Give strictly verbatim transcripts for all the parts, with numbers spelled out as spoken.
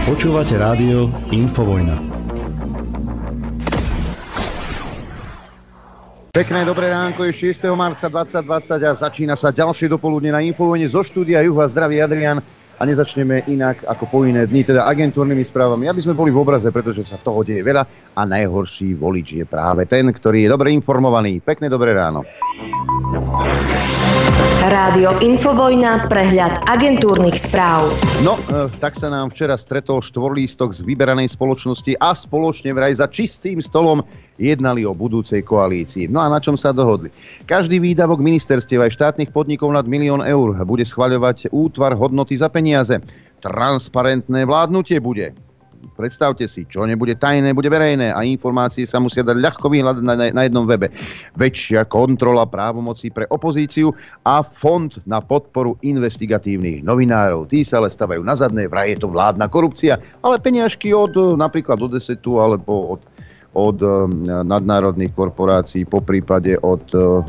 Počúvate rádio Infovojna. Pekné dobré ránko, je šiesteho marca dvetisícdvadsať a začína sa ďalšie dopoludne na Infovojne zo štúdia Juh a zdraví Adrián. A nezačneme inak ako po iné dni, teda agentúrnymi správami, aby sme boli v obraze, pretože sa toho deje veľa a najhorší volič je práve ten, ktorý je dobre informovaný. Pekné dobré ráno. Rádio Infovojna, prehľad agentúrnych správ. No, e, tak sa nám včera stretol štvorlístok z vyberanej spoločnosti a spoločne vraj za čistým stolom jednali o budúcej koalícii. No a na čom sa dohodli? Každý výdavok ministerstiev aj štátnych podnikov nad milión eur bude schvaľovať útvar hodnoty za peniaze. Transparentné vládnutie bude. Predstavte si, čo nebude tajné, bude verejné a informácie sa musia dať ľahko vyhľadať na, na jednom webe. Väčšia kontrola právomocí pre opozíciu a fond na podporu investigatívnych novinárov. Tí sa ale stavajú na zadné, vraj je to vládna korupcia, ale peniažky od napríklad od desetu alebo od od nadnárodných korporácií, po prípade od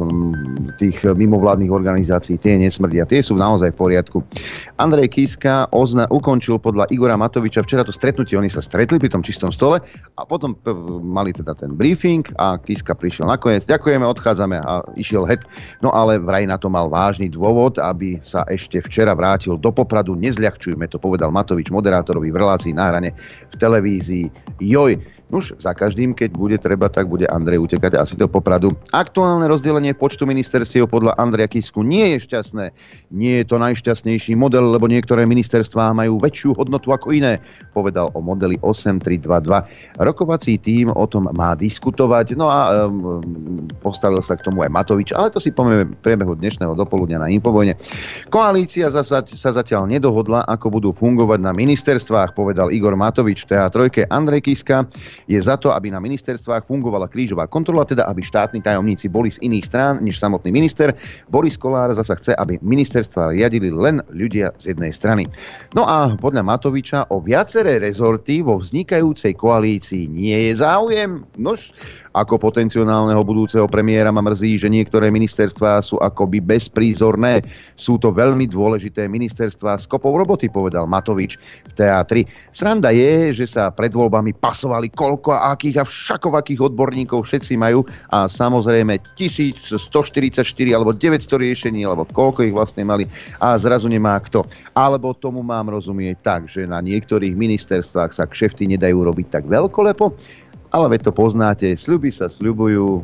tých mimovládnych organizácií, tie nesmrdia, tie sú naozaj v poriadku. Andrej Kiska ozna, ukončil podľa Igora Matoviča včera to stretnutie, oni sa stretli pri tom čistom stole a potom p- mali teda ten briefing a Kiska prišiel nakoniec, ďakujeme, odchádzame a išiel het. No ale vraj na to mal vážny dôvod, aby sa ešte včera vrátil do Popradu, nezľahčujme, to povedal Matovič moderátorovi v relácii na hrane v televízii Joj. Už za každým, keď bude treba, tak bude Andrej utekať asi do Popradu. Aktuálne rozdelenie počtu ministerstiev podľa Andreja Kisku nie je šťastné. Nie je to najšťastnejší model, lebo niektoré ministerstvá majú väčšiu hodnotu ako iné, povedal o modeli osem tri dva dva. Rokovací tím o tom má diskutovať, no a um, postavil sa k tomu aj Matovič, ale to si povieme v priebehu dnešného dopoludňa na Infovojne. Koalícia zasa, sa zatiaľ nedohodla, ako budú fungovať na ministerstvách, povedal Igor Matovič v té á tri. Andrej Kiska je za to, aby na ministerstvách fungovala krížová kontrola, teda aby štátni tajomníci boli z iných strán než samotný minister. Boris Kollár zasa chce, aby ministerstvá riadili len ľudia z jednej strany. No a podľa Matoviča o viaceré rezorty vo vznikajúcej koalícii nie je záujem. Nož, ako potenciálneho budúceho premiéra ma mrzí, že niektoré ministerstvá sú akoby bezprízorné. Sú to veľmi dôležité ministerstvá s kopou roboty, povedal Matovič v té á tri. Sranda je, že sa pred voľbami pasovali koľko a akých a všakovakých odborníkov všetci majú a samozrejme tisícstoštyridsaťštyri alebo deväťsto riešení, alebo koľko ich vlastne mali a zrazu nemá kto. Alebo tomu mám rozumieť tak, že na niektorých ministerstvách sa kšefty nedajú robiť tak veľkolepo, ale veď to poznáte, sľuby sa sľubujú.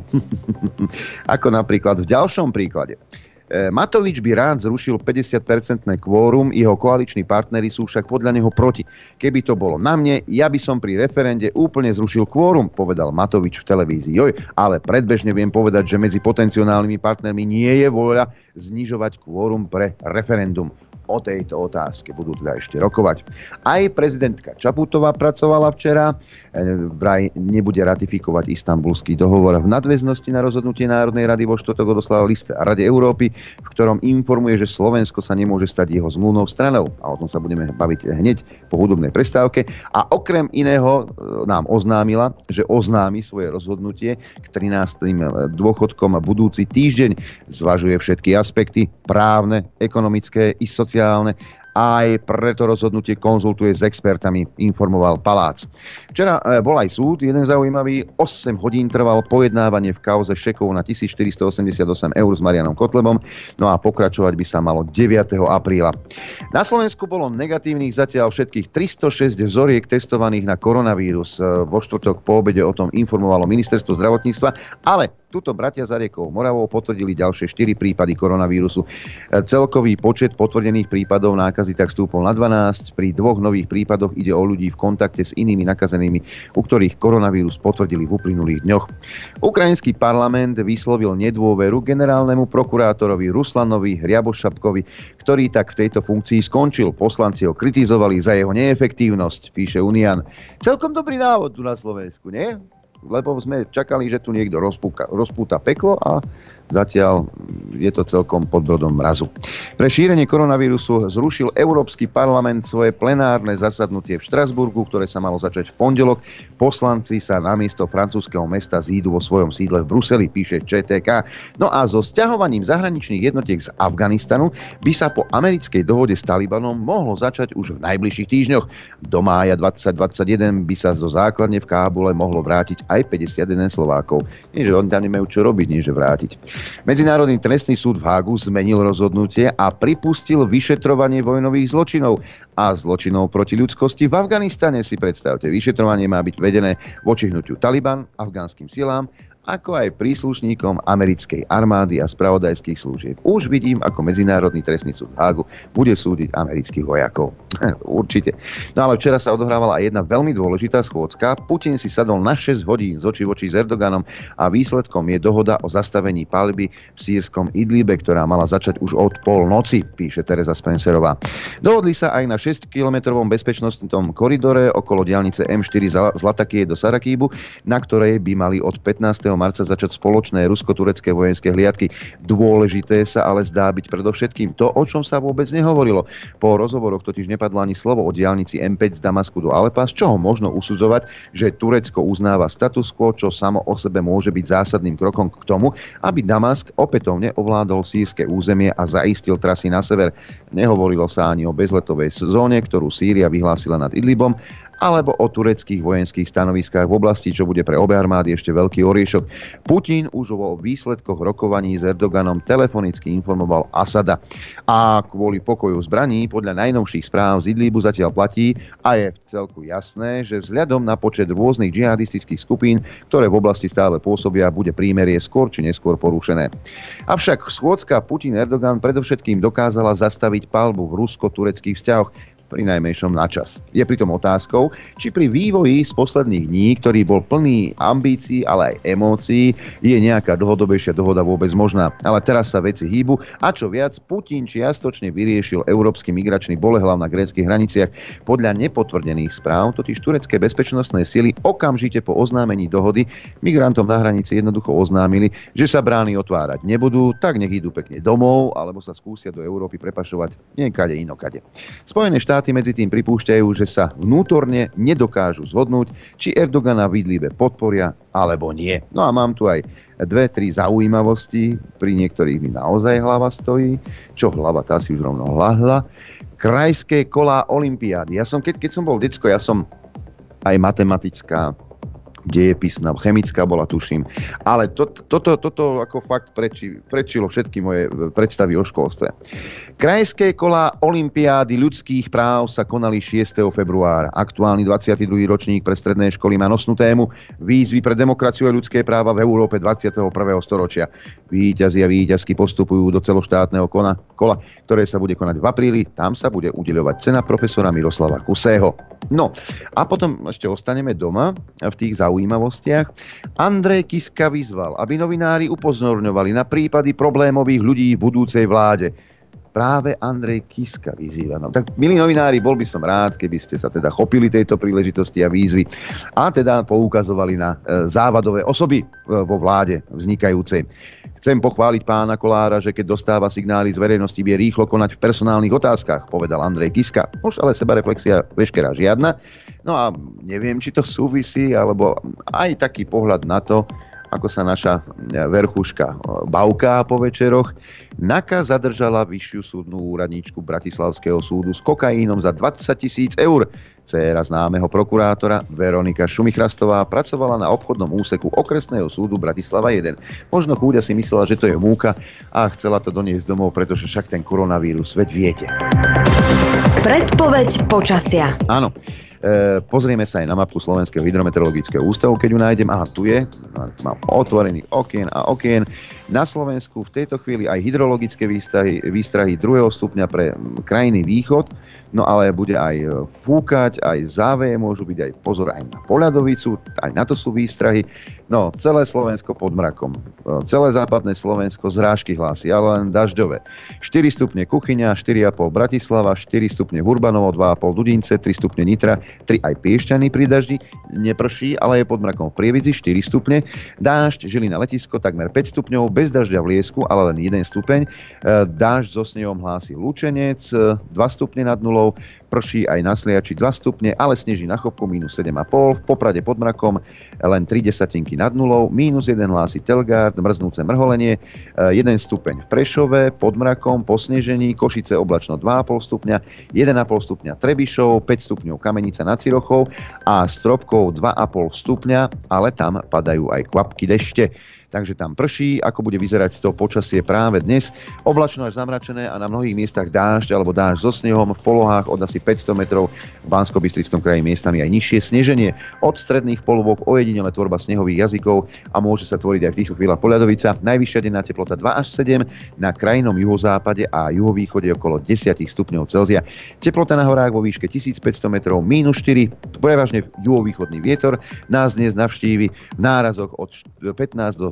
Ako napríklad v ďalšom príklade. Matovič by rád zrušil päťdesiatpercentné kvórum, jeho koaliční partneri sú však podľa neho proti. Keby to bolo na mne, ja by som pri referende úplne zrušil kvórum, povedal Matovič v televízii Joj, ale predbežne viem povedať, že medzi potenciálnymi partnermi nie je vôľa znižovať kvórum pre referendum. O tejto otázke budú teda ešte rokovať. Aj prezidentka Čaputová pracovala včera, vraj nebude ratifikovať Istanbulský dohovor. V nadväznosti na rozhodnutie Národnej rady vo štvrtok odoslal list Rade Európy, v ktorom informuje, že Slovensko sa nemôže stať jeho zmluvnou stranou. A o tom sa budeme baviť hneď po hudobnej prestávke. A okrem iného nám oznámila, že oznámi svoje rozhodnutie k trinásnym dôchodkom budúci týždeň. Zvažuje všetky aspekty právne, ekonomické i sociálne. Aj preto rozhodnutie konzultuje s expertami, informoval Palác. Včera bol aj súd, jeden zaujímavý, osem hodín trval pojednávanie v kauze šekov na tisícštyristoosemdesiatosem eur s Marianom Kotlebom, no a pokračovať by sa malo deviateho apríla. Na Slovensku bolo negatívnych zatiaľ všetkých tristošesť vzoriek testovaných na koronavírus. Vo štvrtok po obede o tom informovalo ministerstvo zdravotníctva, ale tuto bratia za riekou Moravou potvrdili ďalšie štyri prípady koronavírusu. Celkový počet potvrdených prípadov nákazy tak stúpol na dvanásť. Pri dvoch nových prípadoch ide o ľudí v kontakte s inými nakazenými, u ktorých koronavírus potvrdili v uplynulých dňoch. Ukrajinský parlament vyslovil nedôveru generálnemu prokurátorovi Ruslanovi Hriabošapkovi, ktorý tak v tejto funkcii skončil. Poslanci ho kritizovali za jeho neefektívnosť, píše Unian. Celkom dobrý návod tu na Slovensku, nie? lebo sme čakali, že tu niekto rozpúka, rozpúta peklo a zatiaľ je to celkom pod brodom mrazu. Pre šírenie koronavírusu zrušil Európsky parlament svoje plenárne zasadnutie v Štrasburgu, ktoré sa malo začať v pondelok. Poslanci sa namiesto francúzskeho mesta zídu vo svojom sídle v Bruseli, píše č té ká. No a so sťahovaním zahraničných jednotiek z Afganistanu by sa po americkej dohode s Talibanom mohlo začať už v najbližších týždňoch. Do mája dvetisícdvadsaťjeden by sa zo základne v Kábule mohlo vrátiť aj päťdesiatjeden Slovákov. Nie, že oni tam nemajú čo robiť, nie že vrátiť. Medzinárodný trestný súd v Hágu zmenil rozhodnutie a pripustil vyšetrovanie vojnových zločinov a zločinov proti ľudskosti v Afganistane. Si predstavte, vyšetrovanie má byť vedené voči hnutiu Taliban, afgánskym silám, ako aj príslušníkom americkej armády a spravodajských služieb. Už vidím, ako Medzinárodný trestný súd v Hágu bude súdiť amerických vojakov. Určite. No ale včera sa odohrávala aj jedna veľmi dôležitá schôdzka. Putin si sadol na šesť hodín z očí v oči s Erdoganom a výsledkom je dohoda o zastavení paľby v sýrskom Idlibe, ktorá mala začať už od polnoci, píše Tereza Spencerová. Dohodli sa aj na šesťkilometrovom bezpečnostnom koridore okolo diaľnice em štyri z Latakie do Sarakíbu, na ktorej by mali od pätnásteho marca začať spoločné rusko-turecké vojenské hliadky. Dôležité sa ale zdá byť predovšetkým to, o čom sa vôbec nehovorilo. Po rozhovoroch totiž nepadlo ani slovo o diaľnici em päť z Damasku do Alepa, z čoho možno usudzovať, že Turecko uznáva status quo, čo samo o sebe môže byť zásadným krokom k tomu, aby Damask opätovne ovládol sýrske územie a zaistil trasy na sever. Nehovorilo sa ani o bezletovej zóne, ktorú Sýria vyhlásila nad Idlibom, alebo o tureckých vojenských stanoviskách v oblasti, čo bude pre obe armády ešte veľký oriešok. Putin už vo výsledkoch rokovaní s Erdoganom telefonicky informoval Asada. A kvôli pokoju zbraní podľa najnovších správ z Idlibu zatiaľ platí a je v celku jasné, že vzhľadom na počet rôznych džihadistických skupín, ktoré v oblasti stále pôsobia, bude prímerie skôr či neskôr porušené. Avšak schôdzka Putin-Erdogan predovšetkým dokázala zastaviť paľbu v rusko-tureckých vzťahoch, pri najmenšom na čas. Je pritom otázkou, či pri vývoji z posledných dní, ktorý bol plný ambícií, ale aj emócií, je nejaká dlhodobejšia dohoda vôbec možná. Ale teraz sa veci hýbu a čo viac, Putin čiastočne vyriešil európsky migračný bolehlav na gréckych hraniciach. Podľa nepotvrdených správ totiž turecké bezpečnostné sily okamžite po oznámení dohody migrantom na hranici jednoducho oznámili, že sa brány otvárať nebudú, tak nech idú pekne domov alebo sa skúsia do Európy prepašovať niekade inokade. Spojené štáty Štáty medzi tým pripúšťajú, že sa vnútorne nedokážu zhodnúť, či Erdogana v Idlibe podporia, alebo nie. No a mám tu aj dve, tri zaujímavosti, pri niektorých mi naozaj hlava stojí, čo hlava, tá si už rovno hlahla. Krajské kolá olympiády. Ja som, keď, keď som bol decko, ja som aj matematická, dejepisná, chemická bola, tuším. Ale toto, toto, toto ako fakt preči, prečilo všetky moje predstavy o školstve. Krajské kolá olympiády ľudských práv sa konali šiesteho februára. Aktuálny dvadsiaty druhý ročník pre stredné školy má nosnú tému Výzvy pre demokraciu a ľudské práva v Európe dvadsiateho prvého storočia. Víťazi a víťazky postupujú do celoštátneho kola, kola, ktoré sa bude konať v apríli. Tam sa bude udeľovať cena profesora Miroslava Kusého. No, a potom ešte ostaneme doma v tých zaujímavostiach. Andrej Kiska vyzval, aby novinári upozorňovali na prípady problémových ľudí v budúcej vláde. Práve Andrej Kiska vyzýva. No, tak, milí novinári, bol by som rád, keby ste sa teda chopili tejto príležitosti a výzvy a teda poukazovali na e, závadové osoby e, vo vláde vznikajúcej. Chcem pochváliť pána Kolára, že keď dostáva signály z verejnosti, vie rýchlo konať v personálnych otázkach, povedal Andrej Kiska. Už ale sebareflexia veškerá žiadna. No a neviem, či to súvisí, alebo aj taký pohľad na to, ako sa naša verchuška bavká po večeroch. NAKA zadržala vyššiu súdnu úradníčku Bratislavského súdu s kokaínom za dvadsať tisíc eur. Dcéra známeho prokurátora Veronika Šumichrastová pracovala na obchodnom úseku okresného súdu Bratislava jeden. Možno chúďa si myslela, že to je múka a chcela to doniesť domov, pretože však ten koronavírus, veď viete. Predpoveď počasia. Áno. E, pozrieme sa aj na mapku Slovenského hydrometeorologického ústavu, keď ju nájdem. Aha, tu je. Mám otvorených okien a okien. Na Slovensku v tejto chvíli aj hydrologické výstrahy, výstrahy druhého stupňa pre krajný východ. No ale bude aj fúkať, aj záveje, môžu byť aj pozor aj na poľadovicu, aj na to sú výstrahy. No, celé Slovensko pod mrakom. Celé západné Slovensko zrážky hlási, ale len dažďové. štyri stupne Kuchyňa, štyri a pol Bratislava, štyri stupne Hurbanovo, dva a pol Dudince, tri stupne Nitra, tri aj Piešťany pri daždi, neprší, ale je pod mrakom v Prievidzi štyri stupne. Dážď, Žilina letisko takmer päť stupňov, bez dažďa v Liesku, ale len jeden stupeň. Dážď so snehom hlási Lučenec, dva stupne nad nulou, prší aj na Sliači dva stupne, ale sneží na Chopku mínus sedem a pol, v Poprade pod mrakom len tri desatinky nad nulou, mínus jeden hlási Telgard, mrznúce mrholenie, jeden stupeň v Prešove, pod mrakom, po snežení, Košice oblačno dva a pol stupňa, jeden a pol stupňa Trebišov, päť stupňov Kamenica nad Cirochou a Stropkov dva a pol stupňa, ale tam padajú aj kvapky dešte. Takže tam prší, ako bude vyzerať to počasie práve dnes. Oblačno až zamračené a na mnohých miestach dážď alebo dážď so snehom, v polohách od asi päťsto metrov, v Banskobystrickom kraji miestami aj nižšie sneženie. Od stredných polôvok ojedinele tvorba snehových jazykov a môže sa tvoriť aj v týchto chvíľach poľadovica. Najvyššia denná teplota dva až sedem, na krajnom juhozápade a juhovýchode okolo desať stupňov Celzia. Teplota na horách vo výške tisícpäťsto metrov mínus štyri, prevažne juhovýchodný vietor nás dnes navštívi v nárazoch od pätnásť do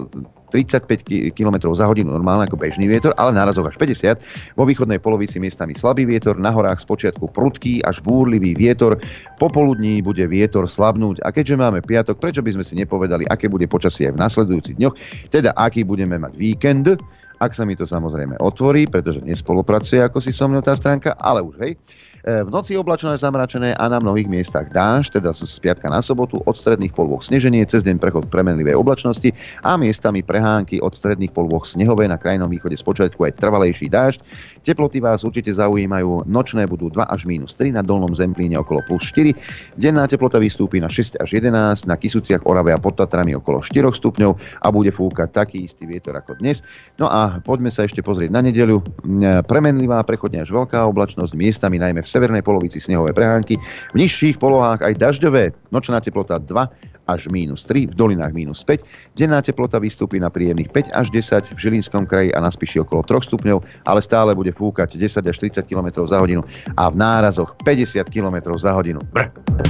tridsaťpäť kilometrov za hodinu, normálne ako bežný vietor, ale nárazok až päťdesiat. Vo východnej polovici miestami slabý vietor, na horách spočiatku prudký až búrlivý vietor. Popoludní bude vietor slabnúť. A keďže máme piatok, prečo by sme si nepovedali, aké bude počasie aj v nasledujúcich dňoch, teda aký budeme mať víkend, ak sa mi to samozrejme otvorí, pretože nespolupracuje ako si so mnou tá stránka, ale už hej. V noci oblačno až zamračené a na mnohých miestach dážď, teda z piatka na sobotu, od stredných polôch sneženie, cez deň prechod premenlivej oblačnosti a miestami prehánky od stredných polôch snehové, na krajnom východe spočiatku aj trvalejší dážď. Teploty vás určite zaujímajú, nočné budú dva až mínus tri, na Dolnom Zemplíne okolo plus štyri, denná teplota vystúpi na šesť až jedenásť, na Kysuciach, Orave a pod Tatrami okolo štyri stupňov a bude fúkať taký istý vietor ako dnes. No a poďme sa ešte pozrieť na nedeľu. Premenlivá, prechodne až veľká oblačnosť, miestami najmä v severnej polovici snehové prehánky, v nižších polohách aj dažďové, nočná teplota dva až mínus tri, v dolinách mínus päť, denná teplota vystúpi na príjemných päť až desať, v Žilinskom kraji a na Spiši okolo tri stupňov, ale stále bude fúkať desať až tridsať kilometrov za hodinu a v nárazoch päťdesiat kilometrov za hodinu. Brr.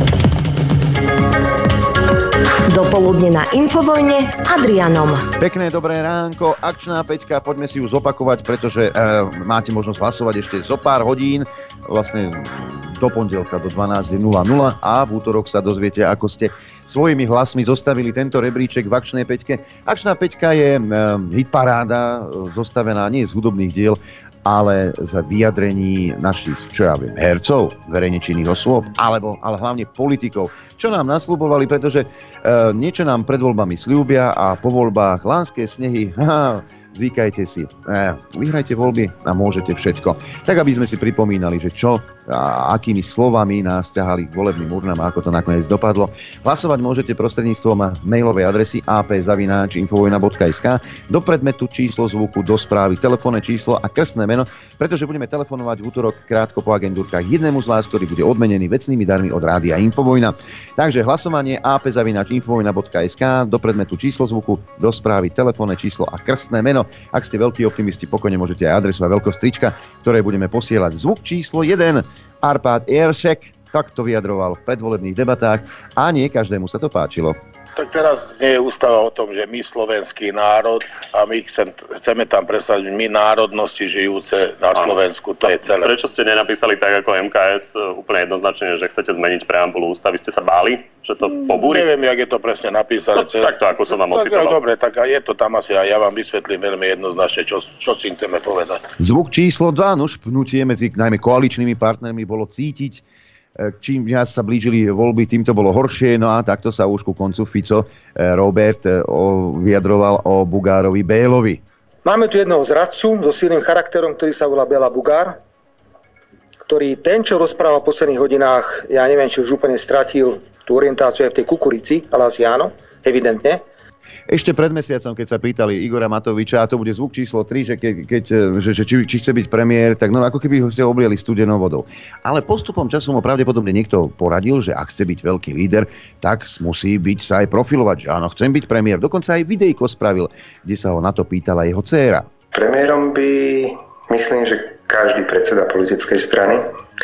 Dopoludne na Infovojne s Adrianom. Pekné dobré ránko, akčná peťka, poďme si ju zopakovať, pretože e, máte možnosť hlasovať ešte zo pár hodín, vlastne do pondelka do dvanásť nula nula a v útorok sa dozviete, ako ste svojimi hlasmi zostavili tento rebríček v akčnej peťke. Akčná peťka je e, hitparáda zostavená nie z hudobných diel, ale za vyjadrení našich, čo ja viem, hercov, verejne činných osôb, alebo, ale hlavne politikov, čo nám nasľubovali, pretože e, niečo nám pred voľbami sľúbia a po voľbách lánske snehy, haha, zvykajte si, e, vyhrajte voľby a môžete všetko. Tak, aby sme si pripomínali, že čo a akými slovami nás ťahali k volebným urnám a ako to nakoniec dopadlo. Hlasovať môžete prostredníctvom mailovej adresy a p zavináč infovojna bodka es ká, do predmetu číslo zvuku, do správy, telefónne číslo a krstné meno, pretože budeme telefonovať v útorok krátko po agentúrkach jednému z vás, ktorý bude odmenený vecnými darmi od rádia Infovojna. Takže hlasovanie a p zavináč infovojna bodka es ká, do predmetu číslo zvuku, do správy, telefónne číslo a krstné meno. Ak ste veľkí optimisti, pokojne môžete aj adresu a veľkosť trička, ktoré budeme posielať. Zvuk číslo jeden. Arpád Eršek tak to vyjadroval v predvolebných debatách a nie každému sa to páčilo. Tak teraz nie je ústava o tom, že my slovenský národ a my chcem, chceme tam presadiť my národnosti žijúce na Slovensku. To je celé. Prečo ste nenapísali tak ako em ká es úplne jednoznačne, že chcete zmeniť preambulu ústavy? Ste sa báli, že to pobúri? Neviem, jak je to presne napísané. No, takto, ako som vám ocitoval. Dobre, tak je to tam asi a ja vám vysvetlím veľmi jednoznačne, čo, čo si chceme povedať. Zvuk číslo dva, nuž pnutie medzi najmä koaličnými partnermi bolo cítiť. Čím viac sa blížili voľby, tým to bolo horšie. No a takto sa už ku koncu Fico Robert vyjadroval o Bugárovi Bélovi. Máme tu jedného zradcu so silným charakterom, ktorý sa volá Béla Bugár, ktorý ten, čo rozpráva v posledných hodinách, ja neviem, či už úplne stratil tú orientáciu aj v tej kukurici, ale asi áno, evidentne. Ešte pred mesiacom, keď sa pýtali Igora Matoviča, a to bude zvuk číslo tri, že, ke, keď, že, že či, či chce byť premiér, tak no ako keby ho ste obliali studenou vodou. Ale postupom času mu pravdepodobne niekto poradil, že ak chce byť veľký líder, tak musí byť sa aj profilovať, že áno, chcem byť premiér. Dokonca aj videjko spravil, kde sa ho na to pýtala jeho dcéra. Premiérom by, myslím, že každý predseda politickej strany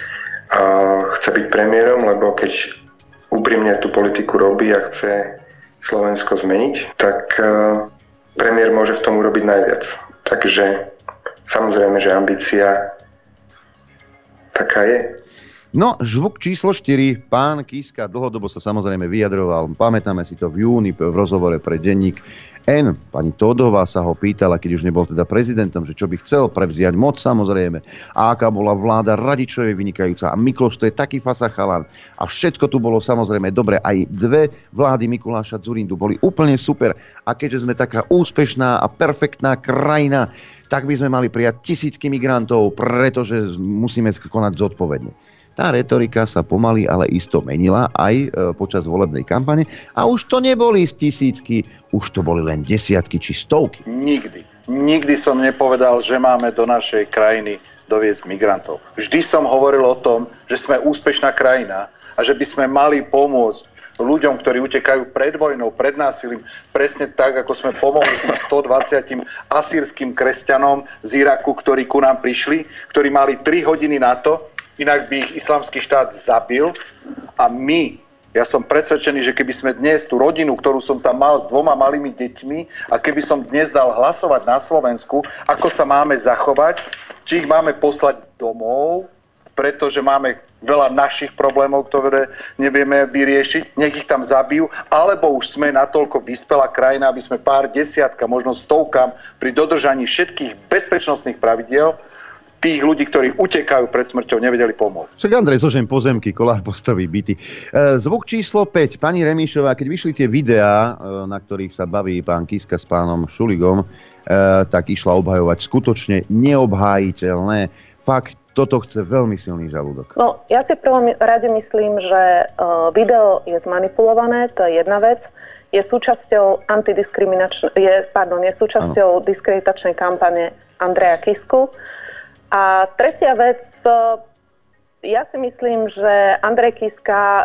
uh, chce byť premiérom, lebo keď úprimne tú politiku robí a chce Slovensko zmeniť, tak uh, premiér môže v tom urobiť najviac. Takže samozrejme, že ambícia taká je. No, zvuk číslo štyri. Pán Kiska dlhodobo sa samozrejme vyjadroval. Pamätáme si to v júni v rozhovore pre denník N. Pani Todová sa ho pýtala, keď už nebol teda prezidentom, že čo by chcel prevziať moc samozrejme. A aká bola vláda Radičovej vynikajúca. A Mikloš to je taký fasachalan. A všetko tu bolo samozrejme dobre. Aj dve vlády Mikuláša Dzurindu boli úplne super. A keďže sme taká úspešná a perfektná krajina, tak by sme mali prijať tisícky migrantov, pretože musíme konať zodpovedne. Tá retorika sa pomaly, ale isto menila aj e, počas volebnej kampane a už to neboli tisícky, už to boli len desiatky či stovky. Nikdy. Nikdy som nepovedal, že máme do našej krajiny doviesť migrantov. Vždy som hovoril o tom, že sme úspešná krajina a že by sme mali pomôcť ľuďom, ktorí utekajú pred vojnou, pred násilím, presne tak, ako sme pomohli tým stodvadsiatim asýrskym kresťanom z Iraku, ktorí ku nám prišli, ktorí mali tri hodiny na to, inak by ich islamský štát zabil. A my, ja som presvedčený, že keby sme dnes tú rodinu, ktorú som tam mal s dvoma malými deťmi, a keby som dnes dal hlasovať na Slovensku, ako sa máme zachovať, či ich máme poslať domov, pretože máme veľa našich problémov, ktoré nevieme vyriešiť, nech ich tam zabijú, alebo už sme natoľko vyspelá krajina, aby sme pár desiatka, možno stovkám pri dodržaní všetkých bezpečnostných pravidiel tých ľudí, ktorí utekajú pred smrťou, nevedeli pomôcť. Však Andrej zožem pozemky, Kolár postaví byty. Zvuk číslo päť. Pani Remišová, keď vyšli tie videá, na ktorých sa baví pán Kiska s pánom Šuligom, tak išla obhajovať skutočne neobhájiteľné. Fakt, toto chce veľmi silný žalúdok. No, ja si v prvom rade myslím, že uh, video je zmanipulované, to je jedna vec. Je súčasťou antidiskriminačnej, je, pardon, je súčasťou ano. diskreditačnej kampane Andreja Kisku. A tretia vec, ja si myslím, že Andrej Kiska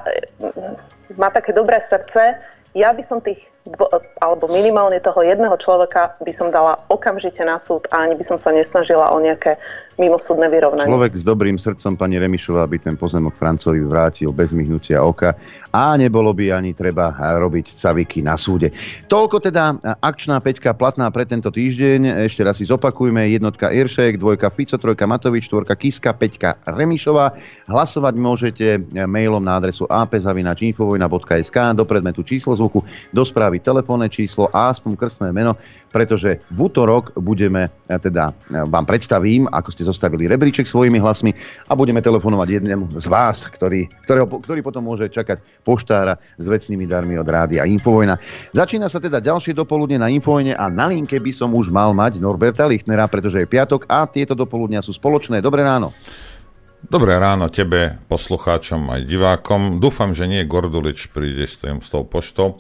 má také dobré srdce. Ja by som tých, dvo, alebo minimálne toho jedného človeka by som dala okamžite na súd a ani by som sa nesnažila o nejaké mimosúdne vyrovnanie. Človek s dobrým srdcom, pani Remišová, by ten pozemok Francovi vrátil bez myhnutia oka a nebolo by ani treba robiť caviky na súde. Toľko teda akčná peťka platná pre tento týždeň. Ešte raz si zopakujme. Jednotka Iršek, dvojka Fico, trojka Matovič, štvorka Kiska, peťka Remišová. Hlasovať môžete mailom na adresu á pé zavináč infovojna bodka es ká, do predmetu číslo zvuku, do správy telefónne číslo a aspoň krstné meno, pretože v útorok budeme, teda vám predstavím, ako ste zostavili rebríček svojimi hlasmi a budeme telefonovať jednému z vás, ktorý, ktorého, ktorý potom môže čakať poštára s vecnými darmi od Rádia Infovojna. Začína sa teda ďalšie dopoludne na Infovojne a na linke by som už mal mať Norberta Lichtnera, pretože je piatok a tieto dopoludnia sú spoločné. Dobré ráno. Dobré ráno tebe, poslucháčom aj divákom. Dúfam, že nie Gordulič príde s, tým, s tou poštou,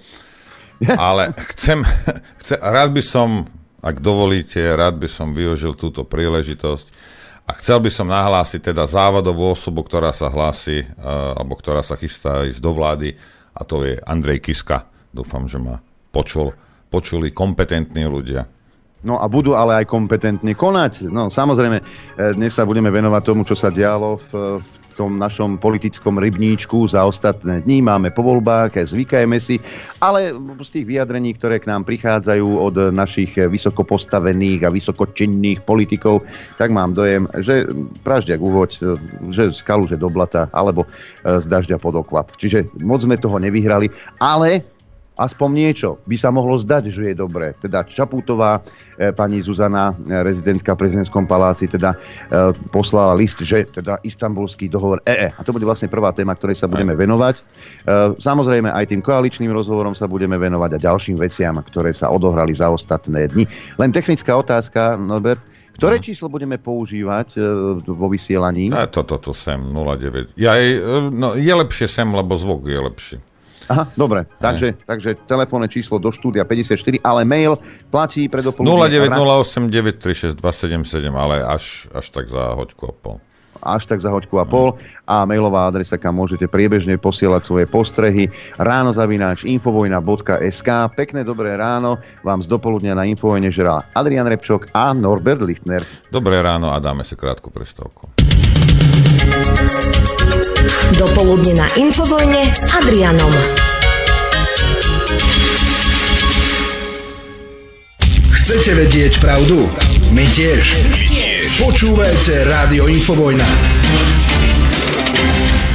ale chcem, chcem, rád by som, ak dovolíte, rád by som využil túto príležitosť a chcel by som nahlásiť teda závadovú osobu, ktorá sa hlási, alebo ktorá sa chystá ísť do vlády, a to je Andrej Kiska. Dúfam, že ma počul, počuli kompetentní ľudia. No a budú ale aj kompetentne konať. No samozrejme, dnes sa budeme venovať tomu, čo sa dialo v, v tom našom politickom rybníčku za ostatné dní. Máme po voľbách, zvykajeme si, ale z tých vyjadrení, ktoré k nám prichádzajú od našich vysoko postavených a vysokočinných politikov, tak mám dojem, že pražďak uhoď, že z kaluže do blata, alebo z dažďa pod oklap. Čiže moc sme toho nevyhrali, ale aspoň niečo by sa mohlo zdať, že je dobré. Teda Čaputová, e, pani Zuzana, e, rezidentka v prezidentskom paláci, teda e, poslala list, že teda Istanbulský dohovor é é. A to bude vlastne prvá téma, ktorej sa budeme venovať. E, samozrejme aj tým koaličným rozhovorom sa budeme venovať a ďalším veciam, ktoré sa odohrali za ostatné dni. Len technická otázka, Norbert. Ktoré číslo budeme používať e, vo vysielaní? A toto to sem, nula deväť. Ja, e, no, je lepšie sem, lebo zvuk je lepší. Aha, dobre, takže, takže telefónne číslo do štúdia päťdesiatštyri, ale mail platí pre dopoludne. nula deväť nula osem deväť tri šesť dva sedem sedem, ale až, až tak za hoďku a pol. Až tak za hoďku a pol. A mailová adresa, kam môžete priebežne posielať svoje postrehy, ráno zavináč infovojna bodka es ká. Pekné dobré ráno vám z dopoludnia na Infovojne žerá Adrián Repčok a Norbert Lichtner. Dobré ráno a dáme si krátku prestávku. Dopoludne na Infovojne s Adrianom. Chcete vedieť pravdu? My tiež. My tiež. Počúvajte Rádio Infovojna.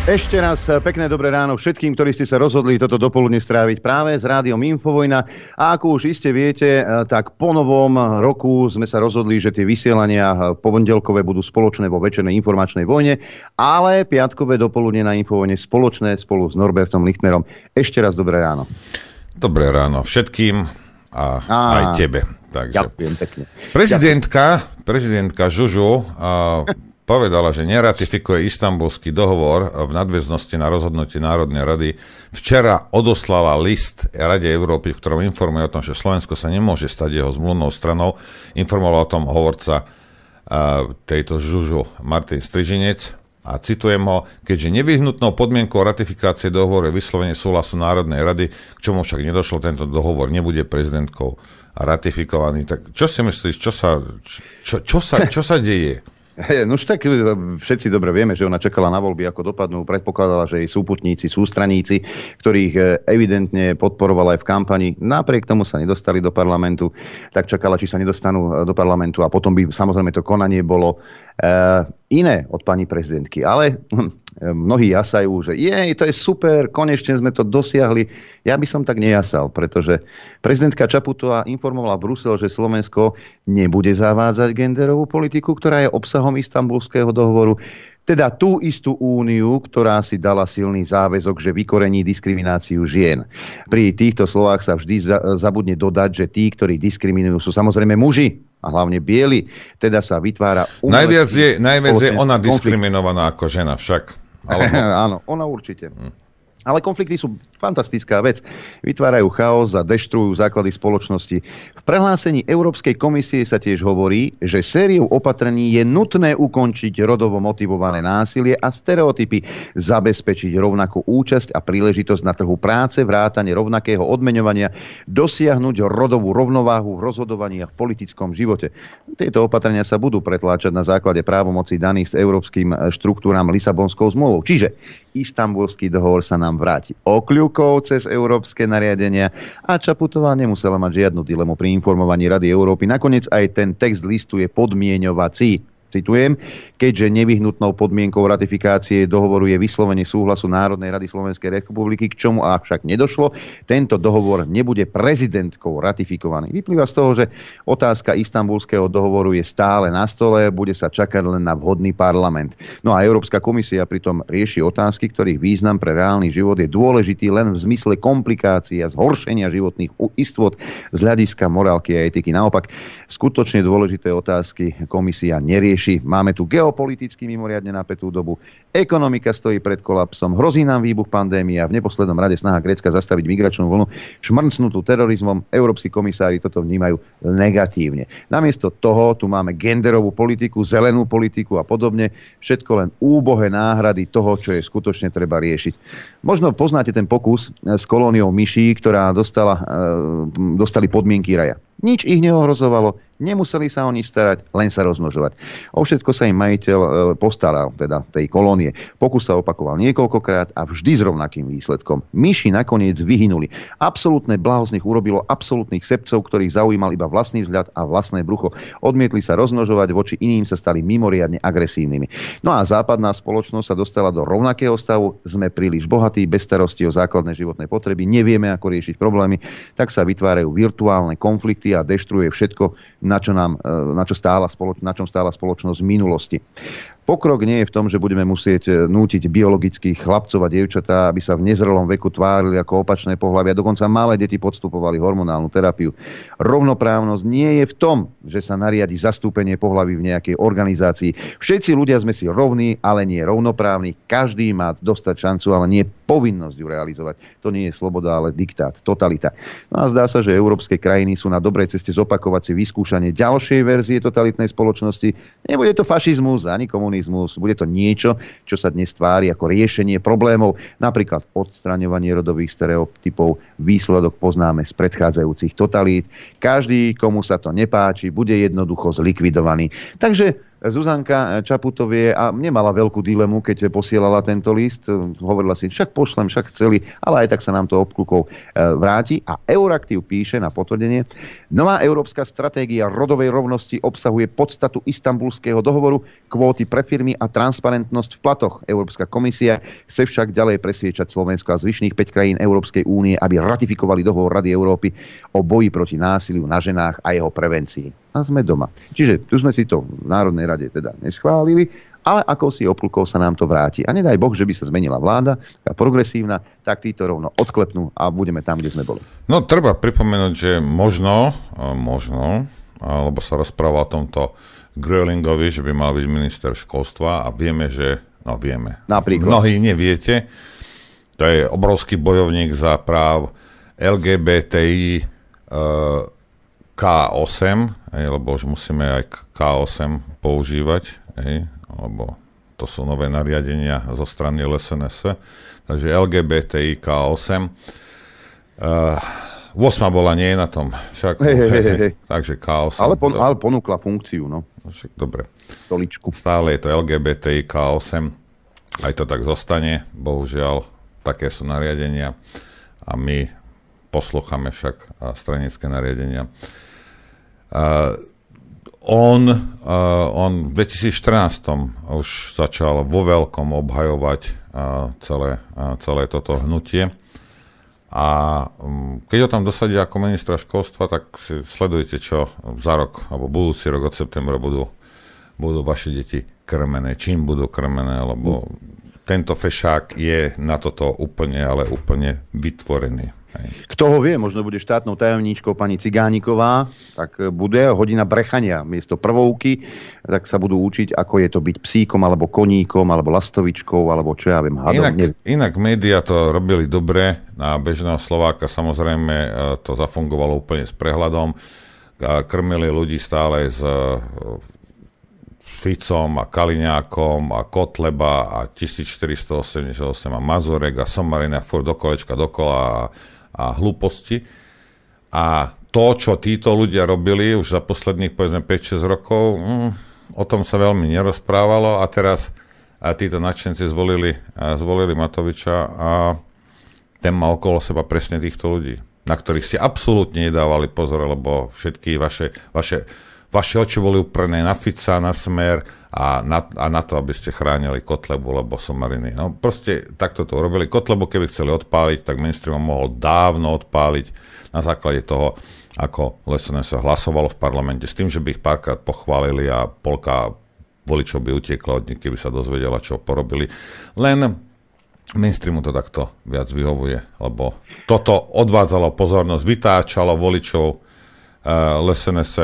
Ešte raz pekné dobré ráno všetkým, ktorí ste sa rozhodli toto dopoludne stráviť práve s rádiom Infovojna. A ako už iste viete, tak po novom roku sme sa rozhodli, že tie vysielania pondelkové budú spoločné vo večernej informačnej vojne, ale piatkové dopoludne na Infovojne spoločné spolu s Norbertom Lichtnerom. Ešte raz dobré ráno. Dobré ráno všetkým a, a aj tebe. Takže. Ďakujem pekne. Prezidentka, prezidentka Žužu a povedala, že neratifikuje Istanbulský dohovor v nadväznosti na rozhodnutie Národnej rady. Včera odoslala list Rade Európy, v ktorom informuje o tom, že Slovensko sa nemôže stať jeho zmluvnou stranou. Informoval o tom hovorca tejto Žužu Martin Strižinec. A citujem ho, keďže nevyhnutnou podmienkou ratifikácie dohovoru je vyslovenie súhlasu Národnej rady, k čomu však nedošlo, tento dohovor nebude prezidentkou ratifikovaný. Tak čo si myslíš, čo sa, čo, čo sa, čo sa deje? No už tak všetci dobre vieme, že ona čakala na voľby, ako dopadnú. Predpokladala, že jej súputníci, sústraníci, ktorých evidentne podporovala aj v kampani, napriek tomu sa nedostali do parlamentu, tak čakala, či sa nedostanú do parlamentu a potom by samozrejme to konanie bolo uh, iné od pani prezidentky. Ale mnohí jasajú, že jej, to je super, konečne sme to dosiahli. Ja by som tak nejasal, pretože prezidentka Čaputová informovala Brusel, že Slovensko nebude zavádzať genderovú politiku, ktorá je obsahom Istanbulského dohovoru. Teda tú istú úniu, ktorá si dala silný záväzok, že vykorení diskrimináciu žien. Pri týchto slovách sa vždy zabudne dodať, že tí, ktorí diskriminujú, sú samozrejme muži a hlavne bieli. Teda sa vytvára... Najviac je, najviac je ona diskriminovaná ako žena však. Ale... Áno, ona určite. Hm. Ale konflikty sú fantastická vec. Vytvárajú chaos a deštruujú základy spoločnosti. V prehlásení Európskej komisie sa tiež hovorí, že sériou opatrení je nutné ukončiť rodovo motivované násilie a stereotypy, zabezpečiť rovnakú účasť a príležitosť na trhu práce, vrátane rovnakého odmeňovania, dosiahnuť rodovú rovnováhu v rozhodovaní a v politickom živote. Tieto opatrenia sa budú pretláčať na základe právomocí daných s európskym štruktúram Lisabonskou zmluvou. Čiže Istanbulský dohovor sa nám vráti okľukov cez európske nariadenia a Čaputová nemusela mať žiadnu dilemu pri informovaní Rady Európy. Nakoniec aj ten text listu je podmieňovací. Citujem, keďže nevyhnutnou podmienkou ratifikácie dohovoru je vyslovenie súhlasu Národnej rady Slovenskej republiky, k čomu však nedošlo, tento dohovor nebude prezidentkou ratifikovaný. Vyplýva z toho, že otázka Istanbulského dohovoru je stále na stole, bude sa čakať len na vhodný parlament. No a Európska komisia pritom rieši otázky, ktorých význam pre reálny život je dôležitý len v zmysle komplikácií a zhoršenia životných istôt z hľadiska morálky a etiky. Naopak, skutočne dôležité otázky komisia nerieši. Máme tu geopoliticky mimoriadne napätú dobu, ekonomika stojí pred kolapsom, hrozí nám výbuch pandémie a v neposlednom rade snaha Grécka zastaviť migračnú vlnu šmrcnutú terorizmom. Európski komisári toto vnímajú negatívne. Namiesto toho tu máme genderovú politiku, zelenú politiku a podobne. Všetko len úbohé náhrady toho, čo je skutočne treba riešiť. Možno poznáte ten pokus s kolóniou myší, ktorá dostala, dostali podmienky raja. Nič ich neohrozovalo, nemuseli sa o nič starať, len sa rozmnožovať. O všetko sa im majiteľ postaral, teda tej kolónie. Pokus sa opakoval niekoľkokrát a vždy s rovnakým výsledkom. Myši nakoniec vyhynuli. Absolútne blaho z nich urobilo absolútnych sebcov, ktorých zaujímal iba vlastný vzhľad a vlastné brucho. Odmietli sa rozmnožovať, voči iným sa stali mimoriadne agresívnymi. No a západná spoločnosť sa dostala do rovnakého stavu. Sme príliš bohatí, bez starosti o základné životné potreby, nevieme, ako riešiť problémy, tak sa vytvárajú virtuálne konflikty a deštruuje všetko, na, čo nám, na, čo stála spoloč- na čom stála spoločnosť v minulosti. Pokrok nie je v tom, že budeme musieť nútiť biologických chlapcov a dievčatá, aby sa v nezrelom veku tvárili ako opačné pohlavia. Dokonca malé deti podstupovali hormonálnu terapiu. Rovnoprávnosť nie je v tom, že sa nariadi zastúpenie pohlaví v nejakej organizácii. Všetci ľudia sme si rovní, ale nie rovnoprávni. Každý má dostať šancu, ale nie povinnosť ju realizovať. To nie je sloboda, ale diktát, totalita. No a zdá sa, že európske krajiny sú na dobrej ceste zopakovať si vyskúšanie ďalšej verzie totalitnej spoločnosti. Nebude to fašizmus ani komunizmus, bude to niečo, čo sa dnes tvári ako riešenie problémov, napríklad odstraňovanie rodových stereotypov. Výsledok poznáme z predchádzajúcich totalít. Každý, komu sa to nepáči, bude jednoducho zlikvidovaný. Takže Zuzanka Čaputovie a nemala veľkú dilemu, keď posielala tento list. Hovorila si, však pošlem, však chceli, ale aj tak sa nám to obklukov vráti. A Euraktiv píše na potvrdenie, nová európska stratégia rodovej rovnosti obsahuje podstatu Istanbulského dohovoru, kvóty pre firmy a transparentnosť v platoch. Európska komisia chce však ďalej presviečať Slovensko a zvyšných päť krajín Európskej únie, aby ratifikovali dohovor Rady Európy o boji proti násiliu na ženách a jeho prevencii. A sme doma. Čiže tu sme si to v Národnej rade teda neschválili, ale ako si obklukov sa nám to vráti. A nedaj Boh, že by sa zmenila vláda, taká progresívna, tak títo rovno odklepnú a budeme tam, kde sme boli. No, treba pripomenúť, že možno, možno, lebo sa rozpráva o tomto Grölingovi, že by mal byť minister školstva a vieme, že, no vieme, napríklad. Mnohí neviete, to je obrovský bojovník za práv el gé bé té í uh, ká osem, hej, lebo už musíme aj ká osem používať, hej, lebo to sú nové nariadenia zo strany el es en es. Takže el gé bé té í ká osem. Uh, osem bola nie na tom. Však, hej, hej, hej, hej. Takže ká osem. Ale, pon, ale ponúkla funkciu, no. Však, dobre. Stoličku. Stále je to el gé bé té í ká osem. Aj to tak zostane. Bohužiaľ, také sú nariadenia. A my poslúchame však stranické nariadenia. Uh, on, uh, on v dvetisícštrnásť už začal vo veľkom obhajovať uh, celé, uh, celé toto hnutie a um, keď ho tam dosadia ako ministra školstva, tak si sledujte, čo za rok alebo budúci rok od septembra budú, budú vaše deti krmené, čím budú krmené, lebo mm. tento fešák je na toto úplne, ale úplne vytvorený. Hej. Kto ho vie, možno bude štátnou tajomníčkou pani Cigániková, tak bude hodina brechania miesto prvovky, tak sa budú učiť, ako je to byť psíkom, alebo koníkom, alebo lastovičkou, alebo čo ja viem, hadom. Inak, inak médiá to robili dobre, na bežného Slováka samozrejme to zafungovalo úplne s prehľadom, krmili ľudí stále s Ficom a Kaliňákom a Kotleba a tisícštyristoosemdesiatosem a Mazurek a Somarina furt do kolečka dokola a a hlúposti. A to, čo títo ľudia robili už za posledných, povedzme, päť šesť rokov, mm, o tom sa veľmi nerozprávalo a teraz a títo nadšenci zvolili, a zvolili Matoviča a ten má okolo seba presne týchto ľudí, na ktorých ste absolútne nedávali pozor, lebo všetky vaše, vaše, vaše oči boli uprené na Fica, na Smer a na, a na to, aby ste chránili Kotlebu, lebo Somariny. No proste takto to urobili. Kotlebu, keby chceli odpáliť, tak mainstream mohol dávno odpáliť na základe toho, ako el es en es hlasovalo v parlamente, s tým, že by ich párkrát pochválili a polka voličov by utiekla od nich, keby sa dozvedela, čo porobili. Len mainstreamu to takto viac vyhovuje, lebo toto odvádzalo pozornosť, vytáčalo voličov uh, el es en es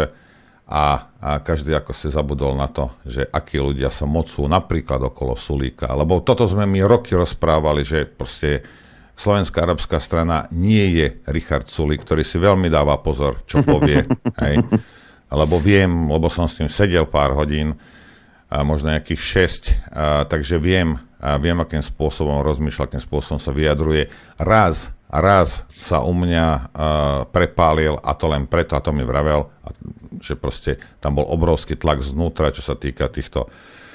a, a každý ako si zabudol na to, že akí ľudia sa mocú napríklad okolo Sulíka. Lebo toto sme my roky rozprávali, že proste Slovenská arabská strana nie je Richard Sulík, ktorý si veľmi dáva pozor, čo povie. Hej. Lebo viem, lebo som s ním sedel pár hodín, a možno nejakých šesť, a, takže viem, a viem, akým spôsobom rozmýšľa, akým spôsobom sa vyjadruje. Raz a raz sa u mňa uh, prepálil a to len preto, a to mi vravel, a, že proste tam bol obrovský tlak znútra, čo sa týka týchto,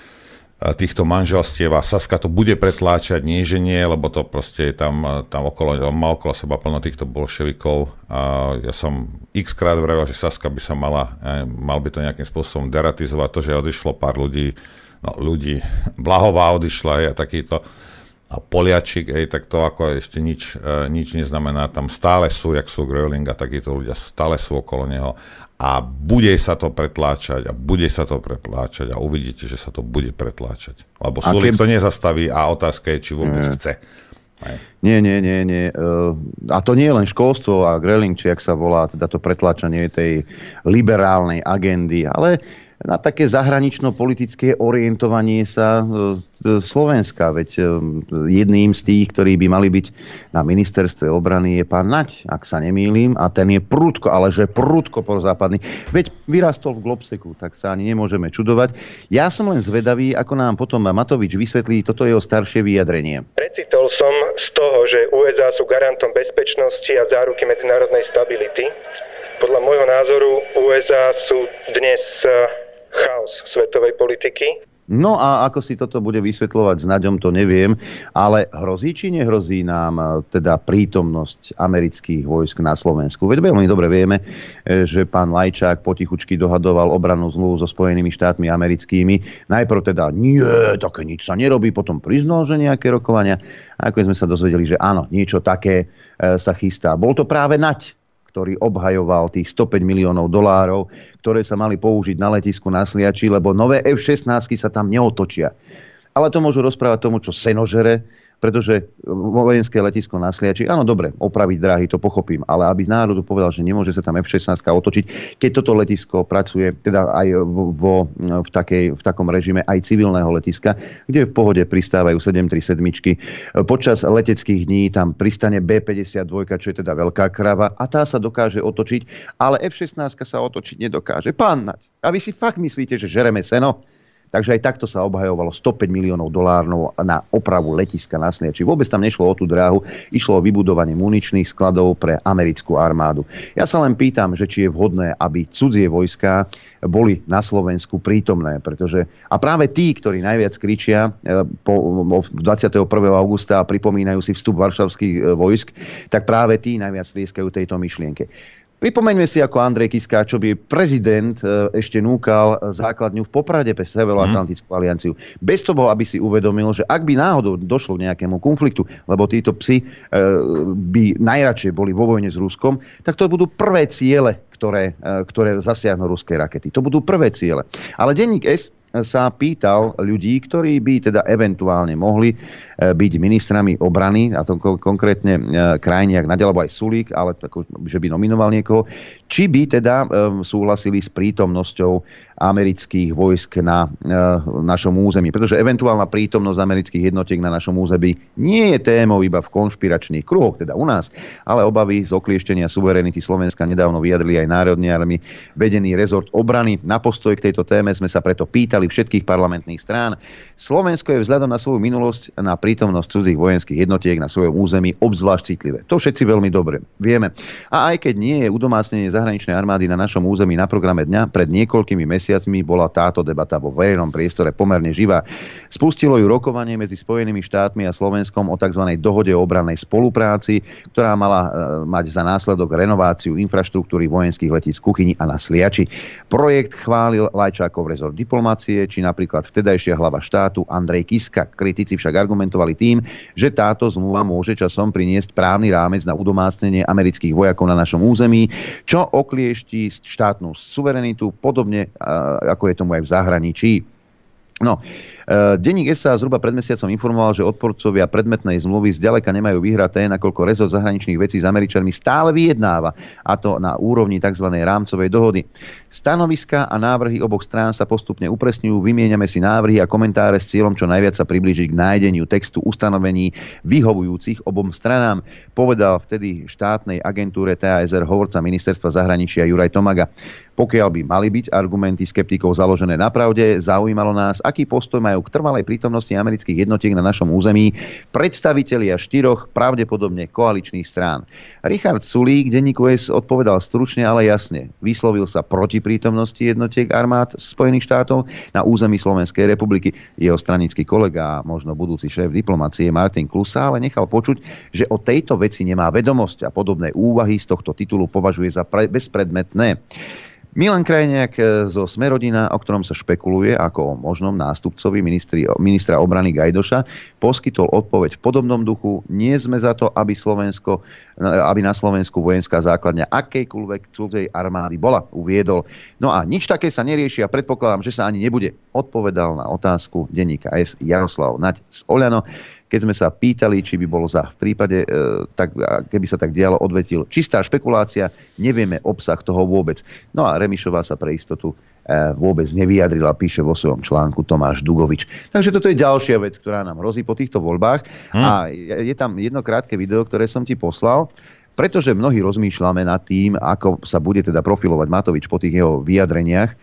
uh, týchto manželstiev a Saska to bude pretláčať, nie že nie, lebo to proste tam, tam okolo, on má okolo seba plno týchto bolševikov a ja som x krát vravel, že Saska by sa mala, eh, mal by to nejakým spôsobom deratizovať, to, že odišlo pár ľudí, no ľudí, Blahová odišla, je takýto a Poliačik, ej, tak to ako ešte nič, e, nič neznamená. Tam stále sú, jak sú Gröling a takíto ľudia, stále sú okolo neho a bude sa to pretláčať a bude sa to pretláčať a uvidíte, že sa to bude pretláčať. Lebo Sulík to nezastaví a otázka je, či vôbec nie. chce. Aj. Nie, nie, nie, nie. A to nie je len školstvo a Gröling, či jak sa volá, teda to pretláčanie tej liberálnej agendy, ale na také zahranično-politické orientovanie sa Slovenska. Veď jedným z tých, ktorí by mali byť na ministerstve obrany, je pán Naď, ak sa nemýlim, a ten je prudko, ale že prudko prozápadný. Veď vyrastol v Globseku, tak sa ani nemôžeme čudovať. Ja som len zvedavý, ako nám potom Matovič vysvetlí toto jeho staršie vyjadrenie. Precitol som z toho, že ú es á sú garantom bezpečnosti a záruky medzinárodnej stability. Podľa môjho názoru ú es á sú dnes chaos svetovej politiky. No a ako si toto bude vysvetľovať s Naďom, to neviem, ale hrozí či nehrozí nám teda prítomnosť amerických vojsk na Slovensku? Veď veľmi dobre vieme, že pán Lajčák potichučky dohadoval obrannú zmluvu so Spojenými štátmi americkými. Najprv teda nie, také nič sa nerobí, potom priznal, že nejaké rokovania. A ako sme sa dozvedeli, že áno, niečo také sa chystá. Bol to práve Naď, ktorý obhajoval tých stopäť miliónov dolárov, ktoré sa mali použiť na letisku na Sliači, lebo nové ef šestnásť sa tam neotočia. Ale to môžu rozprávať tomu, čo senožere, pretože vojenské letisko na Sliači, áno, dobre, opraviť dráhy, to pochopím, ale aby národu povedal, že nemôže sa tam ef šestnásť otočiť, keď toto letisko pracuje teda aj vo, v, takej, v takom režime aj civilného letiska, kde v pohode pristávajú sedem tridsaťsedem. Počas leteckých dní tam pristane bé päťdesiatdva, čo je teda veľká krava, a tá sa dokáže otočiť, ale ef šestnásť sa otočiť nedokáže. Pán Naď, a vy si fakt myslíte, že žereme seno? Takže aj takto sa obhajovalo stopäť miliónov dolárov na opravu letiska na Sliači. Vôbec tam nešlo o tú dráhu, išlo o vybudovanie muničných skladov pre americkú armádu. Ja sa len pýtam, že či je vhodné, aby cudzie vojská boli na Slovensku prítomné, pretože a práve tí, ktorí najviac kričia po dvadsiateho prvého augusta a pripomínajú si vstup varšavských vojsk, tak práve tí najviac tlieskajú tejto myšlienke. Pripomeňme si, ako Andrej Kiska, čo by prezident ešte núkal základňu v Poprade pre Severoatlantickú alianciu. Bez toho, aby si uvedomil, že ak by náhodou došlo k nejakému konfliktu, lebo títo psi by najradšej boli vo vojne s Ruskom, tak to budú prvé ciele, ktoré, ktoré zasiahnu ruské rakety. To budú prvé ciele. Ale denník S sa pýtal ľudí, ktorí by teda eventuálne mohli byť ministrami obrany, a to konkrétne Krajniak, Naď alebo aj Sulík, ale tako, že by nominoval niekoho, či by teda súhlasili s prítomnosťou amerických vojsk na našom území. Pretože eventuálna prítomnosť amerických jednotiek na našom území nie je témou iba v konšpiračných kruhoch, teda u nás, ale obavy z oklieštenia suverenity Slovenska nedávno vyjadrili aj národní army, vedený rezort obrany. Na postoj k tejto téme sme sa preto pýtali všetkých parlamentných strán. Slovensko je vzhľadom na svoju minulosť na prítomnosť cudzích vojenských jednotiek na svojom území obzvlášť citlivé. To všetci veľmi dobre vieme. A aj keď nie je udomácnenie zahraničnej armády na našom území na programe dňa, pred niekoľkými mesiacmi bola táto debata vo verejnom priestore pomerne živá. Spustilo ju rokovanie medzi Spojenými štátmi a Slovenskom o tzv. Dohode o obrannej spolupráci, ktorá mala mať za následok renováciu infraštruktúry vojenských letísk v Kuchyni a na Sliači. Projekt chválil Lajčákov rezort diplomácie, či napríklad vtedajšia hlava štátu Andrej Kiska. Kritici však argumentovali tým, že táto zmluva môže časom priniesť právny rámec na udomácnenie amerických vojakov na našom území, čo okliešti štátnu suverenitu, podobne ako je tomu aj v zahraničí. No, denník es a zhruba pred mesiacom informoval, že odporcovia predmetnej zmluvy zďaleka nemajú vyhraté, nakoľko rezort zahraničných vecí s Američanmi stále vyjednáva, a to na úrovni tzv. Rámcovej dohody. Stanoviska a návrhy oboch strán sa postupne upresňujú, vymieňame si návrhy a komentáre s cieľom čo najviac sa priblížiť k nájdeniu textu ustanovení vyhovujúcich obom stranám, povedal vtedy štátnej agentúre té á es er hovorca ministerstva zahraničia Juraj Tomaga. Pokiaľ by mali byť argumenty skeptikov založené na pravde, zaujímalo nás, aký postoj majú k trvalej prítomnosti amerických jednotiek na našom území predstavitelia štyroch pravdepodobne koaličných strán. Richard Sulík denníku es odpovedal stručne, ale jasne. Vyslovil sa proti prítomnosti jednotiek armád Spojených štátov na území Slovenskej republiky. Jeho stranický kolega a možno budúci šéf diplomácie Martin Klusa ale nechal počuť, že o tejto veci nemá vedomosť a podobné úvahy z tohto titulu považuje za pre- bezpredmetné. Milan Krajniak zo Smerodina, o ktorom sa špekuluje ako o možnom nástupcovi ministri, ministra obrany Gajdoša, poskytol odpoveď v podobnom duchu. Nie sme za to, aby, Slovensko, aby na Slovensku vojenská základňa akejkoľvek cudzej armády bola, uviedol. No a nič také sa nerieši a predpokladám, že sa ani nebude, odpovedal na otázku denníka es Jaroslav Naď z Oľano. Keď sme sa pýtali, či by bolo za v prípade, e, tak, keby sa tak dialo, odvetil čistá špekulácia, nevieme obsah toho vôbec. No a Remišová sa pre istotu e, vôbec nevyjadrila, píše vo svojom článku Tomáš Dugovič. Takže toto je ďalšia vec, ktorá nám hrozí po týchto voľbách. Hm. A je, je tam jedno krátke video, ktoré som ti poslal, pretože mnohí rozmýšľame nad tým, ako sa bude teda profilovať Matovič po tých jeho vyjadreniach,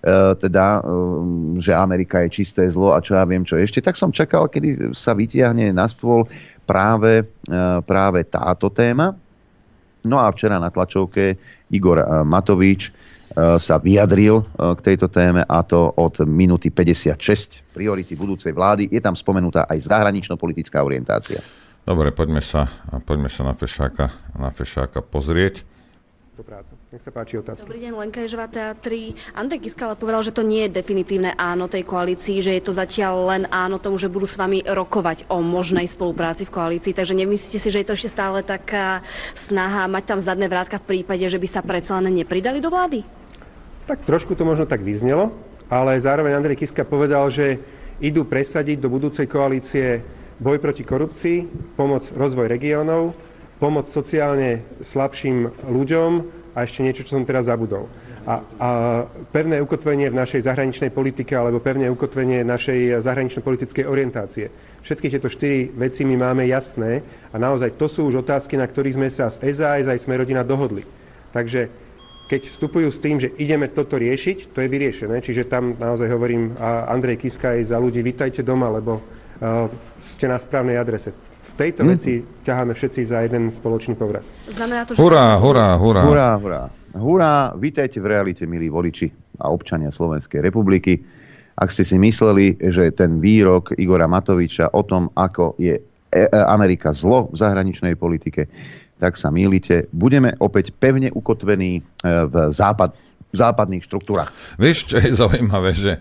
teda, že Amerika je čisté zlo a čo ja viem, čo ešte, tak som čakal, kedy sa vytiahne na stôl práve, práve táto téma. No a včera na tlačovke Igor Matovič sa vyjadril k tejto téme, a to od minúty päťdesiatšesť. Priority budúcej vlády. Je tam spomenutá aj zahranično-politická orientácia. Dobre, poďme sa, poďme sa na Fešáka, na Fešáka pozrieť. Do práce. Nech sa páči otázka. Dobrý deň, Lenka Ježová, té á tri. Andrej Kiska ale povedal, že to nie je definitívne áno tej koalícii, že je to zatiaľ len áno tomu, že budú s vami rokovať o možnej spolupráci v koalícii. Takže nemyslíte si, že je to ešte stále taká snaha mať tam zadné vrátka v prípade, že by sa predsa len nepridali do vlády? Tak trošku to možno tak vyznelo, ale zároveň Andrej Kiska povedal, že idú presadiť do budúcej koalície boj proti korupcii, pomoc rozvoj regiónov, pomoc sociálne slabším ľuďom a ešte niečo, čo som teraz zabudol. A, a pevné ukotvenie v našej zahraničnej politike alebo pevné ukotvenie našej zahranično-politickej orientácie. Všetky tieto štyri veci my máme jasné a naozaj to sú už otázky, na ktorých sme sa z es a es aj Smer-rodina dohodli. Takže keď vstupujú s tým, že ideme toto riešiť, to je vyriešené. Čiže tam naozaj hovorím a Andrej Kiska aj za ľudí, vítajte doma, lebo uh, ste na správnej adrese. V tejto hmm. veci ťaháme všetci za jeden spoločný povraz. Znamená to, že... Hurá, hurá, hurá. Hurá, hurá. Hurá, vítajte v realite, milí voliči a občania Slovenskej republiky. Ak ste si mysleli, že ten výrok Igora Matoviča o tom, ako je Amerika zlo v zahraničnej politike, tak sa mýlite. Budeme opäť pevne ukotvení v, západ, v západných štruktúrach. Vieš, čo je zaujímavé, že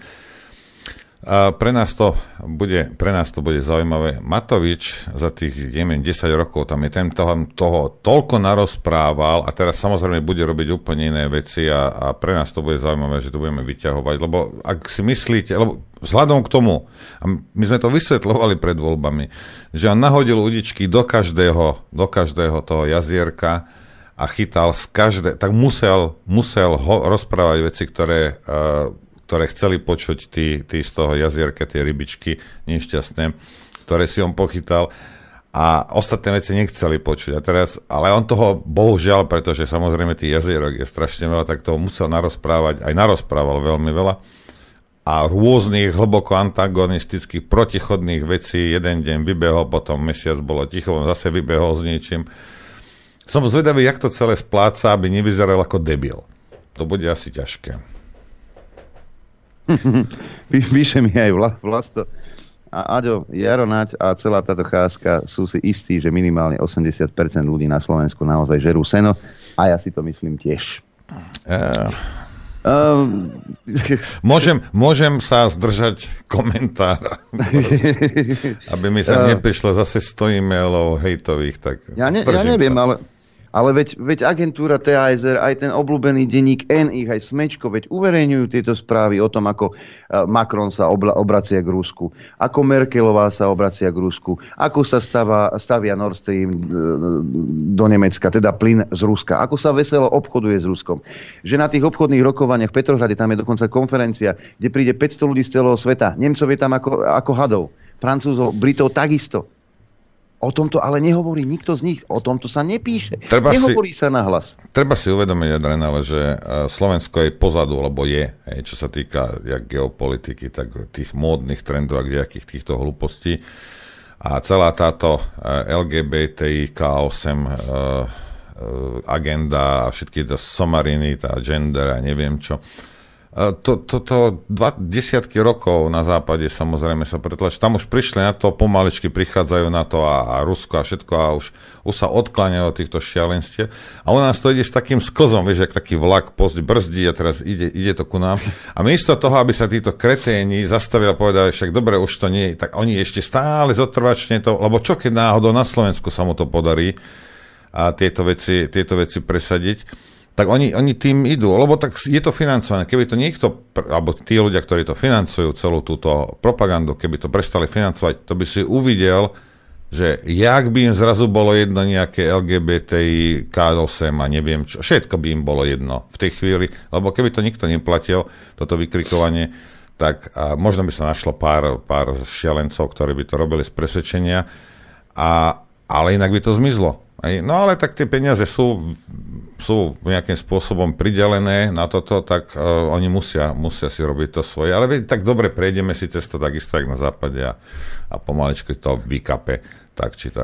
pre nás to bude, pre nás to bude zaujímavé. Matovič za tých, neviem, desať rokov tam je ten toho, toho toľko narozprával a teraz samozrejme bude robiť úplne iné veci a, a pre nás to bude zaujímavé, že to budeme vyťahovať, lebo ak si myslíte, lebo vzhľadom k tomu, a my sme to vysvetľovali pred voľbami, že on nahodil udičky do každého, do každého toho jazierka a chytal z každé, tak musel, musel ho rozprávať veci, ktoré uh, ktoré chceli počuť tí, tí z toho jazierka, tie rybičky nešťastné, ktoré si on pochytal a ostatné veci nechceli počuť. A teraz, ale on toho bohužiaľ, pretože samozrejme tých jazierok je strašne veľa, tak toho musel narozprávať, aj narozprával veľmi veľa a rôznych hlboko antagonistických protichodných vecí. Jeden deň vybehol, potom mesiac bolo ticho, on zase vybehol s niečím. Som zvedavý, jak to celé spláca, aby nevyzeral ako debil. To bude asi ťažké. Píše mi aj Vla, Vlasto. A Aďo, Jaro Naď a celá táto cházka sú si istí, že minimálne osemdesiat percent ľudí na Slovensku naozaj žerú seno a ja si to myslím tiež. Uh, uh, môžem, môžem sa zdržať komentára, aby mi sa uh, neprišlo zase sto e-mailov hejtových. Tak ja, ne, ja neviem, sa. ale... Ale veď, veď agentúra té á es er, aj ten obľúbený denník N, ich aj Smečko, veď uverejňujú tieto správy o tom, ako Macron sa obla, obracia k Rusku, ako Merkelová sa obracia k Rusku, ako sa stava, stavia Nord Stream do Nemecka, teda plyn z Ruska, ako sa veselo obchoduje s Ruskom. Že na tých obchodných rokovaniach v Petrohrade, tam je dokonca konferencia, kde príde päťsto ľudí z celého sveta. Nemcov je tam ako, ako hadov, Francúzov, Britov takisto. O tomto ale nehovorí nikto z nich. O tomto sa nepíše. Treba Nehovorí si, sa nahlas. Treba si uvedomiť, Adrian, ale že Slovensko je pozadu, lebo je, hej, čo sa týka jak geopolitiky, tak tých módnych trendov a nejakých týchto hlupostí. A celá táto el gé bé té í ká osem agenda a všetky to somariny, tá gender a neviem čo. To, to, to dva desiatky rokov na západe samozrejme sa pretlačí. Tam už prišli na to, pomaličky prichádzajú na to a, a Rusko a všetko a už, už sa odkláňajú od týchto šialenstiev. A u nás to ide s takým skozom, vieš, jak taký vlak post brzdí a teraz ide, ide to ku nám. A miesto toho, aby sa títo kreténi zastavili a povedali, však dobre, už to nie je, tak oni ešte stále zotrvačne to, lebo čo keď náhodou na Slovensku sa mu to podarí a tieto veci, tieto veci presadiť, tak oni, oni tým idú, lebo tak je to financované. Keby to niekto, alebo tí ľudia, ktorí to financujú, celú túto propagandu, keby to prestali financovať, to by si uvidel, že jak by im zrazu bolo jedno nejaké el gé bé té í, ká osem a neviem čo, všetko by im bolo jedno v tej chvíli, lebo keby to nikto neplatil, toto vykrikovanie, tak a možno by sa našlo pár, pár šialencov, ktorí by to robili z presvedčenia, a, ale inak by to zmizlo. No ale tak tie peniaze sú, sú nejakým spôsobom pridelené na toto, tak uh, oni musia, musia si robiť to svoje. Ale veď, tak dobre, prejdeme si cez to takisto, jak na západe a, a pomaličky to vykape, tak či tak.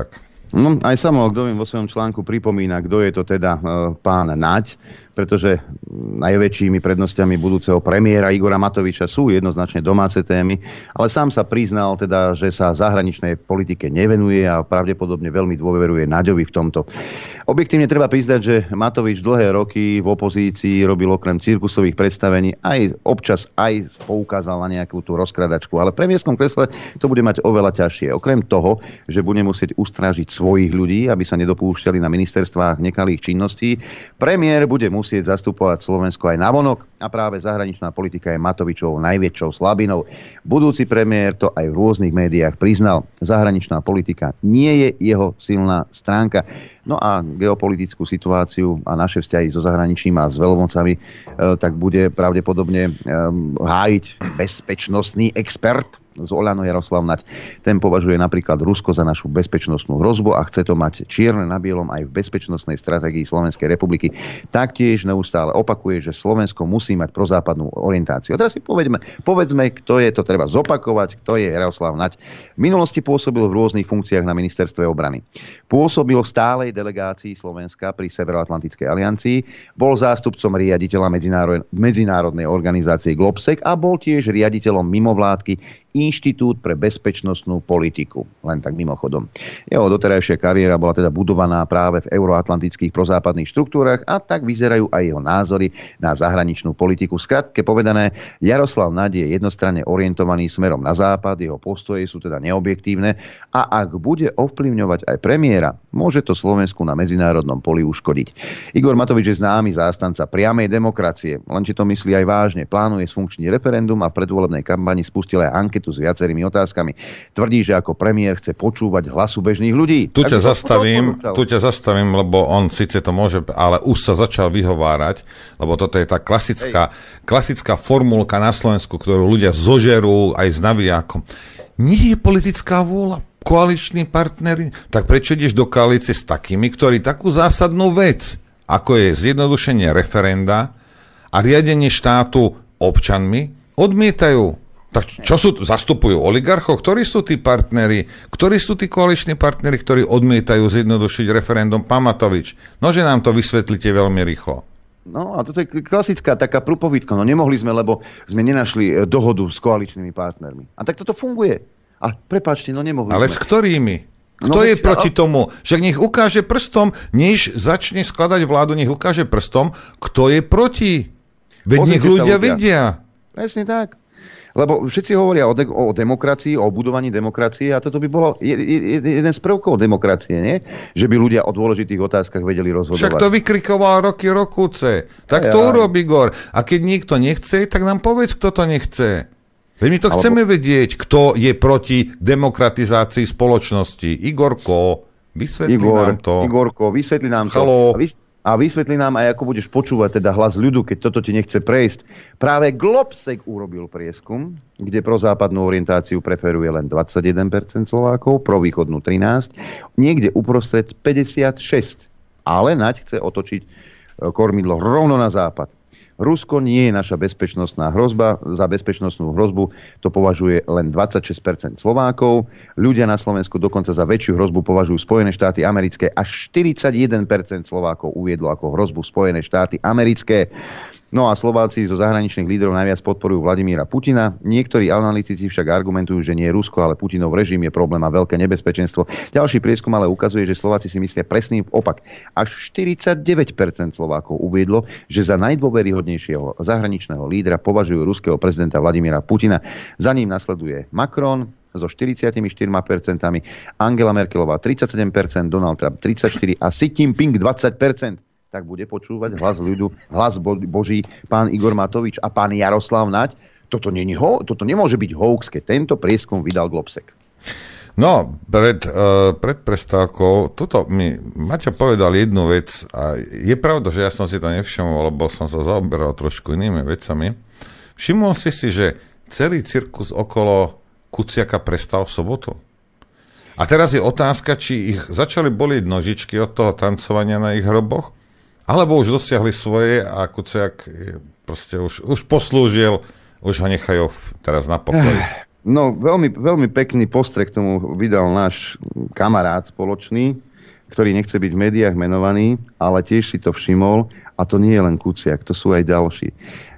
No, aj Samuel Kdovin vo svojom článku pripomína, kto je to teda e, pán Naď, pretože najväčšími prednosťami budúceho premiéra Igora Matoviča sú jednoznačne domáce témy, ale sám sa priznal teda, že sa zahraničnej politike nevenuje a pravdepodobne veľmi dôveruje Naďovi v tomto. Objektívne treba priznať, že Matovič dlhé roky v opozícii robil okrem cirkusových predstavení aj občas aj poukázal na nejakú tú rozkradačku, ale v premiérskom kresle to bude mať oveľa ťažšie. Okrem toho, že bude musieť ustrážiť svojich ľudí, aby sa nedopúšťali na ministerstvách nekalých činností, premiér bude musieť zastupovať Slovensko aj navonok a práve zahraničná politika je Matovičovou najväčšou slabinou. Budúci premiér to aj v rôznych médiách priznal. Zahraničná politika nie je jeho silná stránka. No a geopolitickú situáciu a naše vzťahy so zahraničím a s veľmocami e, tak bude pravdepodobne e, hájiť bezpečnostný expert z Oľano Jaroslav Naď. Ten považuje napríklad Rusko za našu bezpečnostnú hrozbu a chce to mať čierne na bielom aj v bezpečnostnej stratégii Slovenskej republiky. Taktiež neustále opakuje, že Slovensko musí mať prozápadnú orientáciu. A teraz si povedzme, povedzme, kto je, to treba zopakovať, kto je Jaroslav Naď. V minulosti pôsobil v rôznych funkciách na ministerstve obrany. Pôsobil v stálej delegácii Slovenska pri Severoatlantickej aliancii, bol zástupcom riaditeľa medzinárodnej organizácie Globsec a bol tiež riaditeľom mimovládky Inštitút pre bezpečnostnú politiku. Len tak mimochodom. Jeho doterajšia kariéra bola teda budovaná práve v euroatlantických prozápadných štruktúrach a tak vyzerajú aj jeho názory na zahraničnú politiku. Skratke povedané, Jaroslav Naď je jednostranne orientovaný smerom na západ, jeho postoje sú teda neobjektívne a ak bude ovplyvňovať aj premiéra, môže to Slovensku na medzinárodnom poli uškodiť. Igor Matovič je známy zástanca priamej demokracie, len či to myslí aj vážne. Plánuje sfunkčný referendum a v predvolebnej kampani spustil aj anketu s viacerými otázkami. Tvrdí, že ako premiér chce počúvať hlasu bežných ľudí. Tu ťa zastavím, tu ťa zastavím, lebo on síce to môže, ale už sa začal vyhovárať, lebo toto je tá klasická, klasická formulka na Slovensku, ktorú ľudia zožerú aj s navijákom. Nie je politická vôľa, koaliční partneri, tak prečo ideš do koalície s takými, ktorí takú zásadnú vec, ako je zjednodušenie referenda a riadenie štátu občanmi, odmietajú. Tak čo sú, zastupujú oligarchov? Ktorí sú tí partneri? Ktorí sú tí koaliční partneri, ktorí odmietajú zjednodušiť referendum? Pán Matovič, nože nám to vysvetlíte veľmi rýchlo. No a toto je klasická taká prúpovidka. No nemohli sme, lebo sme nenašli dohodu s koaličnými partnermi. A tak toto funguje. A prepáčte, no nemohli Ale sme. s ktorými? Kto no, je veď, proti ale... tomu? Však nech ukáže prstom, než začne skladať vládu, nech ukáže prstom, kto je proti. Veď nech ľudia vedia. Presne tak. Lebo všetci hovoria o, de- o demokracii, o budovaní demokracie a toto by bolo je- je- jeden z prvkov demokracie, nie? Že by ľudia o dôležitých otázkach vedeli rozhodovať. Však to vykrikoval roky rokúce. Tak to ja, urobí Igor. A keď niekto nechce, tak nám povedz, kto to nechce. Veď my to Ale chceme po... vedieť, kto je proti demokratizácii spoločnosti. Igorko, vysvetli Igor, nám to. Igorko, vysvetli nám Halo. to. A vysvetlí nám aj, ako budeš počúvať teda hlas ľudu, keď toto ti nechce prejsť. Práve Globsec urobil prieskum, kde prozápadnú orientáciu preferuje len dvadsaťjeden percent Slovákov, provýchodnú trinásť percent, niekde uprostred päťdesiatšesť percent. Ale Naď chce otočiť kormidlo rovno na západ. Rusko nie je naša bezpečnostná hrozba. Za bezpečnostnú hrozbu to považuje len dvadsaťšesť percent Slovákov. Ľudia na Slovensku dokonca za väčšiu hrozbu považujú Spojené štáty americké. Až štyridsaťjeden percent Slovákov uviedlo ako hrozbu Spojené štáty americké. No a Slováci zo zahraničných líderov najviac podporujú Vladimíra Putina. Niektorí analytici však argumentujú, že nie Rusko, ale Putinov režim je problém a veľké nebezpečenstvo. Ďalší prieskum ale ukazuje, že Slováci si myslia presný opak. Až štyridsaťdeväť percent Slovákov uviedlo, že za najdôveryhodnejšieho zahraničného lídra považujú ruského prezidenta Vladimíra Putina. Za ním nasleduje Macron so štyridsaťštyri percent, Angela Merkelová tridsaťsedem percent, Donald Trump tridsaťštyri percent a Xi Jinping dvadsať percent. Tak bude počúvať hlas ľudu, hlas Boží pán Igor Matovič a pán Jaroslav Naď. Toto, nie, ho, toto nemôže byť hoax, keď tento prieskum vydal Globsec. No, pred, uh, pred prestávkou, toto mi Maťo povedal jednu vec a je pravda, že ja som si to nevšimol, lebo som sa zaoberal trošku inými vecami. Všimol si si, že celý cirkus okolo Kuciaka prestal v sobotu. A teraz je otázka, či ich začali bolieť nožičky od toho tancovania na ich hroboch, alebo už dosiahli svoje a Kuciak proste už, už poslúžil, už ho nechajú teraz na pokoji. No, veľmi, veľmi pekný postreh k tomu vydal náš kamarát spoločný, ktorý nechce byť v médiách menovaný, ale tiež si to všimol, a to nie je len Kuciak, to sú aj ďalší. E,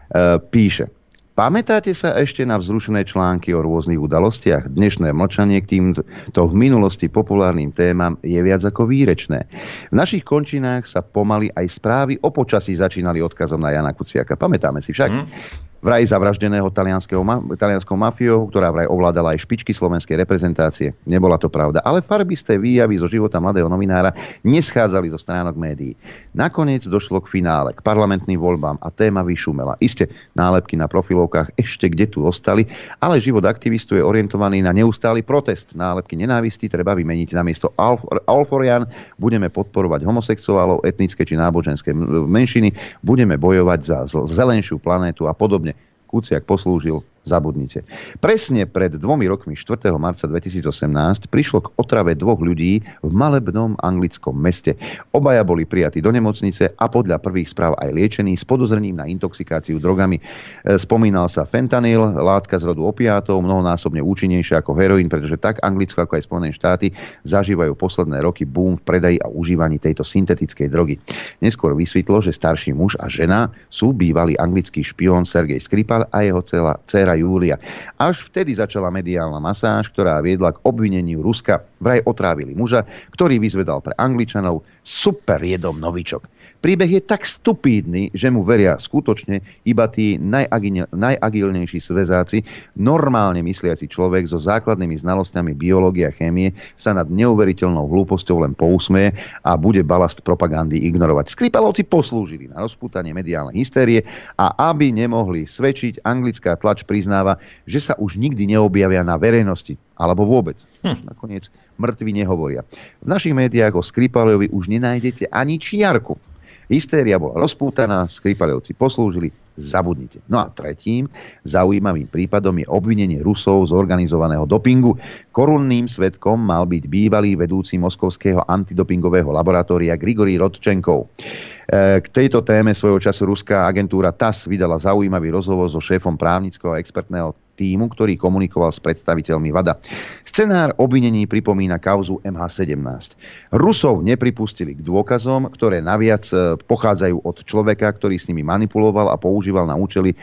píše: pamätáte sa ešte na vzrušené články o rôznych udalostiach? Dnešné mlčanie k týmto v minulosti populárnym témam je viac ako výrečné. V našich končinách sa pomaly aj správy o počasí začínali odkazom na Jana Kuciaka. Pamätáme si však? Hmm. Vraj zavraždeného talianskou mafiou, ktorá vraj ovládala aj špičky slovenskej reprezentácie. Nebola to pravda, ale farbisté výjavy zo života mladého novinára neschádzali zo stránok médií. Nakoniec došlo k finále, k parlamentným voľbám a téma vyšumela. Iste, nálepky na profilovkách ešte kde tu ostali, ale život aktivistu je orientovaný na neustály protest. Nálepky nenávisti treba vymeniť namiesto Alforian. Budeme podporovať homosexuálov, etnické či náboženské menšiny, budeme bojovať za zelenšiu planétu a podobne. Kuciak poslúžil, zabudnite. Presne pred dvomi rokmi, štvrtého marca dvetisícosemnásť, prišlo k otrave dvoch ľudí v malebnom anglickom meste. Obaja boli prijatí do nemocnice a podľa prvých správ aj liečení s podozrením na intoxikáciu drogami. Spomínal sa fentanyl, látka z rodu opiátov, mnohonásobne účinnejšia ako heroín, pretože tak Anglicko ako aj Spojené štáty zažívajú posledné roky boom v predaji a užívaní tejto syntetickej drogy. Neskôr vysvetlo, že starší muž a žena sú bývalý anglický špión Sergej Skripal a jeho dcéra Júlia. Až vtedy začala mediálna masáž, ktorá viedla k obvineniu Ruska. Vraj otrávili muža, ktorý vyzvedal pre Angličanov super jedom novičok. Príbeh je tak stupídny, že mu veria skutočne iba tí najagil, najagilnejší svezáci. Normálne mysliaci človek so základnými znalosťami biológie a chémie sa nad neuveriteľnou hlúposťou len pousmeje a bude balast propagandy ignorovať. Skripalovci poslúžili na rozpútanie mediálnej hystérie a aby nemohli svedčiť, anglická tlač priznáva, že sa už nikdy neobjavia na verejnosti. Alebo vôbec. Hm. Nakoniec mŕtvi nehovoria. V našich médiách o Skripalovi už nenájdete ani čiarku. Hystéria bola rozpútaná, Skripalovci poslúžili, zabudnite. No a tretím zaujímavým prípadom je obvinenie Rusov z organizovaného dopingu. Korunným svedkom mal byť bývalý vedúci moskovského antidopingového laboratória Grigorij Rodčenkov. K tejto téme svojho času ruská agentúra TASS vydala zaujímavý rozhovor so šéfom právnického a expertného tímu, ktorý komunikoval s predstaviteľmi WADA. Scenár obvinení pripomína kauzu em há sedemnásť. Rusov nepripustili k dôkazom, ktoré naviac pochádzajú od človeka, ktorý s nimi manipuloval a používal na účely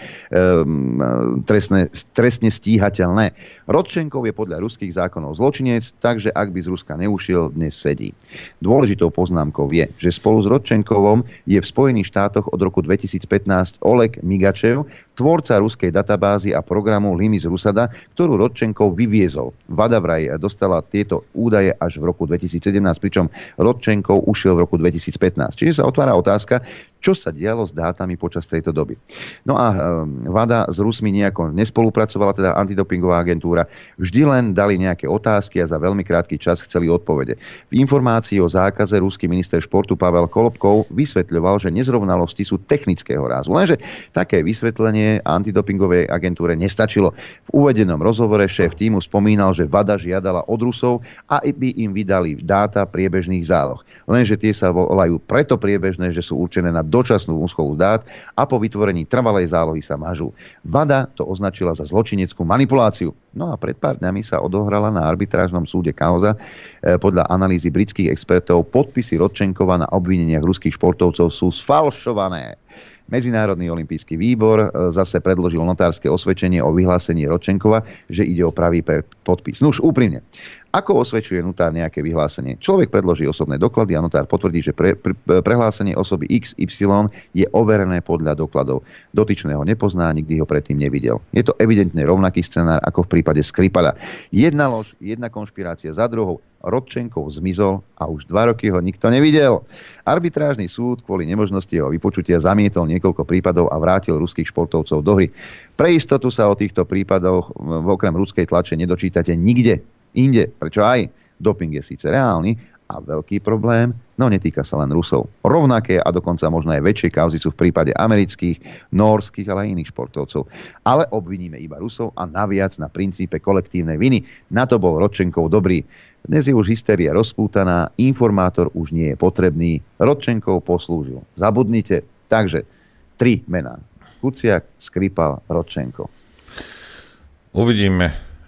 um, trestne, trestne stíhateľné. Rodčenkov je podľa ruských zákonov zločinec, takže ak by z Ruska neušiel, dnes sedí. Dôležitou poznámkou je, že spolu s Rodčenkovom je v Spojených štátoch od roku dvetisícpätnásť Oleg Migačev, tvorca ruskej databázy a programu Limis Rusada, ktorú Rodčenkov vyviezol. WADA vraj dostala tieto údaje až v roku dvetisícsedemnásť, pričom Rodčenkov ušiel v roku dvetisícpätnásť. Čiže sa otvára otázka, čo sa dialo s dátami počas tejto doby. No a WADA s Rusmi nejako nespolupracovala, teda antidopingová agentúra. Vždy len dali nejaké otázky a za veľmi krátky čas chceli odpovede. V informácii o zákaze ruský minister športu Pavel Kolobkov vysvetľoval, že nezrovnalosti sú technického rázu. Lenže také vysvetlenie antidopingovej agentúre nestačilo. V uvedenom rozhovore šéf tímu spomínal, že WADA žiadala od Rusov, aby im vydali dáta priebežných záloh. Lenže tie sa volajú preto priebežné, že sú určené na dočasnú úschovu dát a po vytvorení trvalej zálohy sa mažú. WADA to označila za zločineckú manipuláciu. No a pred pár dňami sa odohrala na arbitrážnom súde kauza. Podľa analýzy britských expertov podpisy Rodčenkova na obvineniach ruských športovcov sú sfalšované. Medzinárodný olympijský výbor zase predložil notárske osvedčenie o vyhlásení Rodčenkova, že ide o pravý podpis. No už úprimne. Ako osvedčuje notár nejaké vyhlásenie? Človek predloží osobné doklady a notár potvrdí, že pre, pre, prehlásenie osoby iks ypsilon je overené podľa dokladov. Dotyčného nepozná, nikdy ho predtým nevidel. Je to evidentne rovnaký scenár ako v prípade Skripala. Jedna lož, jedna konšpirácia za druhou. Rodčenkov zmizol a už dva roky ho nikto nevidel. Arbitrážny súd kvôli nemožnosti jeho vypočutia zamietol niekoľko prípadov a vrátil ruských športovcov do hry. Pre istotu sa o týchto prípadoch okrem ruskej tlače nedočítate nikde inde. Prečo aj? Doping je síce reálny a veľký problém, no netýka sa len Rusov. Rovnaké a dokonca možno aj väčšie kauzy sú v prípade amerických, nórskych, ale aj iných športovcov. Ale obviníme iba Rusov a naviac na princípe kolektívnej viny. Na to bol Rodčenkov dobrý. Dnes je už hystéria rozpútaná, informátor už nie je potrebný, Rodčenkov poslúžil. Zabudnite. Takže tri mená. Kuciak, Skripal, Rodčenkov. Uvidíme,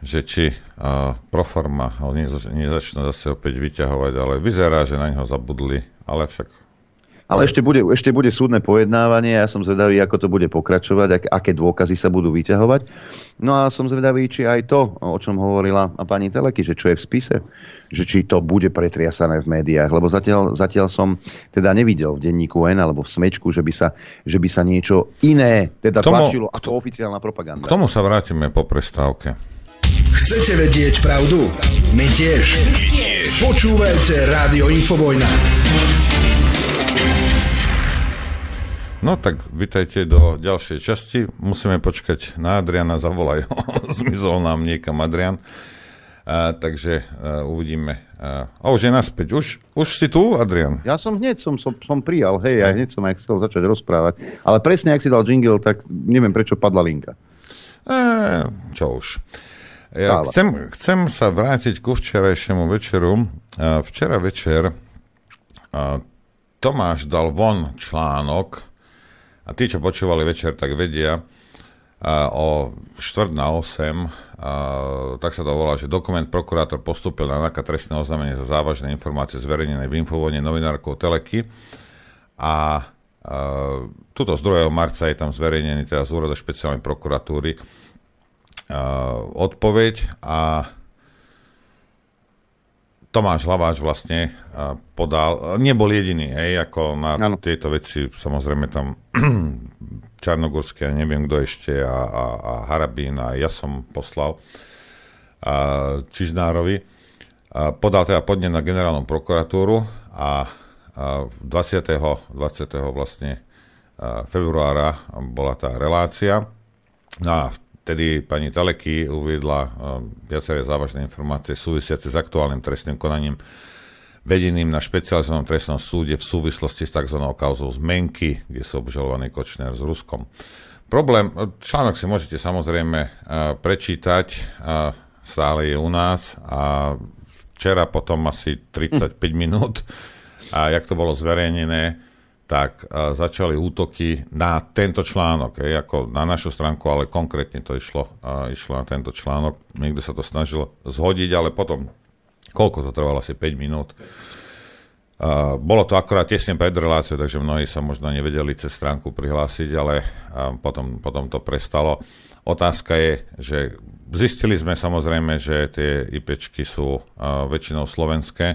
že či uh, proforma ho nezačnú zase opäť vyťahovať, ale vyzerá, že na neho zabudli, ale však... Ale ešte bude, ešte bude súdne pojednávanie, ja som zvedavý, ako to bude pokračovať, ak, aké dôkazy sa budú vyťahovať. No a som zvedavý, či aj to, o čom hovorila a pani Teleky, že čo je v spise, že či to bude pretriasané v médiách, lebo zatiaľ, zatiaľ som teda nevidel v denníku N alebo v Smečku, že by sa, že by sa niečo iné teda tomu, tlačilo ako oficiálna propaganda. K tomu sa vrátime po prestávke. Chcete vedieť pravdu? My tiež. My tiež. Počúvajte Rádio Infovojna. No tak vitajte do ďalšej časti. Musíme počkať na Adriana, zavolaj ho. Zmizol nám niekam Adrian. A, takže a, uvidíme. A, a už je naspäť. Už, už si tu, Adrian? Ja som hneď som, som, som prijal, hej, ja hneď som aj chcel začať rozprávať. Ale presne, ak si dal jingle, tak neviem, prečo padla linka. E, čo už. Ja chcem, chcem sa vrátiť ku včerajšiemu večeru. A, včera večer a, Tomáš dal von článok. A tí, čo počúvali večer, tak vedia, uh, o štvrť na osem, uh, tak sa to volá, že dokument prokurátor postúpil na NAKA trestné oznámenie za závažné informácie zverejnené v Infovojne novinárkou Teleky. A uh, tuto z druhého marca je tam zverejnený teda z úradu špeciálnej prokuratúry uh, odpoveď a Tomáš Hlaváč vlastne podal, nebol jediný, hej, ako na ano. Tieto veci, samozrejme tam Čarnogórske, a neviem kto ešte, a, a, a Harabín, a ja som poslal a Čižnárovi. A podal teda podnet na generálnu prokuratúru a, a dvadsiateho vlastne februára bola tá relácia. No a vtedy pani Teleky uviedla uh, viaceré závažné informácie súvisiace s aktuálnym trestným konaním vedeným na špecializovanom trestnom súde v súvislosti s tzv. Kauzou Zmenky, kde sú obžalovaní Kočner s Ruskom. Problém, článok si môžete samozrejme uh, prečítať, uh, stále je u nás a včera potom asi tridsaťpäť minút, a jak to bolo zverejnené, tak uh, začali útoky na tento článok, je, ako na našu stránku, ale konkrétne to išlo, uh, išlo na tento článok. Niekto sa to snažil zhodiť, ale potom, koľko to trvalo, asi päť minút. Uh, bolo to akorát tesne pred reláciou, takže mnohí sa možno nevedeli cez stránku prihlásiť, ale uh, potom, potom to prestalo. Otázka je, že zistili sme samozrejme, že tie IPčky sú uh, väčšinou slovenské,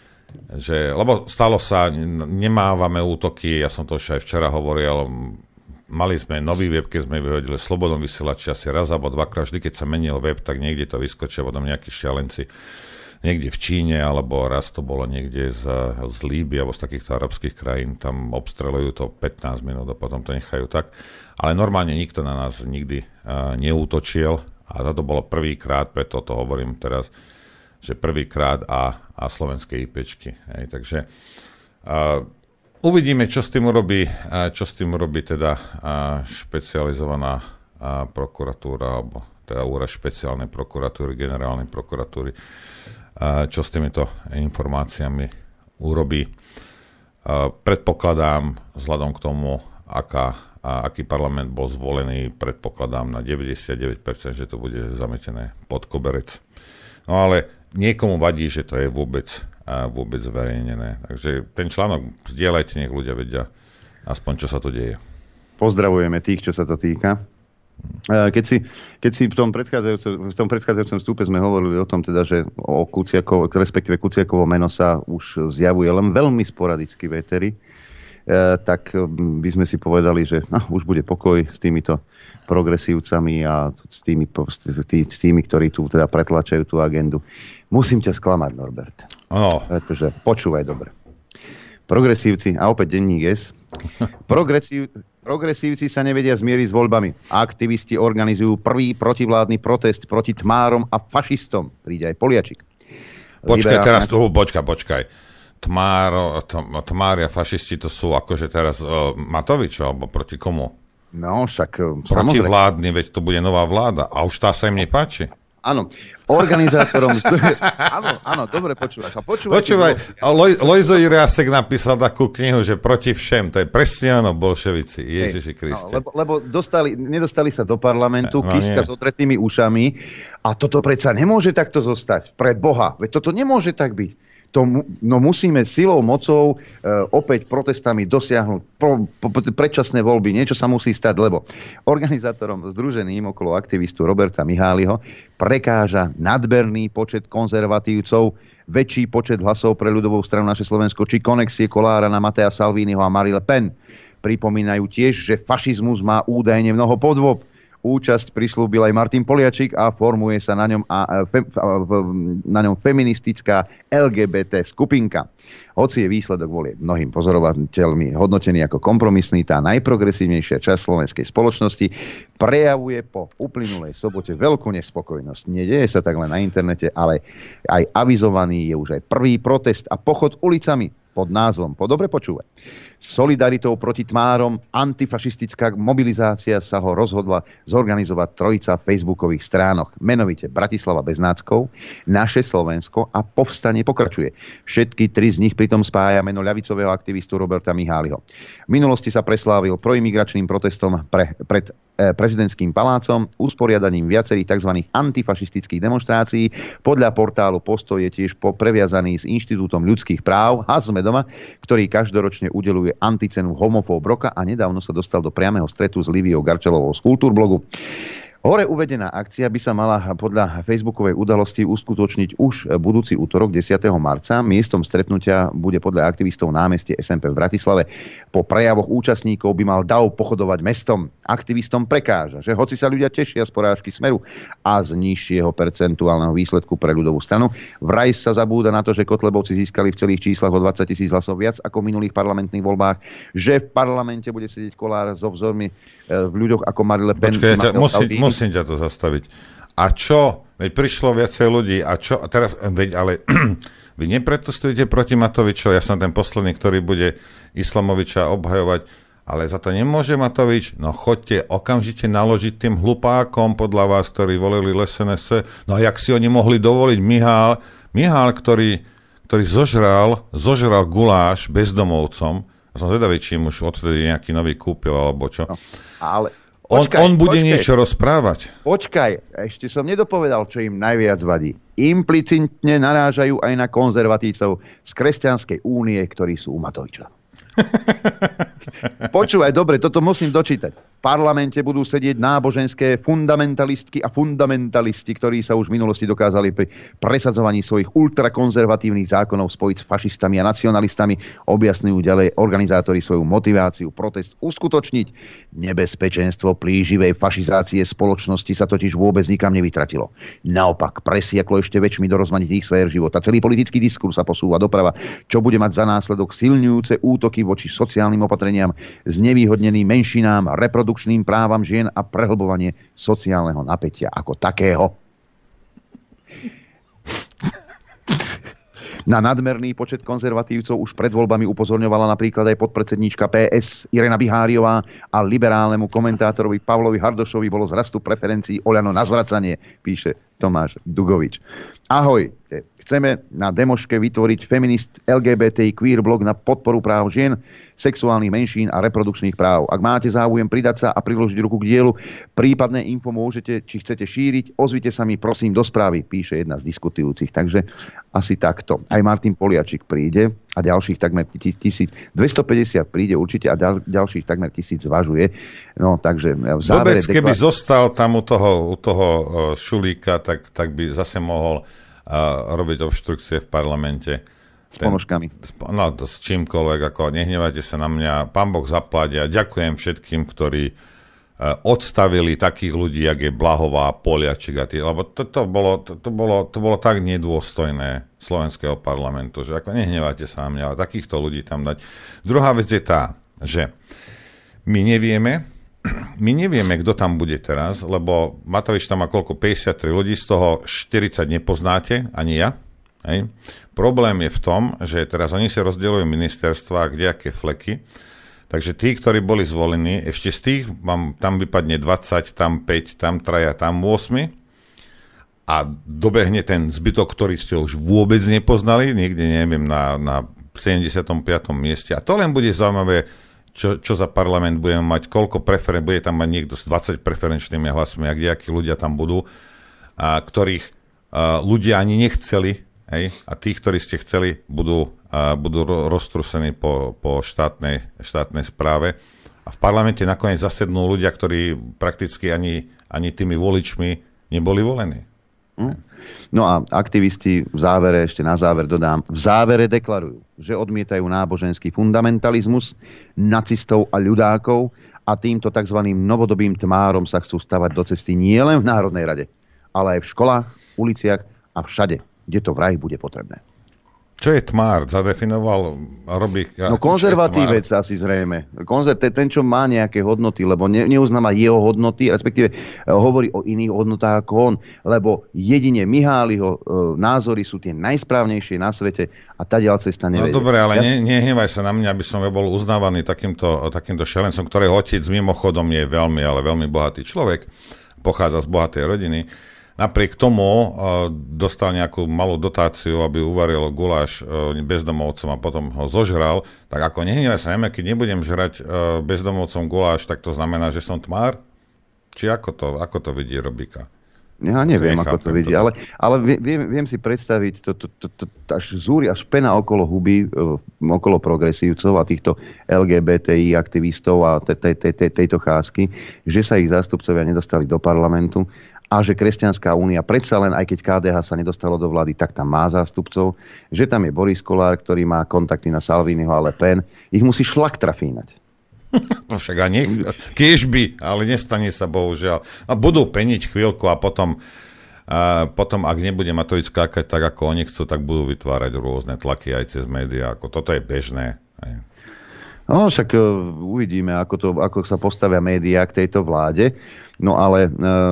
že, lebo stalo sa, nemávame útoky, ja som to už aj včera hovoril, mali sme nový web, keď sme vyhodili v slobodnom vysielači asi raz alebo dvakrát, vždy keď sa menil web, tak niekde to vyskočia, potom nejakí šialenci niekde v Číne, alebo raz to bolo niekde z, z Líby alebo z takýchto arabských krajín, tam obstrelujú to pätnásť minút a potom to nechajú tak, ale normálne nikto na nás nikdy uh, neútočil a toto bolo prvýkrát, preto to hovorím teraz, že prvýkrát a, a slovenské IPčky. Hej. Takže uh, uvidíme, čo s tým urobí, uh, čo s tým urobí teda uh, špecializovaná uh, prokuratúra, alebo teda úrad špeciálnej prokuratúry, generálnej prokuratúry, uh, čo s týmito informáciami urobí. Uh, predpokladám, vzhľadom k tomu, aká, uh, aký parlament bol zvolený, predpokladám na deväťdesiatdeväť percent, že to bude zametené pod koberec. No ale niekomu vadí, že to je vôbec, uh, vôbec zverejnené. Takže ten článok zdieľajte, nech ľudia vedia aspoň, čo sa tu deje. Pozdravujeme tých, čo sa to týka. Uh, keď si, keď si v tom predchádzajúcom, v tom predchádzajúcom vstupe sme hovorili o tom, teda, že o Kuciakov, respektíve Kuciakovo meno sa už zjavuje len veľmi sporadicky v éteri, uh, tak by sme si povedali, že no, už bude pokoj s týmito progresívcami a s tými, s tými, ktorí tu teda pretlačajú tú agendu. Musím ťa sklamať, Norbert. Oh. Pretože počúvaj dobre. Progresívci, a opäť denník S, progresív, progresívci sa nevedia zmieriť s voľbami. Aktivisti organizujú prvý protivládny protest proti tmárom a fašistom. Príde aj Poliačik. Počkaj, Liberálne... teraz tu, počkaj, počkaj. Tmáro, tmári a fašisti to sú akože teraz uh, Matovič, alebo proti komu? No, však protivládny, veď to bude nová vláda. A už tá sa im nepáči. Áno, organizátorom... áno, áno, dobre počúvaš. Počúvaj, Loj, Lojzo Jurásek napísal takú knihu, že proti všem, to je presne ono, bolševici, Ježiši Kriste. No, lebo lebo dostali, nedostali sa do parlamentu, no, Kiska nie. s otretými ušami a toto predsa nemôže takto zostať. Pre Boha, veď toto nemôže tak byť. To, no musíme silou, mocou e, opäť protestami dosiahnuť pro, po, predčasné voľby. Niečo sa musí stať, lebo organizátorom združeným okolo aktivistu Roberta Mihályho prekáža nadmerný počet konzervatívcov, väčší počet hlasov pre ľudovú stranu Naše Slovensko, či konexie Kolára na Matea Salviniho a Marie Le Pen. Pripomínajú tiež, že fašizmus má údajne mnoho podôb. Účasť prislúbil aj Martin Poliačik a formuje sa na ňom, a, fe, na ňom feministická el gé bé té skupinka. Hoci je výsledok volie mnohým pozorovateľmi hodnotený ako kompromisný, tá najprogresívnejšia časť slovenskej spoločnosti prejavuje po uplynulej sobote veľkú nespokojnosť. Nedieje sa tak len na internete, ale aj avizovaný je už aj prvý protest a pochod ulicami pod názvom, po dobre počúvaj, solidaritou proti tmárom, antifašistická mobilizácia sa ho rozhodla zorganizovať trojica facebookových stránok. Menovite Bratislava bez náckov, Naše Slovensko a Povstanie pokračuje. Všetky tri z nich pritom spája meno ľavicového aktivistu Roberta Mihályho. V minulosti sa preslávil proimigračným protestom pre, pred prezidentským palácom, usporiadaním viacerých tzv. Antifašistických demonštrácií. Podľa portálu Postoj je tiež previazaný s Inštitútom ľudských práv a sme doma, ktorý každoročne udeluje anticenu homofób roka a nedávno sa dostal do priameho stretu s Liviou Garčelovou z Kultúrblogu. Hore uvedená akcia by sa mala podľa facebookovej udalosti uskutočniť už budúci útorok desiateho marca. Miestom stretnutia bude podľa aktivistov námestie es em pé v Bratislave. Po prejavoch účastníkov by mal dav pochodovať mestom. Aktivistom prekáža, že hoci sa ľudia tešia z porážky Smeru a z nižšieho percentuálneho výsledku pre ľudovú stranu, vraj sa zabúda na to, že Kotlebovci získali v celých číslach o dvadsať tisíc hlasov viac ako v minulých parlamentných voľbách, že v parlamente bude sedieť Kolár so vzormi v ľuďoch ako Marie Le Pen. Počkej, ťa, musím, musím ťa to zastaviť. A čo? Veď prišlo viacej ľudí. A čo? A teraz, veď, ale vy neprotestujete proti Matovičovi. Ja som ten posledný, ktorý bude Islamoviča obhajovať. Ale za to nemôže Matovič. No choďte okamžite naložiť tým hlupákom podľa vás, ktorí volili es en es. No a jak si oni mohli dovoliť Mihál, Mihál, ktorý, ktorý zožral, zožral guláš bezdomovcom. Ja som zvedavý, čím už odtedy nejaký nový kúpil, alebo čo. No, ale počkaj, on, on bude počkaj. niečo rozprávať. Počkaj, ešte som nedopovedal, čo im najviac vadí. Implicitne narážajú aj na konzervatívcov z Kresťanskej únie, ktorí sú u Matoviča. Počúvaj, dobre, toto musím dočítať. V parlamente budú sedieť náboženské fundamentalistky a fundamentalisti, ktorí sa už v minulosti dokázali pri presadzovaní svojich ultrakonzervatívnych zákonov spojiť s fašistami a nacionalistami. Objasňujú ďalej organizátori svoju motiváciu protest uskutočniť. Nebezpečenstvo plíživej fašizácie spoločnosti sa totiž vôbec nikam nevytratilo. Naopak, presiaklo ešte väčšmi do rozmanitých sfér života. Celý politický diskurs sa posúva doprava, čo bude mať za následok silňujúce útoky voči sociálnym opatreniam, znevýhodneným menšinám, reprodukčným právam žien a prehlbovanie sociálneho napätia ako takého. Na nadmerný počet konzervatívcov už pred voľbami upozorňovala napríklad aj podpredsedníčka pé es Irena Biháriová a liberálnemu komentátorovi Pavlovi Hardošovi bolo z rastu preferencií Oľano na zvracanie, píše Tomáš Dugovič. Ahoj, chceme na Demoške vytvoriť feminist el gé bé té queer blog na podporu práv žien, sexuálnych menšín a reprodukčných práv. Ak máte záujem pridať sa a priložiť ruku k dielu, prípadné info môžete, či chcete šíriť, ozvite sa mi prosím do správy, píše jedna z diskutujúcich. Takže asi takto. Aj Martin Poliačik príde a ďalších takmer tisíc, dvestopäťdesiat príde určite a ďal, ďalších takmer tisíc zvažuje. No, takže v závere... Vôbec, keby deklar... zostal tam u toho, u toho Šulíka, tak, tak by zase mohol a robiť obštrukcie v parlamente. S ponožkami. No, s čímkoľvek, ako nehnevajte sa na mňa, pán Boh zaplatia. Ďakujem všetkým, ktorí uh, odstavili takých ľudí, jak je Blahová, Poliačik a tí, lebo to, to, bolo, to, to, bolo, to bolo tak nedôstojné slovenského parlamentu, že ako nehnevajte sa na mňa, ale takýchto ľudí tam dať. Druhá vec je tá, že my nevieme, My nevieme, kto tam bude teraz, lebo Matovič tam má koľko, päťdesiattri ľudí, z toho štyridsať nepoznáte, ani ja. Hej. Problém je v tom, že teraz oni si rozdeľujú ministerstva, kdejaké fleky, takže tí, ktorí boli zvolení, ešte z tých vám tam vypadne dvadsať, tam päť, tam traja, tam osem a dobehne ten zbytok, ktorý ste už vôbec nepoznali, niekde, neviem, na, na sedemdesiatom piatom mieste. A to len bude zaujímavé, čo, čo za parlament budeme mať, koľko preferen, bude tam mať niekto s dvadsať preferenčnými hlasmi, a kdejakí ľudia tam budú, a ktorých a, ľudia ani nechceli, hej, a tých, ktorí ste chceli, budú, a, budú roztrúsení po, po štátnej, štátnej správe. A v parlamente nakoniec zasednú ľudia, ktorí prakticky ani, ani tými voličmi neboli volení. No a aktivisti v závere, ešte na záver dodám, v závere deklarujú, že odmietajú náboženský fundamentalizmus, nacistov a ľudákov a týmto tzv. Novodobým tmárom sa chcú stavať do cesty nielen v Národnej rade, ale aj v školách, uliciach a všade, kde to vraj bude potrebné. Čo je tmár? Zadefinoval Robík? No konzervatívec asi zrejme. Konzer- ten, čo má nejaké hodnoty, lebo ne, neuznáva jeho hodnoty, respektíve hovorí o iných hodnotách ako on, lebo jedine Mihályho e, názory sú tie najsprávnejšie na svete a tadiaľ cesta nevedie. No dobre, ale ja... ne, nehnevaj sa na mňa, aby som bol uznávaný takýmto, takýmto šelencom, ktorého otec mimochodom je veľmi, ale veľmi bohatý človek, pochádza z bohatej rodiny. Napriek tomu uh, dostal nejakú malú dotáciu, aby uvaril guláš uh, bezdomovcom a potom ho zožral, tak ako nehnevaj sa, neviem, keď nebudem žrať uh, bezdomovcom guláš, tak to znamená, že som tmár? Či ako to, ako to vidí Robíka? Ja neviem, ako to vidí, ale, ale viem, viem si predstaviť, to, to, to, to, až zúri, až pena okolo huby, uh, okolo progresívcov a týchto el gé bé té í aktivistov a te, te, te, te, tejto cházky, že sa ich zástupcovia nedostali do parlamentu. A že Kresťanská únia predsa len, aj keď ká dé há sa nedostalo do vlády, tak tam má zástupcov, že tam je Boris Kollár, ktorý má kontakty na Salviniho a Le Pen, ich musí šlak trafínať. No však a nech, kiež by, ale nestane sa bohužiaľ. A budú peniť chvíľku a potom, a potom ak nebude Matovič skákať tak, ako oni chcú, tak budú vytvárať rôzne tlaky aj cez médiá. Ako toto je bežné. Aj. No však uh, uvidíme, ako, to, ako sa postavia médiá k tejto vláde. No ale uh,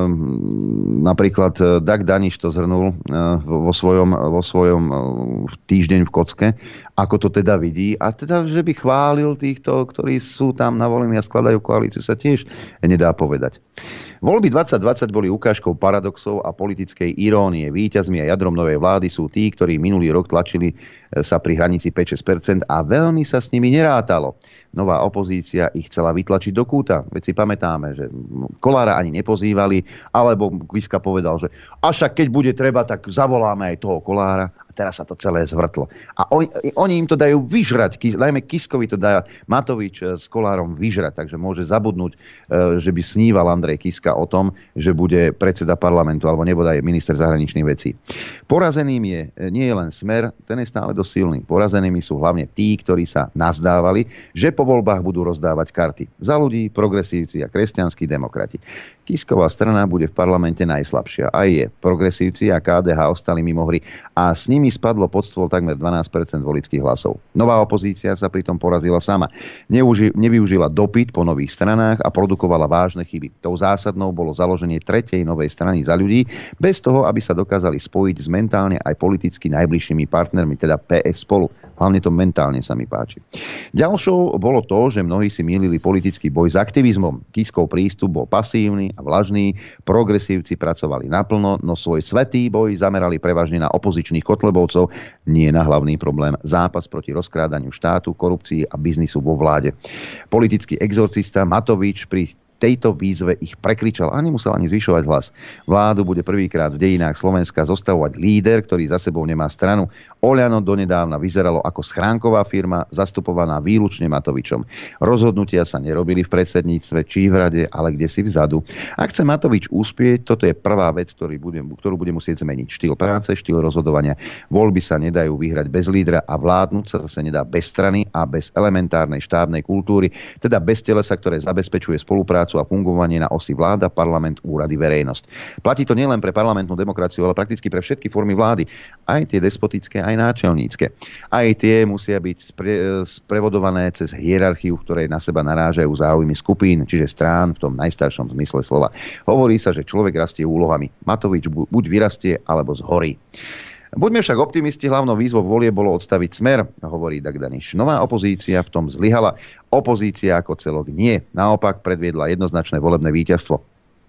napríklad uh, Dag Daniš to zhrnul uh, vo svojom, vo svojom uh, týždeň v kocke, ako to teda vidí. A teda, že by chválil týchto, ktorí sú tam navolení a skladajú koalíciu, sa tiež nedá povedať. Voľby dvadsať dvadsať boli ukážkou paradoxov a politickej irónie. Víťazmi a jadrom novej vlády sú tí, ktorí minulý rok tlačili sa pri hranici päť až šesť percent a veľmi sa s nimi nerátalo. Nová opozícia ich chcela vytlačiť do kúta. Veď si pamätáme, že Kollára ani nepozývali, alebo Kiska povedal, že až keď bude treba, tak zavoláme aj toho Kollára. Teraz sa to celé zvrtlo. A oni, oni im to dajú vyžrať. Najmä Kiskovi to dá Matovič s Kollárom vyžrať. Takže môže zabudnúť, že by sníval Andrej Kiska o tom, že bude predseda parlamentu alebo nebodaj minister zahraničných vecí. Porazeným je nie je len Smer, ten je stále dosť silný. Porazenými sú hlavne tí, ktorí sa nazdávali, že po voľbách budú rozdávať karty. Za ľudí, progresívci a kresťanskí demokrati. Kisková strana bude v parlamente najslabšia. Aj je. Progresívci a ká dé há ostali mimo hry a s nimi spadlo pod stôl takmer dvanásť percent voličských hlasov. Nová opozícia sa pritom porazila sama. Neuži, nevyužila dopyt po nových stranách a produkovala vážne chyby. Tou zásadnou bolo založenie tretej novej strany Za ľudí, bez toho, aby sa dokázali spojiť s mentálne aj politicky najbližšími partnermi, teda pé es Spolu. Hlavne to mentálne sa mi páči. Ďalšou bolo to, že mnohí si mýlili politický boj s aktivizmom. Kiskov prístup bol pasívny a vlažný, progresívci pracovali naplno, no svoj svätý boj zamerali prevažne na opozičných kotlebovcov, nie na hlavný problém zápas proti rozkrádaniu štátu, korupcii a biznisu vo vláde. Politický exorcista Matovič pri tejto výzve ich prekričal a nemusel ani zvyšovať hlas. Vládu bude prvýkrát v dejinách Slovenska zostavovať líder, ktorý za sebou nemá stranu. Oľano donedávna vyzeralo ako schránková firma, zastupovaná výlučne Matovičom. Rozhodnutia sa nerobili v predsedníctve či v rade, ale kde si vzadu. Ak chce Matovič úspieť, toto je prvá vec, ktorý bude, ktorú bude musieť zmeniť. Štýl práce, štýl rozhodovania. Voľby sa nedajú vyhrať bez lídra a vládnuť sa zase nedá bez strany a bez elementárnej štábnej kultúry, teda bez telesa, ktoré zabezpečuje spoluprácu a fungovanie na osi vláda, parlament, úrady, verejnosť. Platí to nielen pre parlamentnú demokraciu, ale prakticky pre všetky formy vlády, aj tie despotické, aj náčelnícke. Aj tie musia byť spre, sprevodované cez hierarchiu, v ktorej na seba narážajú záujmy skupín, čiže strán v tom najstaršom zmysle slova. Hovorí sa, že človek rastie úlohami. Matovič buď vyrastie, alebo zhorí. Buďme však optimisti, hlavnou výzvou volie bolo odstaviť Smer, hovorí Dag Daniš. Nová opozícia v tom zlyhala. Opozícia ako celok nie. Naopak predviedla jednoznačné volebné víťazstvo.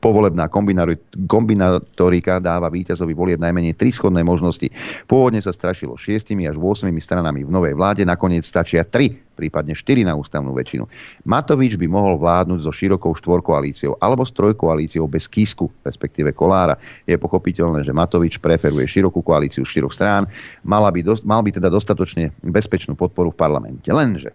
Povolebná kombinatorika dáva víťazovi volieb najmenej tri schodné možnosti. Pôvodne sa strašilo šiestimi až ôsmimi stranami v novej vláde, nakoniec stačia tri, prípadne štyri na ústavnú väčšinu. Matovič by mohol vládnuť so širokou štvorkoalíciou alebo s trojkoalíciou bez Kisku, respektíve Kollára. Je pochopiteľné, že Matovič preferuje širokú koalíciu štyroch strán, mala by dos- mal by teda dostatočne bezpečnú podporu v parlamente. Lenže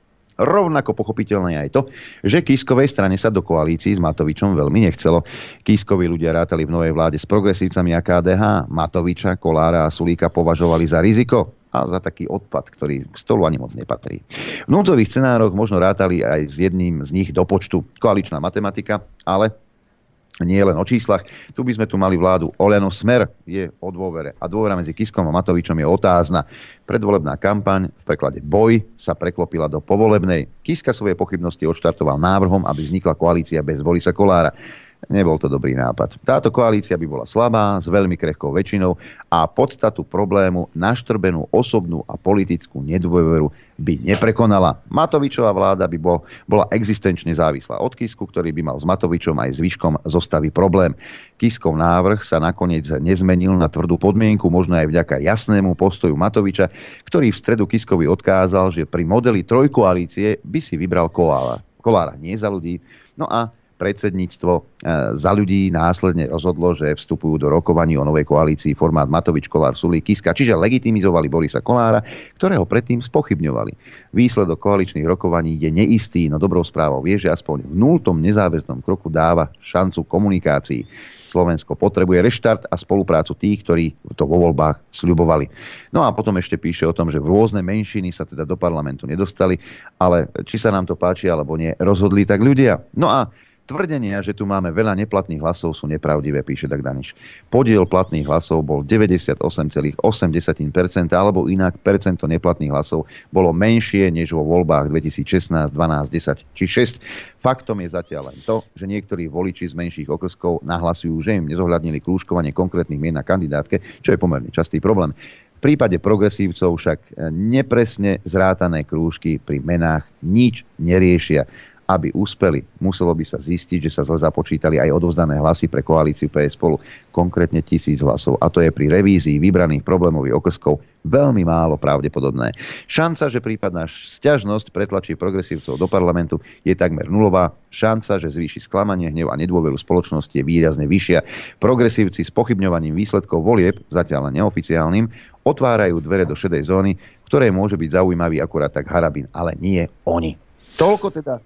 rovnako pochopiteľné je aj to, že Kiskovej strane sa do koalícií s Matovičom veľmi nechcelo. Kiskovi ľudia rátali v novej vláde s progresívcami a ká dé há. Matoviča, Kollára a Sulíka považovali za riziko a za taký odpad, ktorý k stolu ani moc nepatrí. V núdzových scenároch možno rátali aj s jedným z nich do počtu. Koaličná matematika, ale nie len o číslach. Tu by sme tu mali vládu Oľano Smer, je o dôvere. A dôvera medzi Kiskom a Matovičom je otázna. Predvolebná kampaň, v preklade boj, sa preklopila do povolebnej. Kiska svoje pochybnosti odštartoval návrhom, aby vznikla koalícia bez Borisa Kollára. Nebol to dobrý nápad. Táto koalícia by bola slabá, s veľmi krehkou väčšinou a podstatu problému, naštrbenú osobnú a politickú nedôveru by neprekonala. Matovičová vláda by bol, bola existenčne závislá od Kisku, ktorý by mal s Matovičom aj zvyškom zostavy problém. Kiskov návrh sa nakoniec nezmenil na tvrdú podmienku, možno aj vďaka jasnému postoju Matoviča, ktorý v stredu Kiskovi odkázal, že pri modeli trojkoalície by si vybral Kollára. Kollára nie za ľudí. No a predsedníctvo e, za ľudí následne rozhodlo, že vstupujú do rokovaní o novej koalícii formát Matovič, Kollár, Sulík, Kiska, čiže legitimizovali Borisa Kollára, ktorého predtým spochybňovali. Výsledok koaličných rokovaní je neistý, no dobrou správou je, že aspoň v nultom nezáväznom kroku dáva šancu komunikácii. Slovensko potrebuje reštart a spoluprácu tých, ktorí to vo voľbách sľubovali. No a potom ešte píše o tom, že v rôzne menšiny sa teda do parlamentu nedostali, ale či sa nám to páči alebo nie, rozhodli tak ľudia. No a tvrdenia, že tu máme veľa neplatných hlasov, sú nepravdivé, píše Dag Daniš. Podiel platných hlasov bol deväťdesiatosem celá osem percenta, alebo inak percento neplatných hlasov bolo menšie než vo voľbách dvetisícšestnásť, dvanásť, desať či šesť. Faktom je zatiaľ len to, že niektorí voliči z menších okrskov nahlasujú, že im nezohľadnili krúžkovanie konkrétnych mien na kandidátke, čo je pomerne častý problém. V prípade progresívcov však nepresne zrátané krúžky pri menách nič neriešia. Aby úspeli, muselo by sa zistiť, že sa zle započítali aj odovzdané hlasy pre koalíciu pé es Spolu, konkrétne tisíc hlasov. A to je pri revízii vybraných problémových okrskov veľmi málo pravdepodobné. Šanca, že prípadná sťažnosť pretlačí progresívcov do parlamentu, je takmer nulová. Šanca, že zvýši sklamanie, hnev a nedôveru spoločnosti, je výrazne vyššia. Progresívci s pochybňovaním výsledkov volieb, zatiaľ len neoficiálnym, otvárajú dvere do šedej zóny, ktoré môže byť zaujímavý akurát tak Harabin, ale nie oni. Toľko teda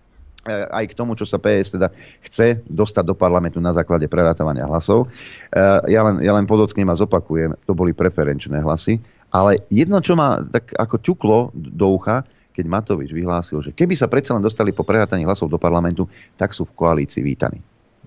aj k tomu, čo sa pé es teda chce dostať do parlamentu na základe prerátovania hlasov. Ja len, ja len podotknem a zopakujem, to boli preferenčné hlasy, ale jedno, čo ma tak ako ťuklo do ucha, keď Matovič vyhlásil, že keby sa predsa len dostali po prerátaní hlasov do parlamentu, tak sú v koalícii vítaní.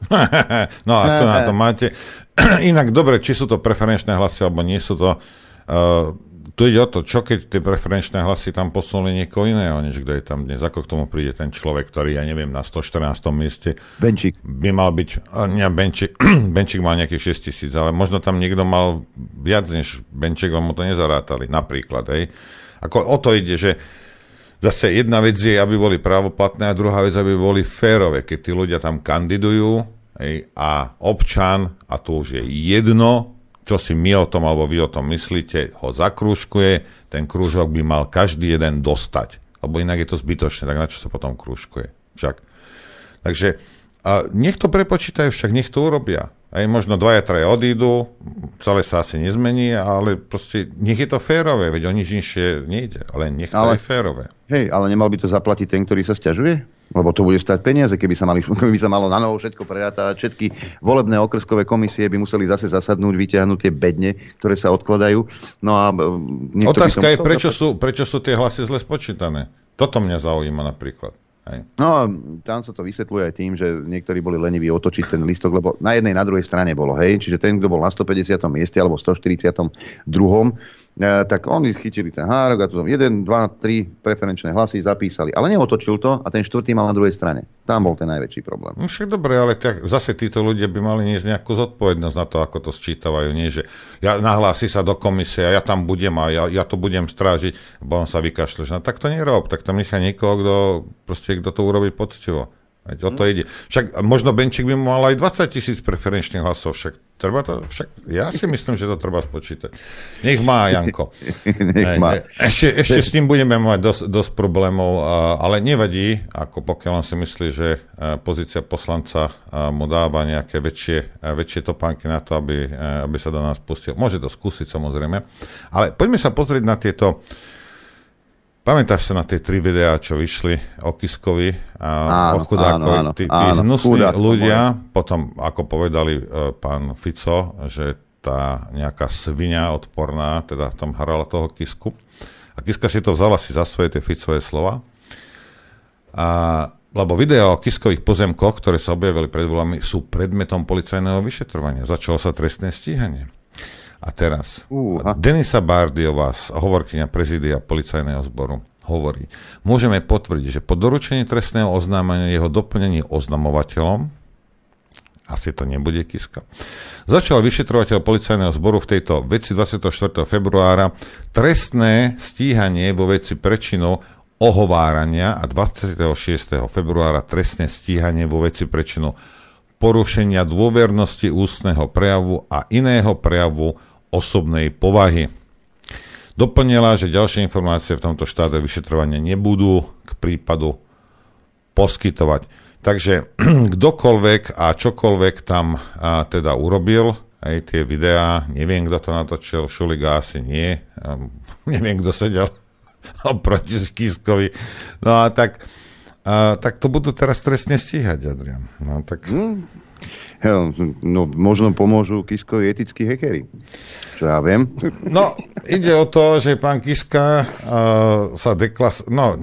No a to na to máte. Inak dobre, či sú to preferenčné hlasy, alebo nie sú to... Uh, tu ide o to, čo keď tie preferenčné hlasy tam posunuli niekoho iného, než kto je tam dnes. Ako k tomu príde ten človek, ktorý, ja neviem, na stoštrnástom mieste Benčík by mal byť... Nie, Benčík, Benčík mal nejakých šesť tisíc, ale možno tam niekto mal viac než Benčík, mu to nezarátali, napríklad. Hej. Ako o to ide, že zase jedna vec je, aby boli právoplatné, a druhá vec, aby boli férové. Keď tí ľudia tam kandidujú, hej, a občan, a to už je jedno, čo si my o tom, alebo vy o tom myslíte, ho zakrúžkuje, ten krúžok by mal každý jeden dostať. Lebo inak je to zbytočné, tak na čo sa potom krúžkuje? Však. Takže a nech to prepočítajú, však nech to urobia. Aj možno dvaja, traja odídu, celé sa asi nezmení, ale proste nech je to férové, veď o nič inšie nejde, ale nech to ale, je férové. Hej, ale nemal by to zaplatiť ten, ktorý sa sťažuje? Lebo to bude stať peniaze, keby sa, mali, keby sa malo na novo všetko prerátať. Všetky volebné okrskové komisie by museli zase zasadnúť, vyťahnuť tie bedne, ktoré sa odkladajú. No a otázka je, prečo sú, prečo sú tie hlasy zle spočítané. Toto mňa zaujíma napríklad. Hej. No, tam sa to vysvetľuje aj tým, že niektorí boli leniví otočiť ten listok, lebo na jednej, na druhej strane bolo, hej, čiže ten, kto bol na stopäťdesiatom mieste alebo stoštyridsiatom druhom, e, tak oni chytili ten hárok a tu jeden, dva, tri preferenčné hlasy zapísali, ale neotočil to a ten štvrtý mal na druhej strane. Tam bol ten najväčší problém. No však dobre, ale tak zase títo ľudia by mali niesť nejakú zodpovednosť na to, ako to sčítavajú. Nie, že ja nahlási sa do komisie a ja tam budem a ja, ja to budem strážiť, bo on sa vykašľeš. No tak to nerob, tak tam nechaj niekoho, kto proste kto to urobí poctivo. Veď o to ide. Však možno Benčík by mal aj dvadsať tisíc preferenčných hlasov, však treba to, však ja si myslím, že to treba spočítať. Nech má, Janko. Nech má. Ešte, ešte s ním budeme mať dosť, dosť problémov, ale nevadí, ako pokiaľ on si myslí, že pozícia poslanca mu dáva nejaké väčšie, väčšie topánky na to, aby, aby sa do nás pustil. Môže to skúsiť, samozrejme. Ale poďme sa pozrieť na tieto. Pamätáš sa na tie tri videá, čo vyšli o Kiskovi a áno, o chudákovi? Tí, tí hnusní ľudia, potom, ako povedali uh, pán Fico, že tá nejaká svinia odporná, teda tam hrala toho Kisku. A Kiska si to vzala si za svoje tie Ficové slova. A, lebo videá o Kiskových pozemkoch, ktoré sa objavili pred voľbami, sú predmetom policajného vyšetrovania. Začalo sa trestné stíhanie. A teraz, uh, Denisa Bárdiová, hovorkyňa prezídia policajného zboru, hovorí, môžeme potvrdiť, že po doručení trestného oznámenia jeho doplnení oznamovateľom, asi to nebude Kiska, začal vyšetrovateľ policajného zboru v tejto veci dvadsiateho štvrtého februára trestné stíhanie vo veci prečinu ohovárania a dvadsiateho šiesteho februára trestné stíhanie vo veci prečinu porušenia dôvernosti ústneho prejavu a iného prejavu osobnej povahy. Doplnila, že ďalšie informácie v tomto štáde vyšetrovania nebudú k prípadu poskytovať. Takže kdokoľvek a čokoľvek tam a, teda urobil, aj tie videá, neviem, kto to natočil, Šuliga asi nie, a, neviem, kto sedel oproti Kiskovi. No a tak, a, tak to budú teraz trestne stíhať, Adrian. No tak... Hmm. No, možno pomôžu Kiskovi etickí hackeri. Čo ja viem. No, ide o to, že pán Kiska uh, sa deklas... No,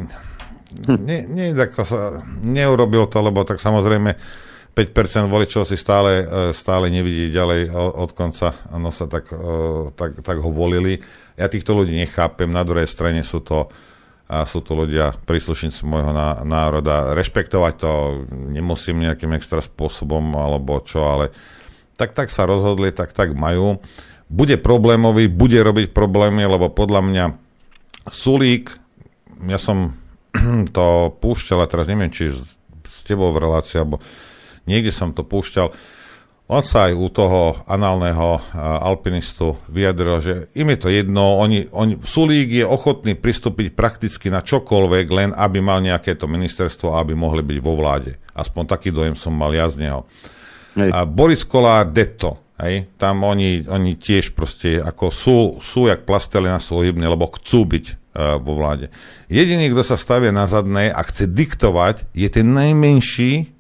ne, ne, deklas... neurobil to, lebo tak samozrejme päť percent voličov si stále, uh, stále nevidí ďalej od konca. Ano sa tak, uh, tak, tak ho volili. Ja týchto ľudí nechápem. Na druhej strane sú to a sú to ľudia, príslušníci môjho národa. Rešpektovať to nemusím nejakým extra spôsobom, alebo čo, ale tak, tak sa rozhodli, tak, tak majú. Bude problémový, bude robiť problémy, lebo podľa mňa Sulík, ja som to púšťal, a teraz neviem, či s tebou v relácii, alebo niekde som to púšťal, on sa aj u toho análneho alpinistu vyjadril, že im je to jedno, oni, oni, Sulík je ochotný pristúpiť prakticky na čokoľvek, len aby mal nejaké to ministerstvo, aby mohli byť vo vláde. Aspoň taký dojem som mal ja z neho. A Boris Kolár, detto, hej, tam oni, oni tiež proste ako sú, sú jak plastelina, sú hybní, lebo chcú byť uh, vo vláde. Jediný, kto sa stavia na zadné a chce diktovať, je ten najmenší,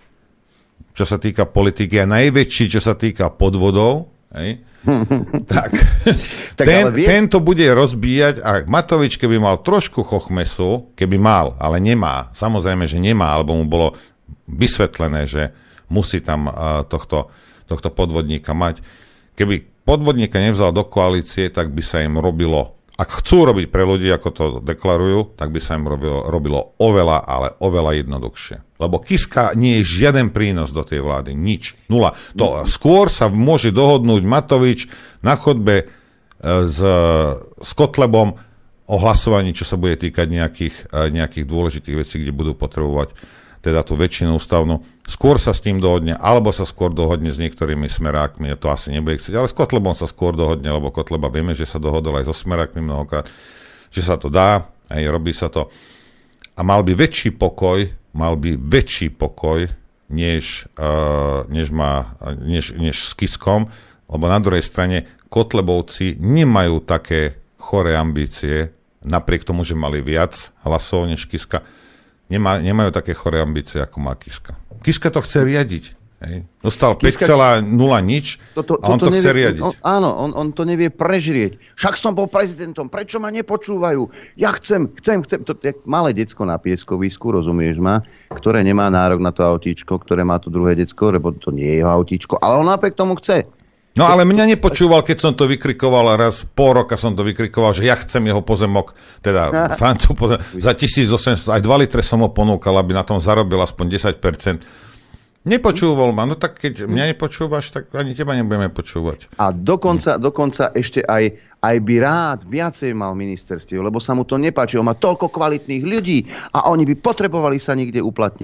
čo sa týka politiky, a najväčší, čo sa týka podvodov, hej? tak, tak ten, vie... tento bude rozbíjať a Matovič, keby mal trošku chochmesu, keby mal, ale nemá, samozrejme, že nemá, alebo mu bolo vysvetlené, že musí tam uh, tohto, tohto podvodníka mať. Keby podvodníka nevzal do koalície, tak by sa im robilo, ak chcú robiť pre ľudí, ako to deklarujú, tak by sa im robilo, robilo oveľa, ale oveľa jednoduchšie. Lebo Kiska nie je žiaden prínos do tej vlády. Nič. Nula. To skôr sa môže dohodnúť Matovič na chodbe s, s Kotlebom o hlasovaní, čo sa bude týkať nejakých, nejakých dôležitých vecí, kde budú potrebovať teda tú väčšinu ústavnú. Skôr sa s tým dohodne, alebo sa skôr dohodne s niektorými smerákmi, to asi nebude chcieť, ale s Kotlebom sa skôr dohodne, lebo Kotleba vieme, že sa dohodol aj so smerákmi mnohokrát, že sa to dá, aj robí sa to. A mal by väčší pokoj, mal by väčší pokoj, než, uh, než, má, než, než s Kiskom, lebo na druhej strane Kotlebovci nemajú také choré ambície, napriek tomu, že mali viac hlasov než Kiska, Nemá, nemajú také choré ambície, ako má Kiska. Kiska to chce riadiť. Hej. Dostal päť celá nula nič to, to, a on to, to nevie, chce riadiť. On, áno, on, on to nevie prežrieť. Však som bol prezidentom, prečo ma nepočúvajú? Ja chcem, chcem, chcem. To je malé decko na pieskovisku, rozumieš ma, ktoré nemá nárok na to autíčko, ktoré má to druhé decko, lebo to nie je jeho autíčko, ale on napriek tomu chce. No ale mňa nepočúval, keď som to vykrikoval, raz pol roka som to vykrikoval, že ja chcem jeho pozemok, teda Francov pozemok, za tisícosemsto, aj dva litre som ho ponúkal, aby na tom zarobil aspoň desať percent. Nepočúval ma, no tak keď mňa nepočúvaš, tak ani teba nebudeme počúvať. A dokonca, dokonca ešte aj, aj by rád viacej mal ministerstiev, lebo sa mu to nepáči, on má toľko kvalitných ľudí a oni by potrebovali sa niekde uplatniť.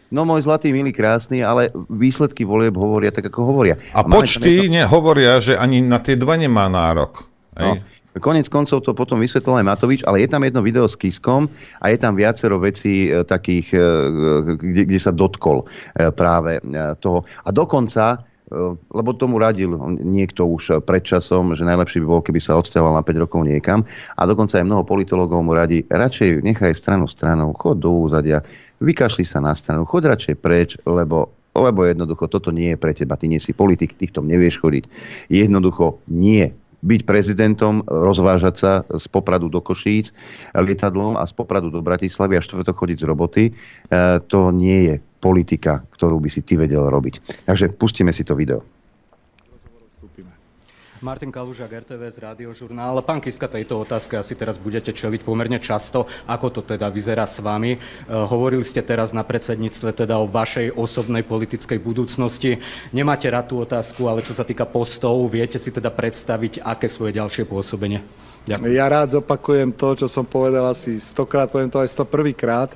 No môj zlatý, milý, krásny, ale výsledky volieb hovoria tak, ako hovoria. A, a počty jedno... nehovoria, že ani na tie dva nemá nárok. No, konec koncov to potom vysvetlil aj Matovič, ale je tam jedno video s Kiskom a je tam viacero vecí e, takých, e, kde, kde sa dotkol e, práve e, toho. A dokonca, e, lebo tomu radil niekto už pred časom, že najlepšie by bolo, keby sa odsťahoval na päť rokov niekam. A dokonca aj mnoho politológov mu radí, radšej nechaj stranu stranou, chod do úzadia, vykašli sa na stranu, chod radšej preč, lebo lebo jednoducho toto nie je pre teba, ty nie si politik, ty v tom nevieš chodiť. Jednoducho nie. Byť prezidentom, rozvážať sa z Popradu do Košíc lietadlom a z Popradu do Bratislavy a štvrtok chodiť z roboty, to nie je politika, ktorú by si ty vedel robiť. Takže pustíme si to video. Martin Kalužák, er té vé es Radiožurnál. Pán Kiska, tejto otázke asi teraz budete čeliť pomerne často. Ako to teda vyzerá s vami? E, hovorili ste teraz na predsedníctve teda o vašej osobnej politickej budúcnosti. Nemáte rád tú otázku, ale čo sa týka postov, viete si teda predstaviť, aké svoje ďalšie pôsobenie? Ďakujem. Ja rád zopakujem to, čo som povedal asi stokrát, poviem to aj sto prvýkrát.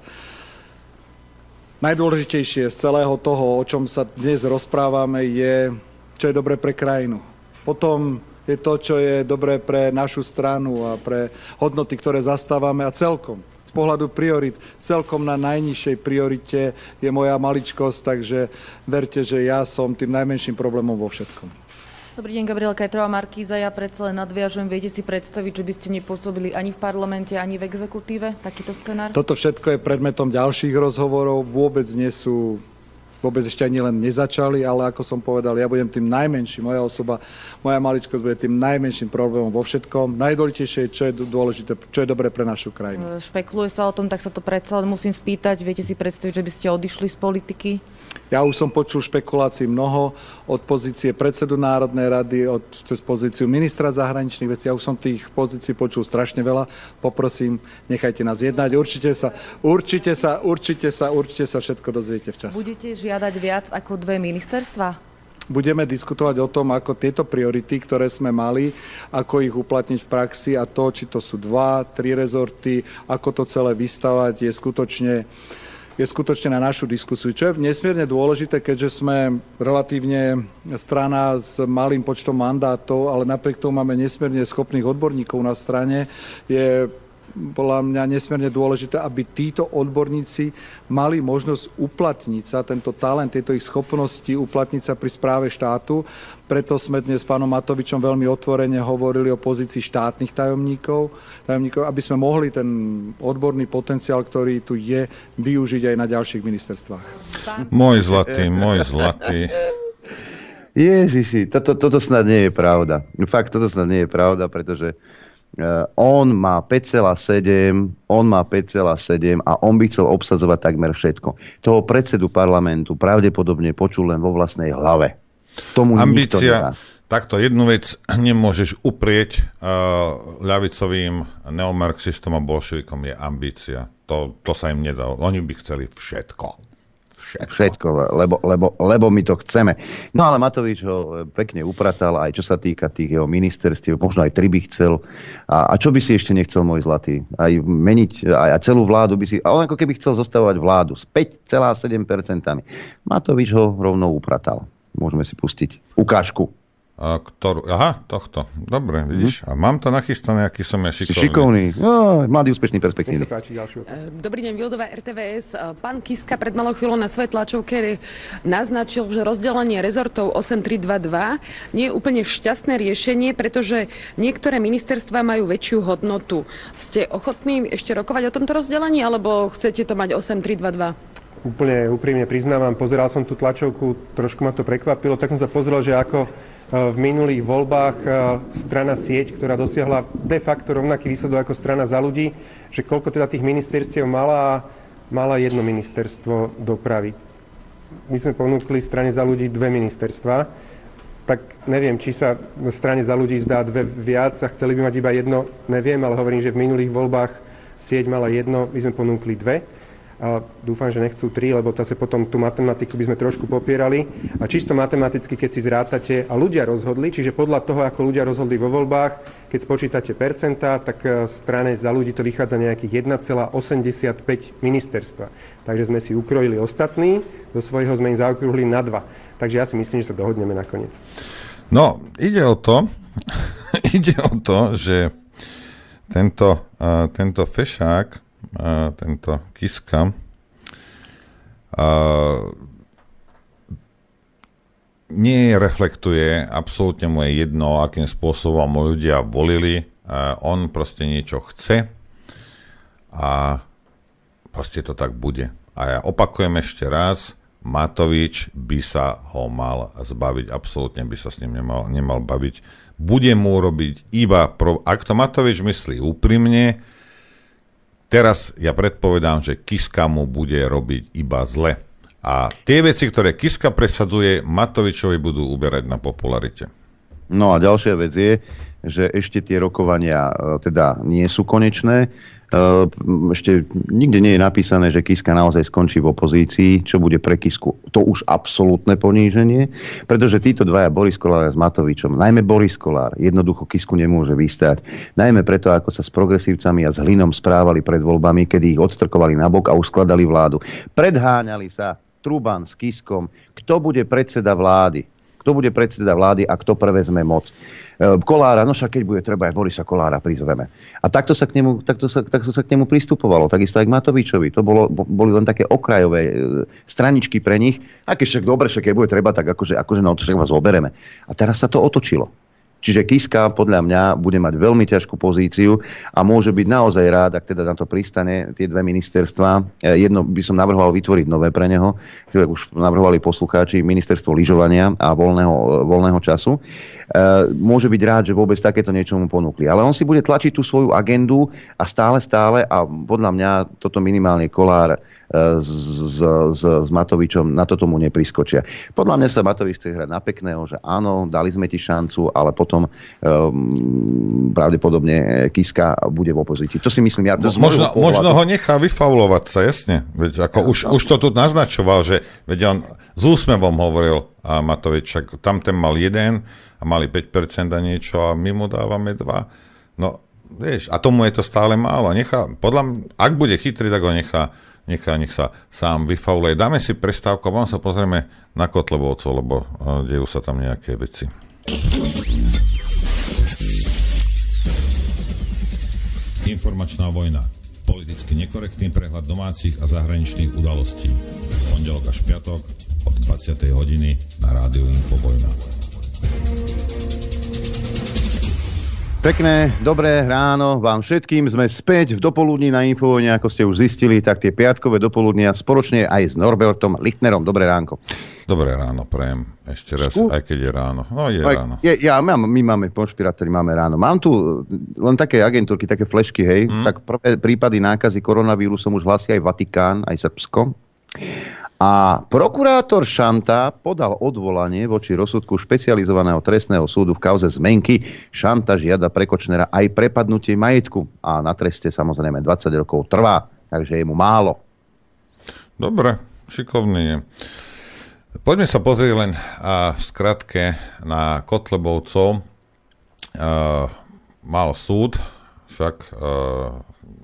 Najdôležitejšie z celého toho, o čom sa dnes rozprávame, je, čo je dobré pre krajinu. Potom je to, čo je dobré pre našu stranu a pre hodnoty, ktoré zastávame a celkom. Z pohľadu priorit, celkom na najnižšej priorite je moja maličkosť, takže verte, že ja som tým najmenším problémom vo všetkom. Dobrý deň, Gabriela Kajtrová, Markíza. Ja predsa len nadviažem. Viete si predstaviť, že by ste nepôsobili ani v parlamente, ani v exekutíve? Takýto scenár? Toto všetko je predmetom ďalších rozhovorov. Vôbec nie sú... Vôbec ešte ani len nezačali, ale ako som povedal, ja budem tým najmenším, moja osoba, moja maličkosť bude tým najmenším problémom vo všetkom. Najdôležitejšie je, čo je dôležité, čo je dobré pre našu krajinu. Špekuluje sa o tom, tak sa to predsa len musím spýtať. Viete si predstaviť, že by ste odišli z politiky? Ja už som počul špekulácií mnoho od pozície predsedu Národnej rady, od, cez pozíciu ministra zahraničných vecí. Ja už som tých pozícií počul strašne veľa. Poprosím, nechajte nás jednať. Určite sa, určite sa, určite sa, určite sa všetko dozviete včas. Budete žiadať viac ako dve ministerstva? Budeme diskutovať o tom, ako tieto priority, ktoré sme mali, ako ich uplatniť v praxi a to, či to sú dva, tri rezorty, ako to celé vystavať, je skutočne... je skutočne na našu diskusiu. Čo je nesmierne dôležité, keďže sme relatívne strana s malým počtom mandátov, ale napriek tomu máme nesmierne schopných odborníkov na strane, je podľa mňa nesmierne dôležité, aby títo odborníci mali možnosť uplatniť sa, tento talent, tieto ich schopnosti uplatniť sa pri správe štátu. Preto sme dnes s pánom Matovičom veľmi otvorene hovorili o pozícii štátnych tajomníkov, tajomníkov, aby sme mohli ten odborný potenciál, ktorý tu je, využiť aj na ďalších ministerstvách. Môj zlatý, môj zlatý. Ježiši, toto, toto snad nie je pravda. Fakt, toto snad nie je pravda, pretože Uh, on má päť celá sedem, on má päť celá sedem a on by chcel obsadzovať takmer všetko. Toho predsedu parlamentu pravdepodobne počul len vo vlastnej hlave. Tomu nikto nedá. Takto jednu vec nemôžeš uprieť uh, ľavicovým neomarxistom a bolševikom, je ambícia. To, to sa im nedá. Oni by chceli všetko. Všetko, všetko lebo, lebo, lebo my to chceme. No ale Matovič ho pekne upratal, aj čo sa týka tých jeho ministerstiev, možno aj tri by chcel. A, a čo by si ešte nechcel, môj zlatý? Aj meniť, aj, aj celú vládu by si... A on ako keby chcel zostavovať vládu s päť celá sedem percent. Matovič ho rovno upratal. Môžeme si pustiť ukážku. A ktorú, aha, tohto. Dobre, vidíš. A mám to nachystané, aký som ja šikovný. Šikovný. No, mladý, úspešný, perspektívny. Dobrý deň, Vildová, er té vé es. Pán Kiska pred malou chvíľou na svojej tlačovke naznačil, že rozdelenie rezortov osem tri dva dva nie je úplne šťastné riešenie, pretože niektoré ministerstvá majú väčšiu hodnotu. Ste ochotní ešte rokovať o tomto rozdelení, alebo chcete to mať osem tri dva dva? Úplne úprimne priznávam, pozeral som tú tlačovku, trošku ma to prekvapilo, tak som sa pozrel, že ako v minulých voľbách strana Sieť, ktorá dosiahla de facto rovnaký výsledok ako strana Za ľudí, že koľko teda tých ministerstiev mala, mala jedno ministerstvo dopravy. My sme ponúkli strane Za ľudí dve ministerstva, tak neviem, či sa strane Za ľudí zdá dve viac a chceli by mať iba jedno, neviem, ale hovorím, že v minulých voľbách Sieť mala jedno, my sme ponúkli dve. a dúfam, že nechcú tri, lebo zase potom tú matematiku by sme trošku popierali. A čisto matematicky, keď si zrátate a ľudia rozhodli, čiže podľa toho, ako ľudia rozhodli vo voľbách, keď spočítate percentá, tak v strane Za ľudí to vychádza nejakých jeden celá osemdesiatpäť ministerstva. Takže sme si ukrojili ostatní, do svojho sme im zaokrúhli na dva. Takže ja si myslím, že sa dohodneme nakoniec. No, ide o to, ide o to, že tento, uh, tento fešák, Uh, tento Kiska uh, nie reflektuje, absolútne mu je jedno, akým spôsobom mu ľudia volili, uh, on proste niečo chce a proste to tak bude. A ja opakujem ešte raz, Matovič by sa ho mal zbaviť, absolútne by sa s ním nemal, nemal baviť. Bude mu robiť iba, pro... ak to Matovič myslí úprimne, teraz ja predpovedám, že Kiska mu bude robiť iba zle. A tie veci, ktoré Kiska presadzuje, Matovičovi budú uberať na popularite. No a ďalšia vec je, že ešte tie rokovania teda nie sú konečné. Ešte nikde nie je napísané, že Kiska naozaj skončí v opozícii, čo bude pre Kisku to už absolútne poníženie, pretože títo dvaja, Boris Kolár s Matovičom, najmä Boris Kolár, jednoducho Kisku nemôže vystať. Najmä preto, ako sa s progresívcami a s Hlinom správali pred voľbami, kedy ich odstrkovali nabok a uskladali vládu. Predháňali sa Truban s Kiskom, kto bude predseda vlády. Kto bude predseda vlády a kto prevezme moc. Kolára, no však keď bude treba, aj Borisa Kolára prizveme. A takto sa k nemu, takto sa, takto sa k nemu pristupovalo. Takisto aj k Matovičovi. To bolo, boli len také okrajové straničky pre nich. A keď však dobre, však keď bude treba, tak akože, akože no to však vás obereme. A teraz sa to otočilo. Čiže Kiska podľa mňa bude mať veľmi ťažkú pozíciu a môže byť naozaj rád, ak teda na to pristane tie dve ministerstva. Jedno by som navrhoval vytvoriť nové pre neho, čo už navrhovali poslucháči, ministerstvo lyžovania a voľného, voľného času. Môže byť rád, že vôbec takéto niečo mu ponúkli. Ale on si bude tlačiť tú svoju agendu a stále, stále a podľa mňa toto minimálne Kolár s, s, s, s Matovičom na toto mu nepriskočia. Podľa mňa sa Matovič chce hrať na pekného, že áno, dali sme ti šancu, ale potom Um, pravdepodobne Kiska bude v opozícii. To si myslím ja. To možno, možno ho nechá vyfaulovať sa, jasne. Veď ako ja, už, no. už to tu naznačoval, že veď on s úsmevom hovoril a Matovič, však tam ten mal jeden a mali päť percent a niečo a my mu dávame dva. No, vieš, a tomu je to stále málo. Nechá, podľa, ak bude chytrý, tak ho nechá, nechá, nech sa sám vyfauluje. Dáme si prestávku a potom sa pozrieme na Kotlebovcov, lebo uh, dejú sa tam nejaké veci. Informačná vojna. Politicky nekorektný prehľad domácich a zahraničných udalostí. Pondelok až piatok od dvadsiatej hodiny na rádiu Infovojna. Pekné, dobré ráno vám všetkým. Sme späť v dopoludní na Infovojne, ako ste už zistili, tak tie piatkové dopoludnia spoločne aj s Norbertom Lichtnerom. Dobré ránko. Dobré ráno, prejem. Ešte raz, Skú? aj keď je ráno. No, je aj, ráno. Je, ja, mám, my máme, konšpirátori máme ráno. Mám tu len také agentúrky, také flešky, hej. Hmm. Tak prvé prípady nákazy koronavírusom už hlasí aj Vatikán, aj Srbsko. A prokurátor Šanta podal odvolanie voči rozsudku špecializovaného trestného súdu v kauze Zmenky. Šanta žiada pre Kočnera aj prepadnutie majetku. A na treste samozrejme dvadsať rokov trvá, takže je mu málo. Dobre, šikovný je. Poďme sa pozrieť len a, v skratke na Kotlebovcov. Uh, mal súd, však uh,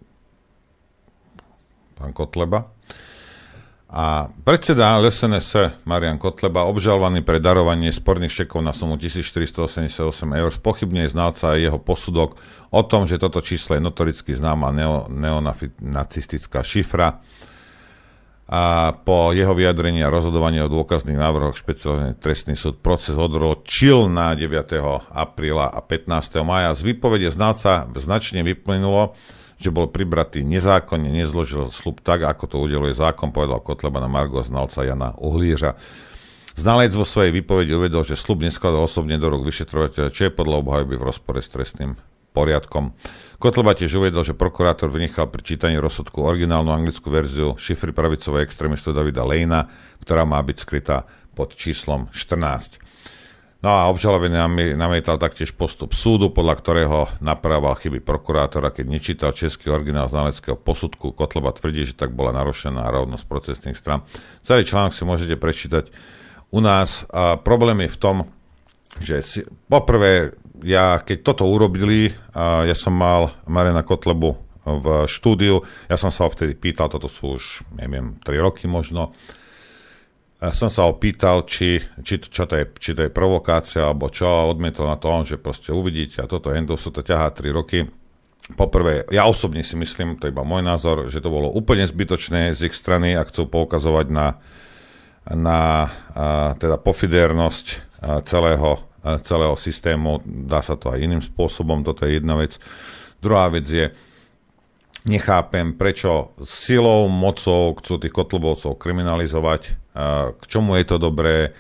pán Kotleba. A predseda el es en es Marian Kotleba, obžalovaný pre darovanie sporných šekov na sumu tisícštyristoosemdesiatosem eur, spochybňuje znalca jeho posudok o tom, že toto číslo je notoricky známa neo, neonacistická šifra. A po jeho vyjadrení a rozhodovaní o dôkazných návrhoch špeciálny trestný súd proces odročil na deviateho apríla a pätnásteho mája. Z výpovede znalca značne vyplynulo, že bol pribratý nezákonne, nezložil sľub tak, ako to udeluje zákon, povedal Kotleba na margo znalca Jana Uhlířa. Znalec vo svojej výpovedi uvedol, že sľub neskladal osobne do rúk vyšetrovateľa, čo je podľa obhajoby v rozpore s trestným poriadkom. Kotleba tiež uvedol, že prokurátor vynechal pri čítaní rozsudku originálnu anglickú verziu šifry pravicového extrémistu Davida Lejna, ktorá má byť skrytá pod číslom štrnásť. No a obžalovaný namietal taktiež postup súdu, podľa ktorého naprával chyby prokurátora, keď nečítal český originál znaleckého posudku. Kotleba tvrdí, že tak bola narušená rovnosť procesných strán. Celý článok si môžete prečítať u nás. A problém je v tom, že si, poprvé, ja keď toto urobili, a ja som mal Mariana Kotlebu v štúdiu, ja som sa ho vtedy pýtal, toto sú už, neviem, tri roky možno, ja som sa ho pýtal, či, či, čo to je, či to je provokácia, alebo čo, odmietol na to on, že proste uvidíte a toto Hendov sa to ťahá tri roky. Poprvé, ja osobne si myslím, to je iba môj názor, že to bolo úplne zbytočné z ich strany a chcú poukazovať na, na a, teda pofidérnosť a, celého, a, celého systému. Dá sa to aj iným spôsobom, toto je jedna vec. Druhá vec je, nechápem, prečo silou, mocou chcú tých Kotlebovcov kriminalizovať. K čomu je to dobré?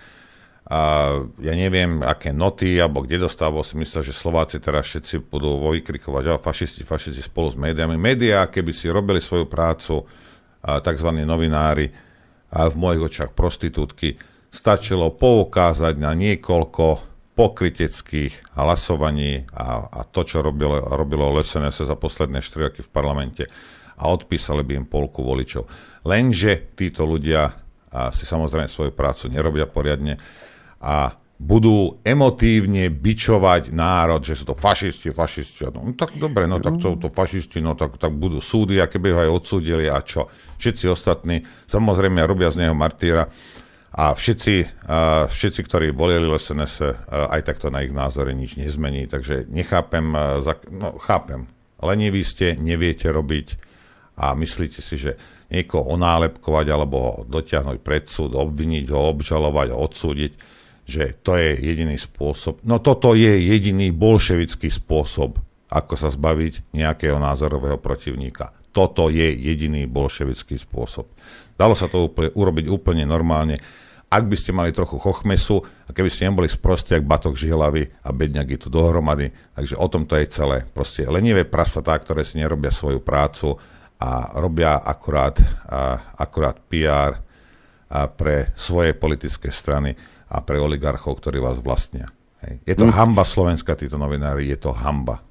Ja neviem, aké noty, alebo kde dostávajú si myslia, že Slováci teraz všetci budú vykrikovať, fašisti, fašisti spolu s médiami. Médiá, keby si robili svoju prácu, takzvaní novinári, a v mojich očiach prostitútky, stačilo poukázať na niekoľko pokryteckých hlasovaní a, a to, čo robilo, robilo es en es za posledné štyri roky v parlamente a odpísali by im polku voličov. Lenže títo ľudia a si samozrejme svoju prácu nerobia poriadne a budú emotívne bičovať národ, že sú to fašisti, fašisti. No tak dobre, no tak to, to fašisti, no tak, tak budú súdy, a keby ho aj odsúdili a čo? Všetci ostatní samozrejme robia z neho martýra a všetci, uh, všetci, ktorí volili es en es, uh, aj takto na ich názore nič nezmení, takže nechápem, uh, zak- no chápem, leniví ste, neviete robiť a myslíte si, že niekoho onálepkovať alebo ho dotiahnuť pred súd, obviniť ho, obžalovať a odsúdiť, že to je jediný spôsob. No toto je jediný bolševický spôsob, ako sa zbaviť nejakého názorového protivníka. Toto je jediný bolševický spôsob. Dalo sa to úplne, urobiť úplne normálne, ak by ste mali trochu chochmesu a keby ste neboli sprostí jak batok žihlavy a bedňaky tu dohromady. Takže o tom to je celé. Proste lenivé prasatá, ktoré si nerobia svoju prácu a robia akurát, a, akurát pé er a pre svoje politické strany a pre oligarchov, ktorí vás vlastnia. Hej. Je to hm. hanba Slovenska, títo novinári, je to hanba.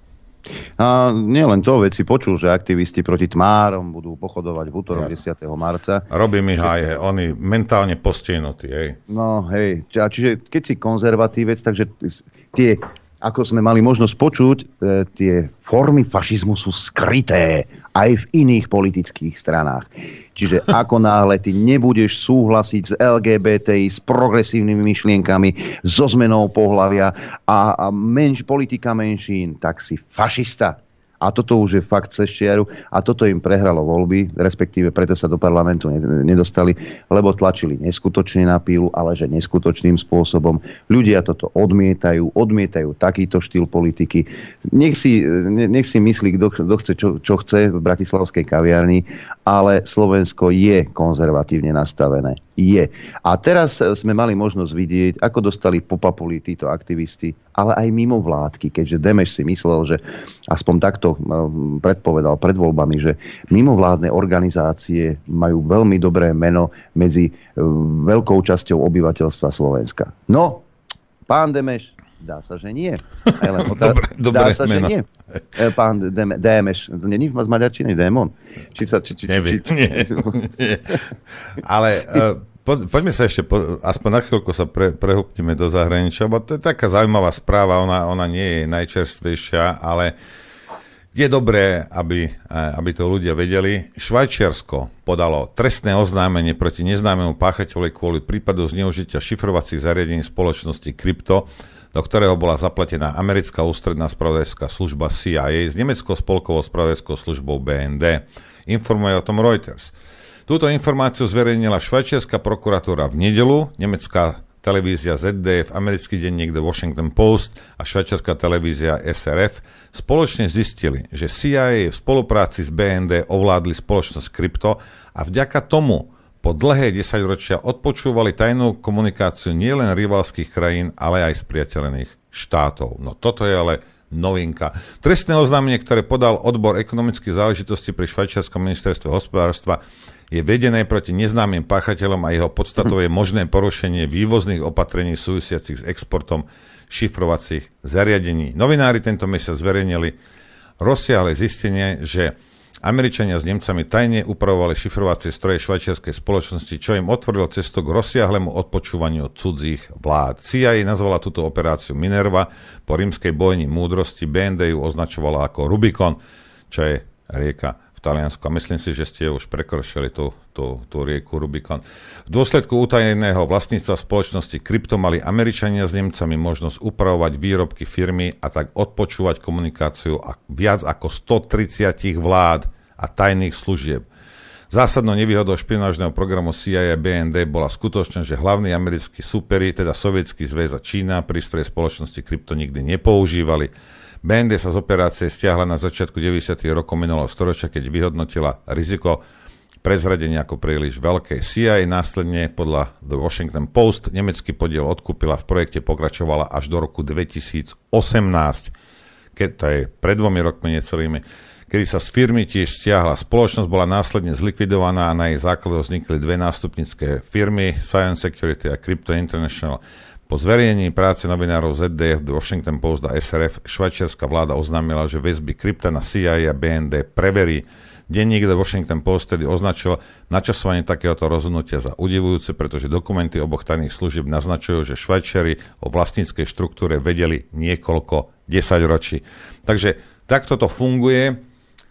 A nielen to, veď si počul, že aktivisti proti tmárom budú pochodovať v útorok ja. desiateho marca. Robím ich aj, oni mentálne postihnutí. Hej. No hej, čiže keď si konzervatívec, takže tie, ako sme mali možnosť počuť, tie formy fašizmu sú skryté aj v iných politických stranách. Čiže ako náhle ty nebudeš súhlasiť s el gé bé té í, s progresívnymi myšlienkami, so zmenou pohlavia a, a menš, politika menšín, tak si fašista. A toto už je fakt cez čiaru a toto im prehralo voľby, respektíve preto sa do parlamentu nedostali, lebo tlačili neskutočne na pílu, ale že neskutočným spôsobom. Ľudia toto odmietajú, odmietajú takýto štýl politiky. Nech si, nech si myslí, kto, kto chce, čo, čo chce v bratislavskej kaviarni, ale Slovensko je konzervatívne nastavené. Je. A teraz sme mali možnosť vidieť, ako dostali po papuli títo aktivisti, ale aj mimo vládky, keďže Demeš si myslel, že aspoň takto predpovedal pred voľbami, že mimovládne organizácie majú veľmi dobré meno medzi veľkou časťou obyvateľstva Slovenska. No, pán Demeš, dá sa, že nie. Len otá- dobre, dá sa, meno. Že nie. Pán Demeš, není z maďarčiny démon? Či sa, či, či, Neviem, či, či, nie, nie. Ale uh, po, poďme sa ešte, po, aspoň na chvíľku sa pre, prehúpnime do zahraničia, bo to je taká zaujímavá správa, ona, ona nie je najčerstvejšia, ale je dobré, aby, aby to ľudia vedeli. Švajčiarsko podalo trestné oznámenie proti neznámemu páchateľovi kvôli prípadu zneužitia šifrovacích zariadení spoločnosti Krypto, do ktorého bola zapletená americká ústredná spravodajská služba C I A s nemeckou spolkovou spravodajskou službou B N D. Informuje o tom Reuters. Túto informáciu zverejnila švajčiarska prokuratúra v nedeľu, nemecká televízia zet dé ef, americký denník The Washington Post a švajčiarska televízia es er ef spoločne zistili, že C I A v spolupráci s B N D ovládli spoločnosť Krypto a vďaka tomu po dlhé desaťročia odpočúvali tajnú komunikáciu nielen rivalských krajín, ale aj spriateľených štátov. No toto je ale novinka. Trestné oznámenie, ktoré podal odbor ekonomických záležitostí pri švajčiarskom ministerstve hospodárstva, je vedené proti neznámym páchateľom a jeho podstatou je možné porušenie vývozných opatrení súvisiacich s exportom šifrovacích zariadení. Novinári tento mesiac zverejnili rozsiahle zistenie, že Američania s Nemcami tajne upravovali šifrovacie stroje švajčiarskej spoločnosti, čo im otvorilo cestu k rozsiahlemu odpočúvaniu cudzích vlád. C I A nazvala túto operáciu Minerva po rímskej bojni múdrosti, bé en dé ju označovala ako Rubikon, čo je rieka v Taliansku. A myslím si, že ste už prekročili tú, tú, tú rieku Rubikon. V dôsledku utajeného vlastníctva spoločnosti Krypto mali Američania s Nemcami možnosť upravovať výrobky firmy a tak odpočúvať komunikáciu a viac ako stotridsať vlád a tajných služieb. Zásadnou nevýhodou špionážneho programu C I A a bé en dé bola skutočnosť, že hlavní americkí súperi, teda Sovietsky zväz a Čína, prístroje spoločnosti Krypto nikdy nepoužívali. bé en dé sa z operácie stiahla na začiatku deväťdesiatych rokov minulého storočia, keď vyhodnotila riziko prezradenia ako príliš veľké. C I A následne podľa The Washington Post nemecký podiel odkúpila, v projekte pokračovala až do roku dvetisícosemnásť, keď to je pred dvomi rokmi necelými, kedy sa z firmy tiež stiahla. Spoločnosť bola následne zlikvidovaná a na jej základe vznikli dve nástupnické firmy, Science Security a Crypto International. Po zverejnení práce novinárov zet dé ef, The Washington Post a es er ef švajčiarska vláda oznámila, že väzby krypta na C I A a bé en dé preverí. Denník The Washington Post tedy označil načasovanie takéhoto rozhodnutia za udivujúce, pretože dokumenty oboch tajných služieb naznačujú, že Švajčiari o vlastníckej štruktúre vedeli niekoľko desaťročí. Takže takto to funguje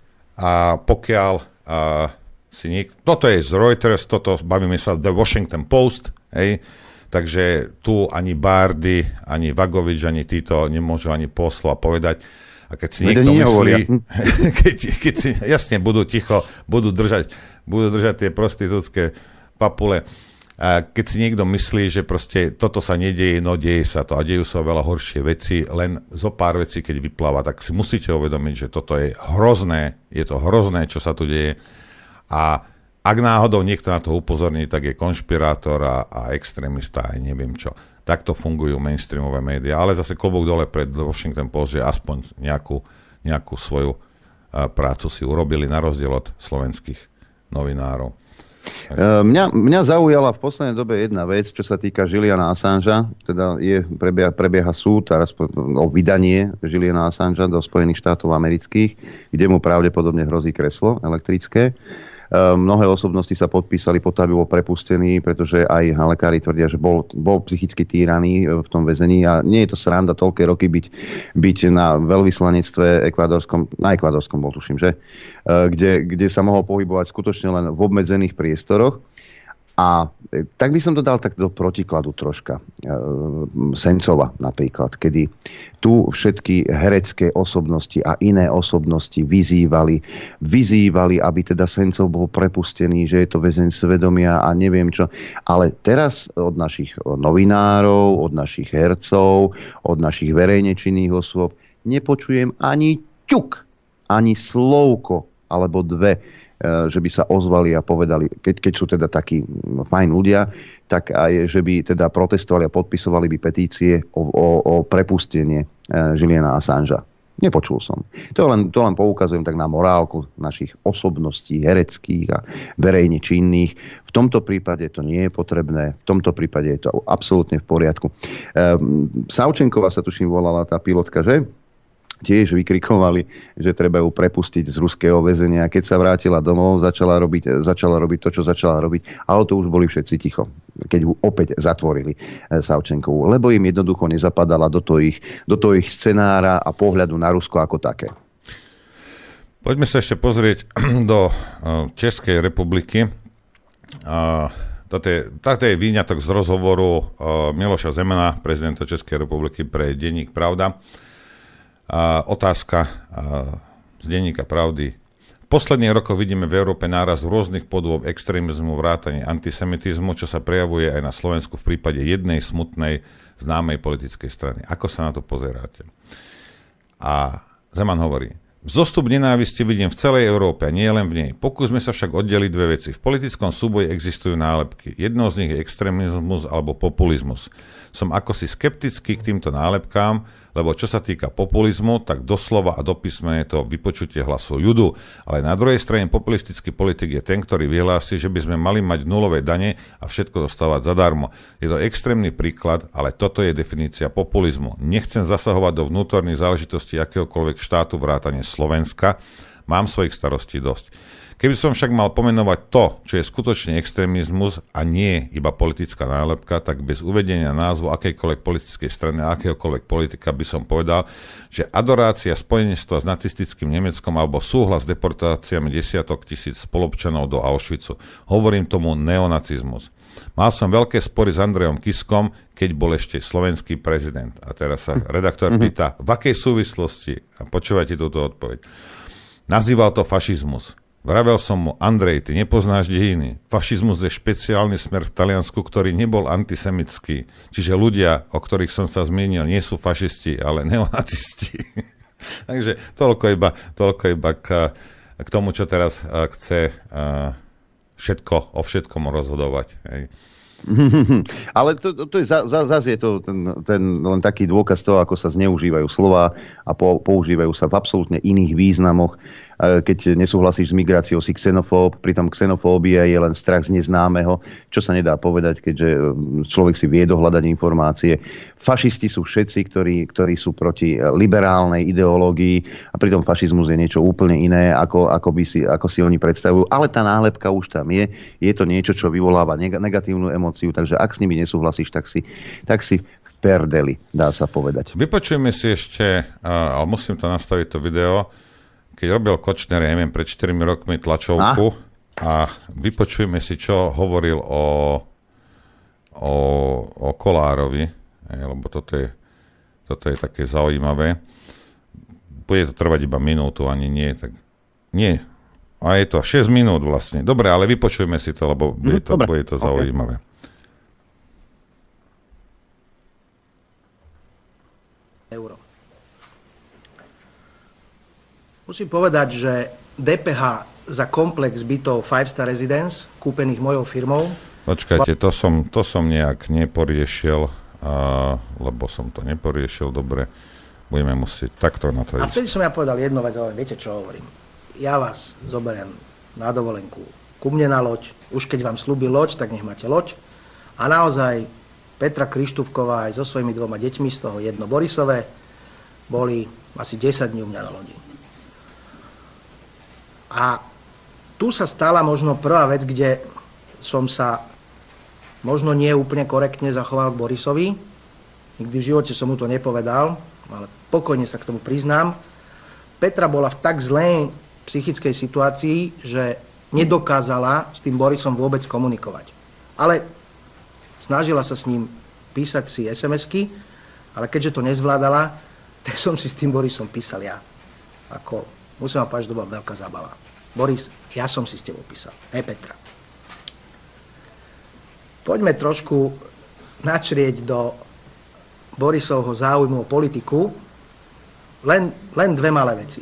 a pokiaľ a, si niek- toto je z Reuters, toto bavíme sa The Washington Post, hej. Takže tu ani Bárdy, ani Vagovič, ani títo nemôžu ani poslova povedať. A keď si niekto myslí, keď, keď si, jasne, budú ticho, budú držať, budú držať tie prostitútske papule. A keď si niekto myslí, že proste toto sa nedieje, no deje sa to a dejú sa veľa horšie veci, len zo pár vecí, keď vypláva, tak si musíte uvedomiť, že toto je hrozné, je to hrozné, čo sa tu deje. A ak náhodou niekto na to upozorní, tak je konšpirátor a, a extrémista, aj neviem čo. Takto fungujú mainstreamové médiá, ale zase klobúk dole pred Washington Post, že aspoň nejakú, nejakú svoju a, prácu si urobili na rozdiel od slovenských novinárov. Mňa, mňa zaujala v poslednej dobe jedna vec, čo sa týka Juliana Assangea, teda je, prebieha, prebieha súd a o vydanie Juliana Assangea do Spojených štátov amerických, kde mu pravdepodobne hrozí kreslo elektrické. Mnohé osobnosti sa podpísali pod to, aby bol prepustený, pretože aj lekári tvrdia, že bol, bol psychicky týraný v tom väzení a nie je to sranda toľké roky byť, byť na veľvyslanectve ekvádorskom, na ekvádorskom bol tuším, že? Kde, kde sa mohol pohybovať skutočne len v obmedzených priestoroch. A tak by som to dal tak do protikladu troška. Sencova napríklad, kedy tu všetky herecké osobnosti a iné osobnosti vyzývali, vyzývali, aby teda Sencov bol prepustený, že je to väzeň svedomia a neviem čo. Ale teraz od našich novinárov, od našich hercov, od našich verejne činných osôb nepočujem ani ťuk, ani slovko alebo dve, že by sa ozvali a povedali, keď, keď sú teda takí fajn ľudia, tak aj, že by teda protestovali a podpisovali by petície o, o, o prepustenie Juliana Assangea. Nepočul som. To len, to len poukazujem tak na morálku našich osobností, hereckých a verejne činných. V tomto prípade to nie je potrebné, v tomto prípade je to absolútne v poriadku. Ehm, Savčenková sa tuším volala tá pilotka, že? Tiež vykrikovali, že treba ju prepustiť z ruského väzenia. Keď sa vrátila domov, začala robiť, začala robiť to, čo začala robiť, ale to už boli všetci ticho, keď ju opäť zatvorili Savčenkovú, lebo im jednoducho nezapadala do toho ich, do toho ich scenára a pohľadu na Rusko ako také. Poďme sa ešte pozrieť do Českej republiky. Toto je, toto je výňatok z rozhovoru Miloša Zemana, prezidenta Českej republiky pre denník Pravda. A otázka a z denníka Pravdy. V posledných rokoch vidíme v Európe nárast rôznych podôb extrémizmu, vrátane antisemitizmu, čo sa prejavuje aj na Slovensku v prípade jednej smutnej známej politickej strany. Ako sa na to pozeráte? A Zeman hovorí, vzostup nenávisti vidím v celej Európe a nie len v nej. Pokúsme sa však oddeliť dve veci. V politickom súboji existujú nálepky. Jednou z nich je extrémizmus alebo populizmus. Som akosi skeptický k týmto nálepkám, lebo čo sa týka populizmu, tak doslova a do písmene je to vypočutie hlasu ľudu. Ale na druhej strane populistický politik je ten, ktorý vyhlási, že by sme mali mať nulové dane a všetko dostávať zadarmo. Je to extrémny príklad, ale toto je definícia populizmu. Nechcem zasahovať do vnútorných záležitostí akéhokoľvek štátu vrátane Slovenska. Mám svojich starostí dosť. Keby som však mal pomenovať to, čo je skutočne extrémizmus a nie iba politická nálepka, tak bez uvedenia názvu akejkoľvek politickej strany a akéhokoľvek politika by som povedal, že adorácia spojenectva s nacistickým Nemeckom alebo súhlas s deportáciami desiatok tisíc spolupčanov do Auschwitzu. Hovorím tomu neonacizmus. Mal som veľké spory s Andrejom Kiskom, keď bol ešte slovenský prezident. A teraz sa redaktor pýta, v akej súvislosti? A počúvajte túto odpoveď. Nazýval to fašizmus. Vravel som mu, Andrej, ty nepoznáš dejiny. Fašizmus je špeciálny smer v Taliansku, ktorý nebol antisemický. Čiže ľudia, o ktorých som sa zmienil, nie sú fašisti, ale neonacisti. Takže toľko iba, toľko iba k, k tomu, čo teraz chce všetko o všetkom rozhodovať. Hej. Ale to, to je, zase je to ten, ten len taký dôkaz toho, ako sa zneužívajú slova a po, používajú sa v absolútne iných významoch. Keď nesúhlasíš s migráciou, si xenofób, pritom xenofóbia je len strach z neznámeho, čo sa nedá povedať, keďže človek si vie dohľadať informácie. Fašisti sú všetci, ktorí, ktorí sú proti liberálnej ideológii a pritom fašizmus je niečo úplne iné, ako, ako, by si, ako si oni predstavujú. Ale tá nálepka už tam je. Je to niečo, čo vyvoláva negatívnu emóciu, takže ak s nimi nesúhlasíš, tak si, tak si v perdeli, dá sa povedať. Vypočujeme si ešte, ale musím to nastaviť to video, keď robil Kočner, ja neviem, pred štyrmi rokmi tlačovku a, a vypočujeme si, čo hovoril o, o, o Kolárovi, lebo toto je, toto je také zaujímavé. Bude to trvať iba minútu, ani nie, tak nie. A je to šesť minút vlastne. Dobre, ale vypočujeme si to, lebo bude to, bude to zaujímavé. Euro. Musím povedať, že dé pé há za komplex bytov Five Star Residence, kúpených mojou firmou... Počkajte, to som, to som nejak neporiešil, a, lebo som to neporiešil dobre. Budeme musieť takto na to ísť. A vtedy som ja povedal jednu vec, ale viete, čo hovorím. Ja vás zoberiem na dovolenku ku mne na loď. Už keď vám slúbi loď, tak nech máte loď. A naozaj Petra Krištúfková aj so svojimi dvoma deťmi, z toho jedno Borisové, boli asi desať dní u mňa na lodi. A tu sa stala možno prvá vec, kde som sa možno nie úplne korektne zachoval k Borisovi. Nikdy v živote som mu to nepovedal, ale pokojne sa k tomu priznám. Petra bola v tak zlej psychickej situácii, že nedokázala s tým Borisom vôbec komunikovať. Ale snažila sa s ním písať si es em esky, ale keďže to nezvládala, tak som si s tým Borisom písal ja. Ako... Musím vám povedať, že to bola veľká zábava. Boris, ja som si s tebou písal, ne Petra. Poďme trošku načrieť do Borisovho záujmu o politiku. Len, len dve malé veci.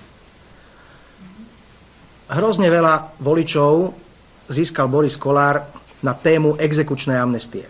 Hrozne veľa voličov získal Boris Kollár na tému exekučnej amnestie.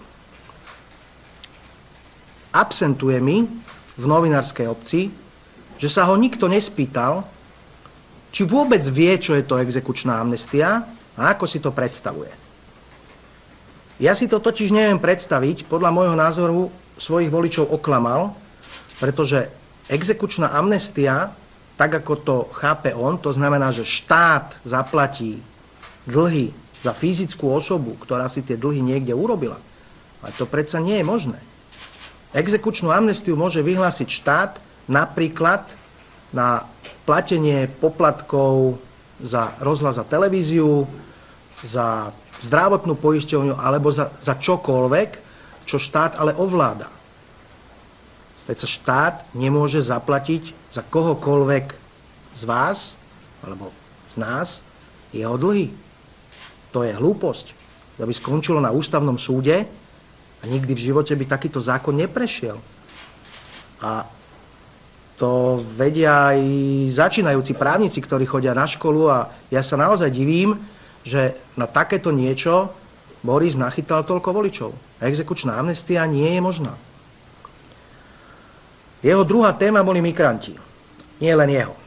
Absentuje mi v novinárskej obci, že sa ho nikto nespýtal, či vôbec vie, čo je to exekučná amnestia a ako si to predstavuje. Ja si to totiž neviem predstaviť, podľa môjho názoru svojich voličov oklamal, pretože exekučná amnestia, tak ako to chápe on, to znamená, že štát zaplatí dlhy za fyzickú osobu, ktorá si tie dlhy niekde urobila. Ale to predsa nie je možné. Exekučnú amnestiu môže vyhlásiť štát napríklad na platenie poplatkov za rozhlas a televíziu, za zdravotnú poisťovňu alebo za, za čokoľvek, čo štát ale ovláda. Veď sa štát nemôže zaplatiť za kohokoľvek z vás alebo z nás jeho dlhy. To je hlúposť. To by skončilo na ústavnom súde a nikdy v živote by takýto zákon neprešiel. A to vedia aj začínajúci právnici, ktorí chodia na školu a ja sa naozaj divím, že na takéto niečo Boris nachytal toľko voličov. Exekučná amnestia nie je možná. Jeho druhá téma boli migranti. Nie len jeho.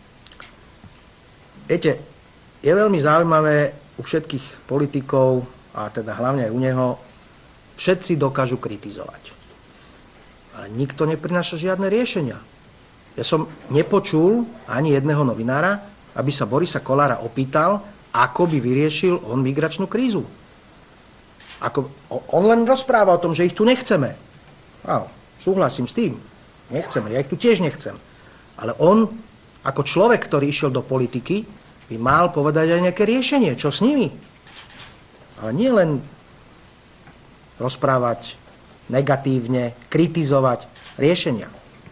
Viete, je veľmi zaujímavé u všetkých politikov, a teda hlavne aj u neho, všetci dokážu kritizovať. Ale nikto neprináša žiadne riešenia. Ja som nepočul ani jedného novinára, aby sa Borisa Kollára opýtal, ako by vyriešil on migračnú krízu. Ako, on len rozpráva o tom, že ich tu nechceme. Áno, súhlasím s tým. Nechceme, ja ich tu tiež nechcem. Ale on, ako človek, ktorý išiel do politiky, by mal povedať aj nejaké riešenie. Čo s nimi? Ale nie len rozprávať negatívne, kritizovať riešenia.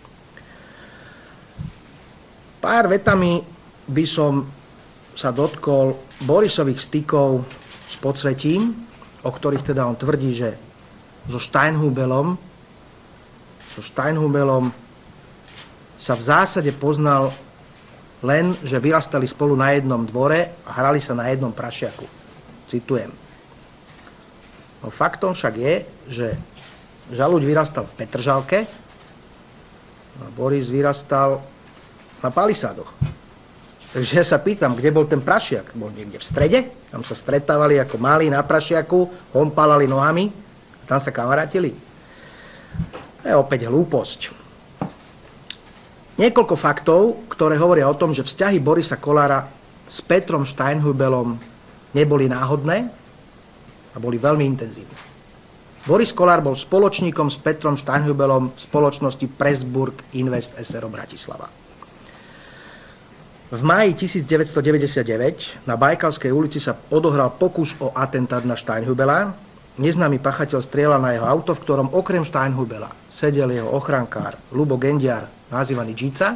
Pár vetami by som sa dotkol Borisových stykov s podsvetím, o ktorých teda on tvrdí, že so Steinhubelom so Steinhubelom sa v zásade poznal len, že vyrastali spolu na jednom dvore a hrali sa na jednom prašiaku. Citujem. No faktom však je, že Žaluď vyrastal v Petržalke a Boris vyrastal na Palisádoch. Takže ja sa pýtam, kde bol ten prašiak? Bol niekde v strede? Tam sa stretávali ako malí na prašiaku, hompálali nohami a tam sa kamarátili? To je opäť hlúposť. Niekoľko faktov, ktoré hovoria o tom, že vzťahy Borisa Kollára s Petrom Steinhubelom neboli náhodné a boli veľmi intenzívne. Boris Kollár bol spoločníkom s Petrom Steinhubelom v spoločnosti Pressburg Invest es er o Bratislava. V máji devätnásťstodeväťdesiatdeväť na Bajkalskej ulici sa odohral pokus o atentát na Steinhubela. Neznámy pachateľ strieľal na jeho auto, v ktorom okrem Steinhubela sedel jeho ochrankár Ľubo Gendiar, nazývaný Džica,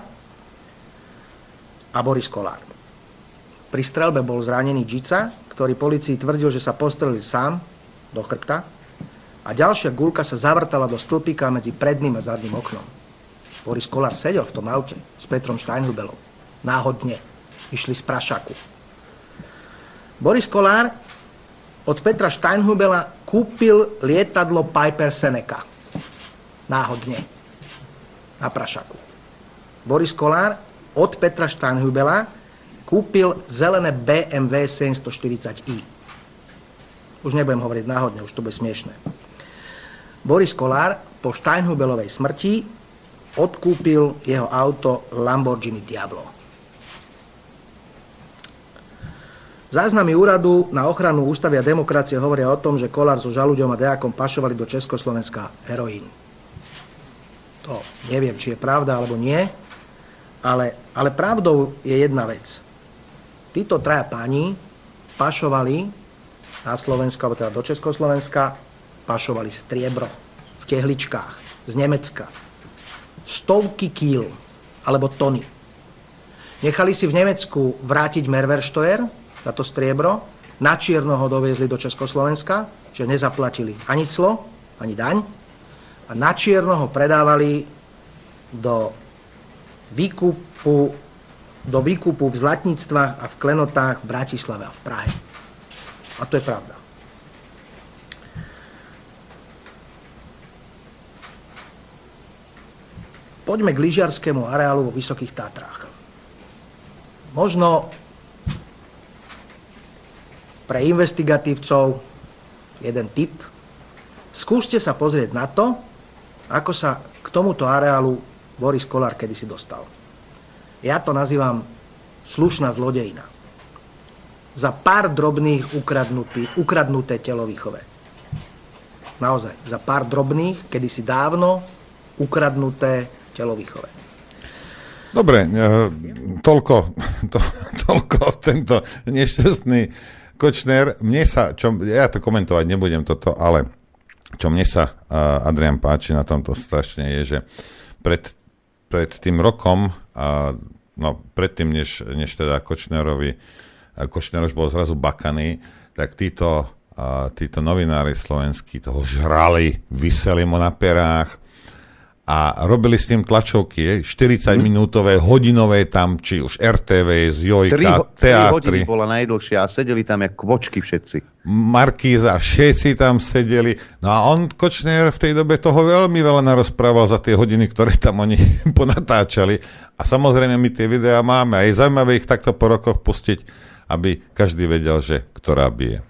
a Boris Kollár. Pri streľbe bol zranený Džica, ktorý polícii tvrdil, že sa postrelil sám do chrbta a ďalšia guľka sa zavrtala do stĺpika medzi predným a zadným oknom. Boris Kollár sedel v tom aute s Petrom Steinhubelom. Náhodne. Išli z prašaku. Boris Kollár od Petra Steinhubela kúpil lietadlo Piper Seneca. Náhodne. Na prašaku. Boris Kollár od Petra Steinhubela kúpil zelené bé em vé sedemstoštyridsať i. Už nebudem hovoriť náhodne, už to bude smiešné. Boris Kollár po Steinhubelovej smrti odkúpil jeho auto Lamborghini Diablo. Záznamy úradu na ochranu ústavy a demokracie hovoria o tom, že Kollár so Žaluďom a Deákom pašovali do Československa heroín. To neviem, či je pravda alebo nie, ale, ale pravdou je jedna vec. Títo traja páni pašovali na Slovensku, alebo teda do Československa, pašovali striebro v tehličkách z Nemecka. Stovky kíl, alebo tony. Nechali si v Nemecku vrátiť Mehrwertsteuer, na to striebro, na čierno ho doviezli do Československa, že nezaplatili ani clo, ani daň, a na čierno ho predávali do výkupu, do výkupu v zlatníctvách a v klenotách v Bratislave a v Prahe. A to je pravda. Poďme k lyžiarskému areálu vo Vysokých Tátrách. Možno pre investigatívcov jeden tip. Skúste sa pozrieť na to, ako sa k tomuto areálu Boris Kollár kedysi dostal. Ja to nazývam slušná zlodejina. Za pár drobných ukradnuté telovýchove. Naozaj, za pár drobných, kedysi dávno ukradnuté telovýchove. Dobre, toľko, to, toľko tento nešťastný Kočner. Mne sa, čo, ja to komentovať nebudem toto, ale čo mne sa, uh, Adrian, páči na tomto strašne je, že pred, pred tým rokom, uh, no predtým, než, než teda Kočnerovi, uh, Kočner už bol zrazu bakaný, tak títo, uh, títo novinári slovenskí toho žrali, viseli mu na perách a robili s tým tlačovky, štyridsaťminútové, hodinové tam, či už er té vé, Jojka, teátry. tri hodiny bola najdlhšia a sedeli tam jak kvočky všetci. Markíza, všetci tam sedeli. No a on, Kočner, v tej dobe toho veľmi veľa narozprával za tie hodiny, ktoré tam oni ponatáčali. A samozrejme my tie videá máme a je zaujímavé ich takto po rokoch pustiť, aby každý vedel, že ktorá bije.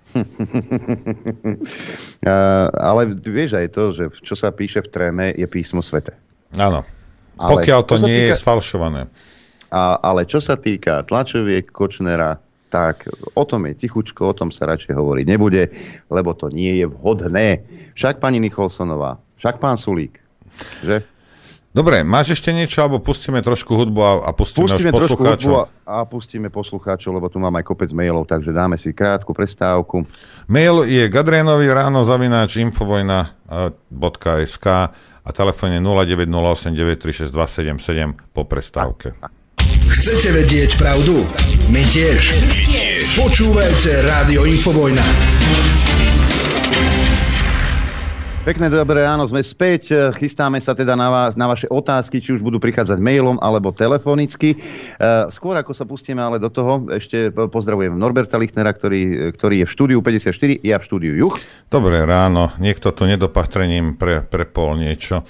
Ale vieš aj to, že čo sa píše v tréme, je písmo svete. Áno. Pokiaľ to nie týka, je sfalšované. A, ale čo sa týka tlačoviek Kočnera, tak o tom je tichučko, o tom sa radšej hovoriť nebude, lebo to nie je vhodné. Však pani Nicholsonová, však pán Sulík, že? Dobre, máš ešte niečo, alebo pustíme trošku hudbu a, a pustíme, pustíme už poslucháčov? A, a pustíme poslucháčov, lebo tu mám aj kopec mailov, takže dáme si krátku prestávku. Mail je gadrénový ráno zavináč infovojna bodka es ká a telefón je nula deväť nula osem deväť tri šesť dva sedem sedem po prestávke. Chcete vedieť pravdu? My tiež. My tiež. Počúvajte Rádio Infovojna. Pekné dobré ráno, sme späť. Chystáme sa teda na, vás, na vaše otázky, či už budú prichádzať mailom alebo telefonicky. Skôr ako sa pustíme ale do toho, ešte pozdravujem Norberta Lichnera, ktorý, ktorý je v štúdiu päťdesiatštyri, ja v štúdiu Juch. Dobré ráno, niekto tu nedopatrením pre, prepol niečo.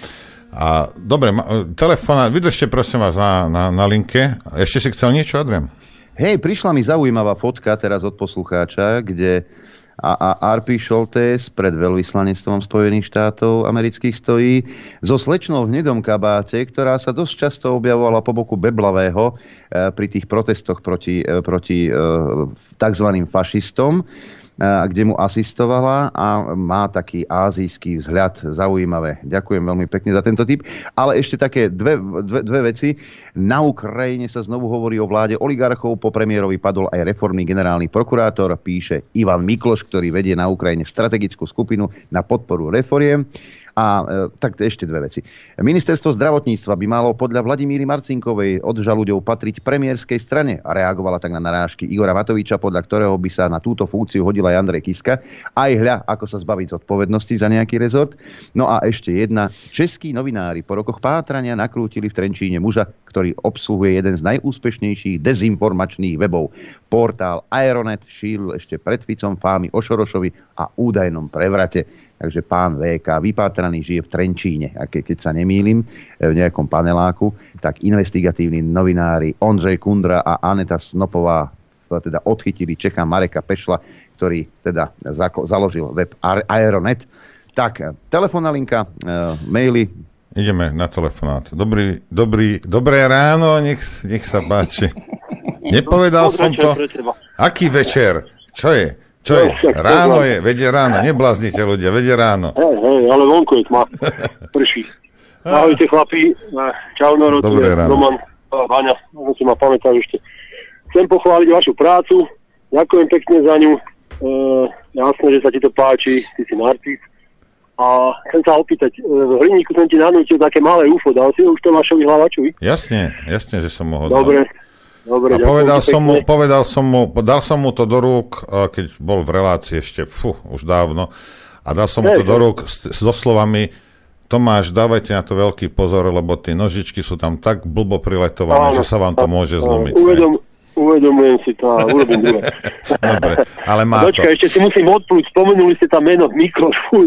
A dobre, telefóna, vydržte prosím vás na, na, na linke. Ešte si chcel niečo, Adrian? Hej, prišla mi zaujímavá fotka teraz od poslucháča, kde a, a er pé Šoltés pred veľvyslanectvom Spojených štátov amerických stojí so slečnou v hnedom kabáte, ktorá sa dosť často objavovala po boku Beblavého e, pri tých protestoch proti, e, proti e, takzvaným fašistom, kde mu asistovala a má taký ázijský vzhľad. Zaujímavé. Ďakujem veľmi pekne za tento tip. Ale ešte také dve, dve, dve veci. Na Ukrajine sa znovu hovorí o vláde oligarchov. Po premiérovi padol aj reformný generálny prokurátor, píše Ivan Mikloš, ktorý vedie na Ukrajine strategickú skupinu na podporu reforiem. A e, tak ešte dve veci. Ministerstvo zdravotníctva by malo podľa Vladimíry Marcinkovej od žaluďov patriť premiérskej strane a reagovala tak na narážky Igora Matoviča, podľa ktorého by sa na túto funkciu hodila aj Andrej Kiska. Aj hľa, ako sa zbaviť zodpovednosti za nejaký rezort. No a ešte jedna. Českí novinári po rokoch pátrania nakrútili v Trenčíne muža, ktorý obsluhuje jeden z najúspešnejších dezinformačných webov. Portál Aeronet šíril ešte pred Ficom fámy o Šorošovi a údajnom prevrate. Takže pán vé ká vypátraný žije v Trenčíne. A ke, keď sa nemýlim, v nejakom paneláku, tak investigatívni novinári Ondřej Kundra a Aneta Snopová teda odchytili Čecha Mareka Pešla, ktorý teda zako, založil web Aeronet. Tak, telefónna linka, e, maily. Ideme na telefonát. Dobrý, dobrý, dobré ráno, nech, nech sa páči. Nepovedal som to. Aký večer? Čo je? Čo je? Ráno je, vedie ráno. Nebláznite ľudia, vedie ráno. Hej, hej, ale vonku je tma. Prší. Ahojte chlapi. Čau Norod. Dobré ráno. Roman, Váňa, ako si ma pamätal ešte. Chcem pochváliť vašu prácu. Ďakujem pekne za ňu. E, jasné, že sa ti to páči. Ty si narcis. A chcem sa opýtať, v hliníku som ti nanútil také malé ufo. Dal si ho už Tomášovi Hlavačovi? Jasne, jasne, že som ho dal. Dobre. Dobre, a povedal som, mu, povedal som mu, dal som mu to do rúk, keď bol v relácii ešte, fú, už dávno, a dal som mu to do rúk so slovami: Tomáš, dávajte na to veľký pozor, lebo tie nožičky sú tam tak blbo priletované, áno, že sa vám to môže zlomiť. Uvedom, uvedomujem si to a urobím druhé. Dobre, ale má Dočka, to. Ešte si musím odplúť, spomenuli ste tam meno Mikloš, fuj.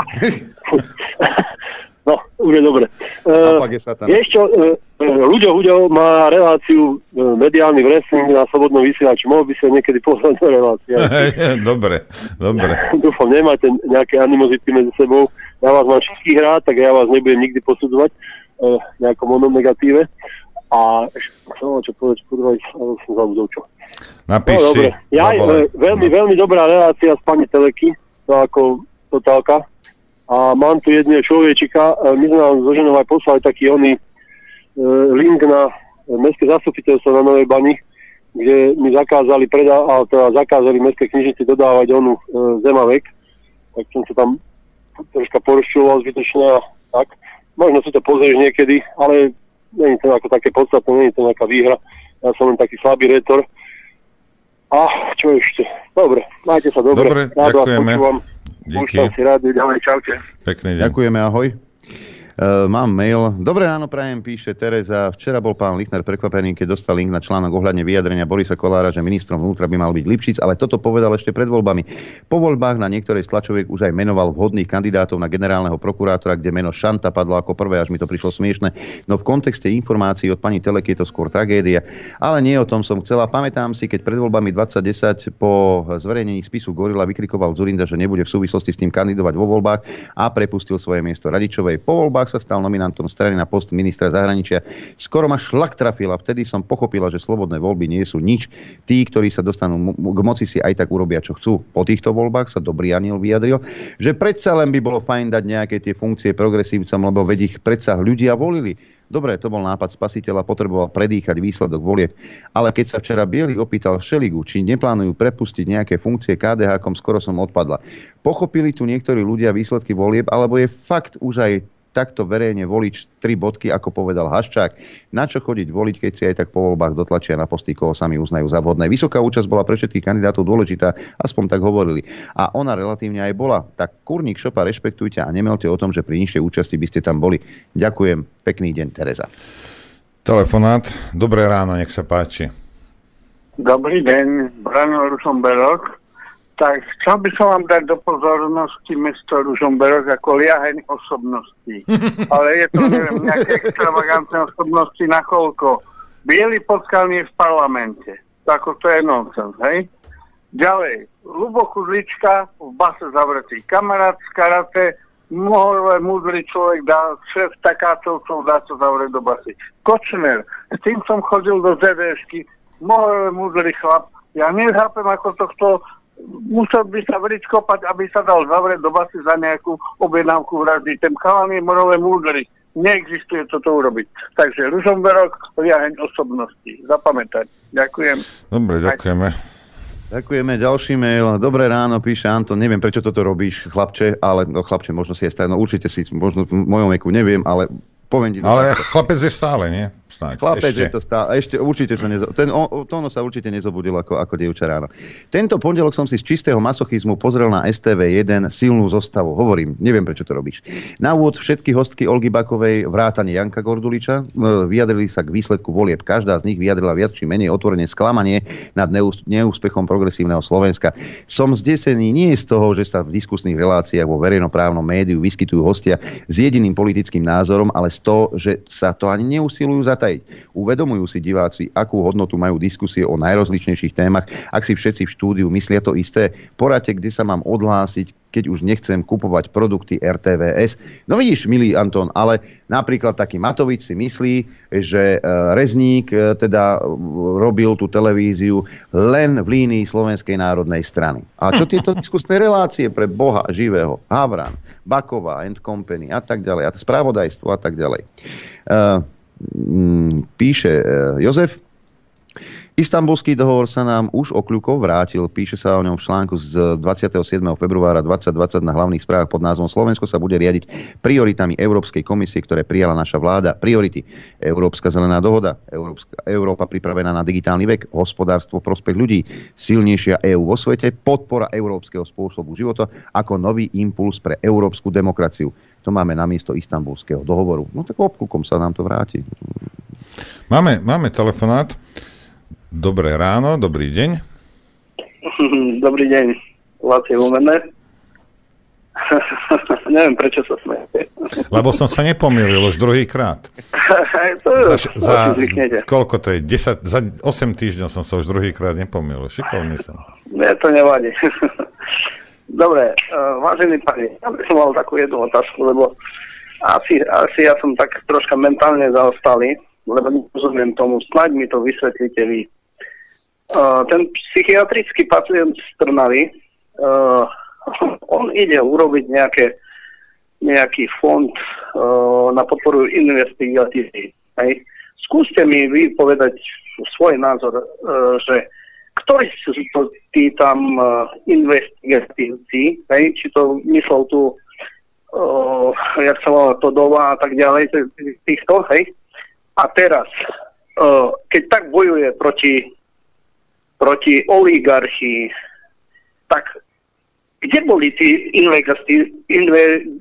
No, už je dobre. Uh, vieš čo, uh, Ľuďo Huďo má reláciu uh, mediálny wrestling na Slobodnom vysielači. Mohol by sa niekedy pozrieť na reláciu. Dobre, dobre. Dúfam, nemáte nejaké animozity medzi sebou. Ja vás mám všetkých rád, tak ja vás nebudem nikdy posudzovať uh, nejakom onom negatíve. A ešte som čo povedať, podľa som zabudol čo. Napíš no, si. Ja, uh, veľmi, veľmi dobrá relácia s pani Teleky, to ako totálka. A mám tu jedného človečika, my sme nám zo ženou aj poslali taký oný e, link na mestské zastupiteľstvo na Novej Bani, kde mi zakázali predá, a teda zakázali mestské knižnici dodávať onú e, Zemavek. Tak som sa tam troška porozčuloval zbytočne a tak. Možno si to pozrieš niekedy, ale nie je to ako také podstatné, nie je to nejaká výhra. Ja som len taký slabý rétor. A čo ešte? Dobre, majte sa dobre. Dobre, ďakujeme. Díky. Si rád, ďalej, čaute. Pekný deň. Ďakujeme, ahoj. Uh, mám mail. Dobré ráno, prajem, píše Tereza. Včera bol pán Lichtner prekvapený, keď dostal link na článok ohľadne vyjadrenia Borisa Kollára, že ministrom vnútra by mal byť Lipšic, ale toto povedal ešte pred voľbami. Po voľbách na niektorej z tlačoviek už aj menoval vhodných kandidátov na generálneho prokurátora, kde meno Šanta padlo ako prvé, až mi to prišlo smiešne. No v kontexte informácií od pani Teleky je to skôr tragédia. Ale nie o tom som chcela. Pamätám si, keď pred voľbami dvadsať desať po zverejnení spisu Gorila vykrikoval Dzurinda, že nebude v súvislosti s tým kandidovať vo voľbách a prepustil svoje miesto Radičovej. Po voľbách sa stal nominantom strany na post ministra zahraničia. Skoro ma šlak trafila. Vtedy som pochopila, že slobodné voľby nie sú nič. Tí, ktorí sa dostanú k moci, si aj tak urobia, čo chcú. Po týchto voľbách sa dobrý aniel vyjadril, že predsa len by bolo fajn dať nejaké tie funkcie progresívcom, lebo veď ich predsa ľudia volili. Dobre, to bol nápad spasiteľa, potreboval predýchať výsledok volieb. Ale keď sa včera Bielý opýtal Šeligu, či neplánujú prepustiť nejaké funkcie ká dé há-kom, skoro som odpadla. Pochopili tu niektorí ľudia výsledky volieb, alebo je fakt už aj takto verejne volič tri bodky, ako povedal Haščák. Na čo chodiť voliť, keď si aj tak po voľbách dotlačia na posty, koho sami uznajú za vhodné. Vysoká účasť bola pre všetkých kandidátov dôležitá, aspoň tak hovorili. A ona relatívne aj bola. Tak kurník šopa rešpektujte a nemelte o tom, že pri nižšej účasti by ste tam boli. Ďakujem. Pekný deň, Tereza. Telefonát. Dobré ráno, nech sa páči. Dobrý deň, Brano Ružomberok. Tak chcel by som vám dať do pozornosti mesto Ružomberok ako liaheň osobností. Ale je to, neviem, nejaké extravagantné osobnosti nakoľko. Bielý podskalný je v parlamente. Ako to je nonsens, hej? Ďalej, Ľubo Kudlička v base zavretý. Kamarát z karate, mohol múdry človek, dá šéf takácovcov, dá sa zavrieť do basy. Kočner, s tým som chodil do zet dé ešky, mohol múdry chlap. Ja nechápem, ako tohto musel by sa vriť kopať, aby sa dal zavrieť do basy za nejakú objednávku vraždy. Ten chalan je morové múdry. Neexistuje toto urobiť. Takže Ružomberok, liaheň osobnosti. Zapamätať. Ďakujem. Dobre, ďakujeme. Ďakujeme. Ďalší mail. Dobré ráno, píše Anton. Neviem, prečo toto robíš, chlapče, ale no, chlapče, možno si je stále. No určite si, možno v mojom veku neviem, ale poviem ti. Ale chlapec je stále, nie? Snáď. Chlapec ešte. je to stále. Ešte určite sa nezo... Ten, on, to ono sa určite nezobudil ako, ako dievča ráno. Tento pondelok som si z čistého masochizmu pozrel na es té vé jeden silnú zostavu. Hovorím, neviem, prečo to robíš. Na úvod všetky hostky Olgy Bakovej, vrátane Janka Gorduliča, vyjadrili sa k výsledku volieb. Každá z nich vyjadrila viac či menej otvorene sklamanie nad neúspechom progresívneho Slovenska. Som zdesený nie z toho, že sa v diskusných reláciách vo verejnoprávnom médiu vyskytujú hostia s jediným politickým názorom, ale z toho, že sa to ani neusilujú zatajiť. Uvedomujú si diváci, akú hodnotu majú diskusie o najrozličnejších témach. Ak si všetci v štúdiu myslia to isté, poradte, kde sa mám odhlásiť, keď už nechcem kupovať produkty er té vé es. No vidíš, milý Anton, ale napríklad taký Matovič si myslí, že Rezník teda robil tú televíziu len v línii Slovenskej národnej strany. A čo tieto diskusné relácie pre Boha živého? Havran, Baková and Company a tak ďalej. A spravodajstvo a tak ďalej. Uh, píše uh, Jozef, Istanbulský dohovor sa nám už okľukov vrátil. Píše sa o ňom v článku z dvadsiateho siedmeho februára dvetisícdvadsať na hlavných správach pod názvom Slovensko sa bude riadiť prioritami Európskej komisie, ktoré prijala naša vláda. Priority: Európska zelená dohoda, Európska, Európa pripravená na digitálny vek, hospodárstvo v prospech ľudí, silnejšia EÚ vo svete, podpora európskeho spôsobu života ako nový impuls pre európsku demokraciu. To máme namiesto Istanbulského dohovoru. No tak obklukom sa nám to vráti. Máme, máme telefonát. Dobré ráno, dobrý deň. Dobrý deň, Lácie Lumené. Neviem, prečo sa smejete. Lebo som sa nepomýlil už druhýkrát. za, za koľko to je? desať, za osem týždňov som sa už druhýkrát nepomýlil. Šikovný som. Nie, to nevadí. Dobre, uh, vážený pani, ja by som mal takú jednu otázku, lebo asi, asi ja som tak troška mentálne zaostalý, lebo nerozumiem tomu, snáď mi to vysvetlíte vy. Uh, ten psychiatrický pacient z Trnavy, uh, on ide urobiť nejaké, nejaký fond uh, na podporu investigatívy. Skúste mi vy povedať svoj názor, uh, že ktorí sú to tí tam uh, investigatívci, hej? Či to myslel tu, uh, jak sa volá Todová a tak ďalej, týchto, hej? A teraz, uh, keď tak bojuje proti proti oligarchii, tak kde boli tí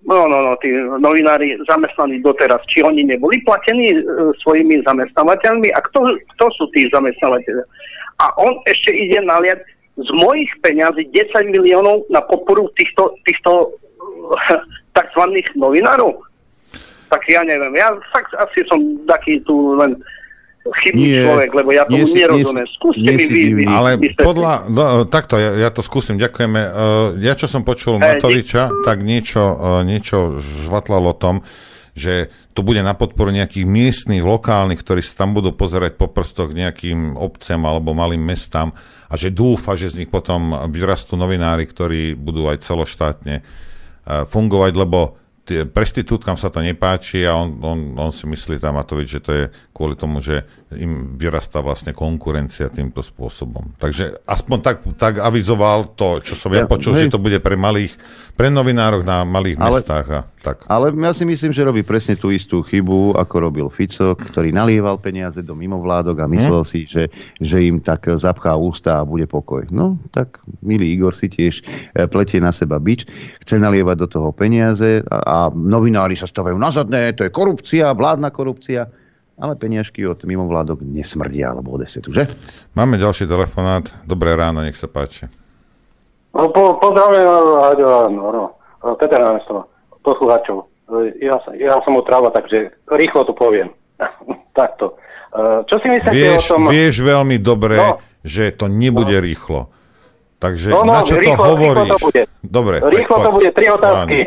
no, no, no, tí novinári zamestnaní doteraz, či oni neboli platení e, svojimi zamestnávateľmi a kto, kto sú tí zamestnávateľe? A on ešte ide naliať z mojich peňazí desať miliónov na podporu týchto, týchto uh, takzvaných novinárov. Tak ja neviem, ja fakt asi som taký tu len chybný nie, človek, lebo ja tomu nerozumiem. Skúste mi vy, vy. Ale podľa, no, takto, ja, ja to skúsim, ďakujeme. Uh, ja čo som počul hey, Matoviča, dy... tak niečo, uh, niečo žvatlalo o tom, že to bude na podporu nejakých miestnych, lokálnych, ktorí sa tam budú pozerať po prstoch nejakým obcem alebo malým mestám a že dúfa, že z nich potom vyrastú novinári, ktorí budú aj celoštátne uh, fungovať, lebo prestitútkam sa to nepáči a on, on, on si myslí tam Matovič, že to je kvôli tomu, že im vyrastá vlastne konkurencia týmto spôsobom. Takže aspoň tak, tak avizoval to, čo som ja, ja počul, hej. Že to bude pre malých, pre novinárov na malých ale, mestách. A tak. Ale ja si myslím, že robí presne tú istú chybu, ako robil Fico, ktorý nalieval peniaze do mimovládok a myslel hmm. si, že, že im tak zapchá ústa a bude pokoj. No, tak milý Igor si tiež pletie na seba bič, chce nalievať do toho peniaze a, a novinári sa stavajú na zadné, to je korupcia, vládna korupcia. Ale peniažky od mimovládok nesmrdia, alebo od desetu, že? Máme ďalší telefonát. Dobré ráno, nech sa páči. No, po, pozdravujem, no, no, Peter Námestov, poslucháčov. Ja, ja som otráva, takže rýchlo to poviem. Takto. Čo si myslíte vieš, o tom? Vieš veľmi dobre, no. že to nebude no. rýchlo. Takže no, no, na čo rýchlo, to hovoríš? Rýchlo to bude. Dobre. Rýchlo to bude, tri otázky.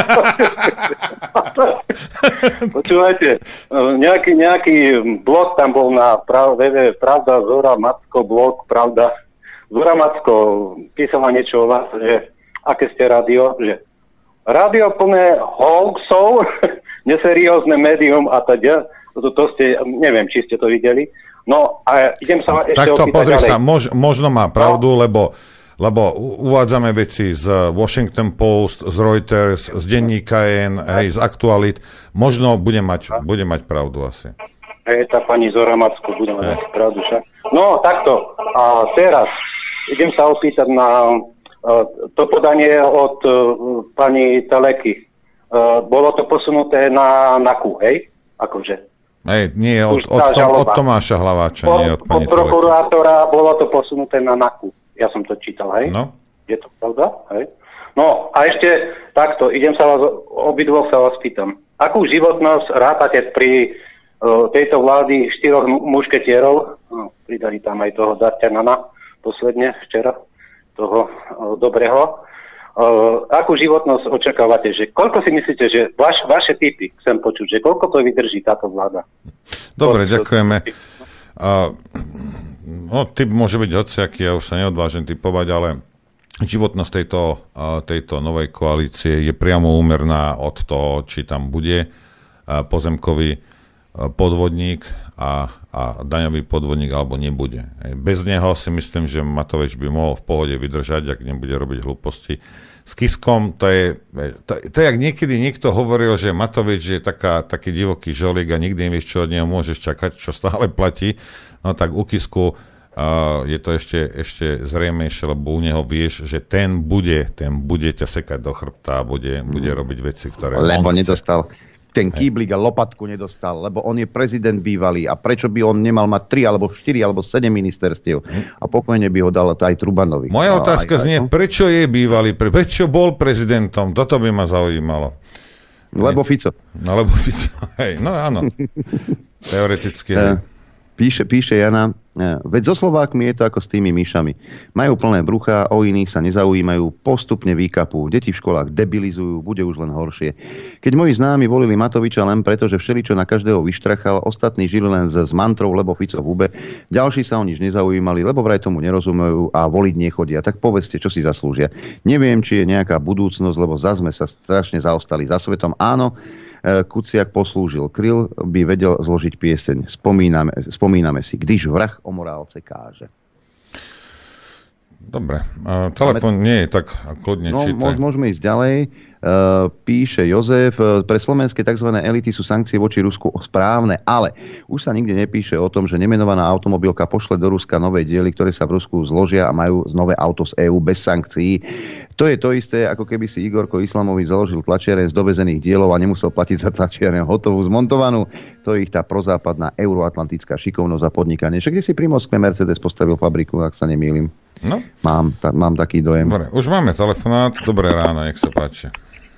Počúvajte, nejaký, nejaký blog tam bol na prav, Pravda, Zora Macko, blog Pravda. Zora Macko písala niečo o vás, že aké ste rádio, že rádio plné hoaxov, neseriózne médium a teda, to, to ste, neviem, či ste to videli. No a idem sa ešte tak to opýtať pozri ďalej. sa, mož, možno má pravdu, no. lebo lebo uvádzame veci z Washington Post, z Reuters, z denníka N, hej, z Aktualit. Možno bude mať, bude mať pravdu asi. Hej, tá pani Zora Macko bude mať hey. pravdu však. No, takto. A teraz idem sa opýtať na uh, to podanie od uh, pani Teleky. Uh, bolo to posunuté na NAKU, hej? Akože. Hej, nie, od, od, tom, od Tomáša Hlaváča, po, nie od pani Teleky. Od prokurátora bolo to posunuté na NAKU. Ja som to čítal, hej? No. Je to pravda? Hej? No a ešte takto, idem sa vás, obidvoch sa vás pýtam. Akú životnosť rátate pri uh, tejto vlády štyroch mušketierov? No, pridali tam aj toho D'Artagnana posledne, včera, toho uh, dobrého. Uh, akú životnosť očakávate? Že koľko si myslíte, že vaš, vaše typy, chcem počuť, že koľko to vydrží táto vláda? Dobre, koľko ďakujeme. Uh, no, typ môže byť hociaký, ja už sa neodvážim typovať, ale životnosť tejto, uh, tejto novej koalície je priamo úmerná od toho, či tam bude uh, pozemkový uh, podvodník a, a daňový podvodník alebo nebude. Bez neho si myslím, že Matovič by mohol v pohode vydržať, ak nebude robiť hlúposti. S Kiskom to je, to, to je, jak niekedy niekto hovoril, že Matovič je taká, taký divoký žolík a nikdy nevieš, čo od neho môžeš čakať, čo stále platí. No tak u Kisku uh, je to ešte, ešte zrejmejšie, lebo u neho vieš, že ten bude, ten bude ťa sekať do chrbta a bude, bude robiť veci, ktoré lebo on nedostal ten kýblik a lopatku nedostal, lebo on je prezident bývalý a prečo by on nemal mať tri alebo štyri alebo sedem ministerstiev a pokojne by ho dal aj Trubanovi. Moja no, otázka aj, znie, aj, no? prečo je bývalý, prečo bol prezidentom? Toto by ma zaujímalo. Lebo Fico. No, lebo Fico, hej, no áno. Teoreticky. Uh, píše, píše Jana, veď so Slovákmi je to ako s tými myšami. Majú plné brucha, o iných sa nezaujímajú, postupne výkapú, deti v školách debilizujú, bude už len horšie. Keď moji známi volili Matoviča len preto, že všeličo na každého vyštrachal, ostatní žili len s mantrou, lebo Fico v hube, ďalší sa o nič nezaujímali, lebo vraj tomu nerozumejú a voliť nechodia. Tak povedzte, čo si zaslúžia. Neviem, či je nejaká budúcnosť, lebo zase sme sa strašne zaostali za svetom. Áno, Kuciak poslúžil kryl, by vedel zložiť pieseň. Spomíname, spomíname si, když vrah o morálce káže. Dobre, uh, telefon Ale... nie je tak kľudne no, čítaj. Môžeme ísť ďalej. Uh, píše Jozef, pre slovenské tzv. Elity sú sankcie voči Rusku správne, ale už sa nikde nepíše o tom, že nemenovaná automobilka pošle do Ruska nové diely, ktoré sa v Rusku zložia a majú nové auto z EÚ bez sankcií. To je to isté, ako keby si Igorko Islamovič založil tlačiareň z dovezených dielov a nemusel platiť za tlačiareň hotovú, zmontovanú. To je ich tá prozápadná euroatlantická šikovnosť a podnikanie. Však kde si pri Moskve Mercedes postavil fabriku, ak sa nemýlim. No. Mám, ta, mám taký dojem. Dobre, už máme telefonát. Dobré ráno, nech sa páči.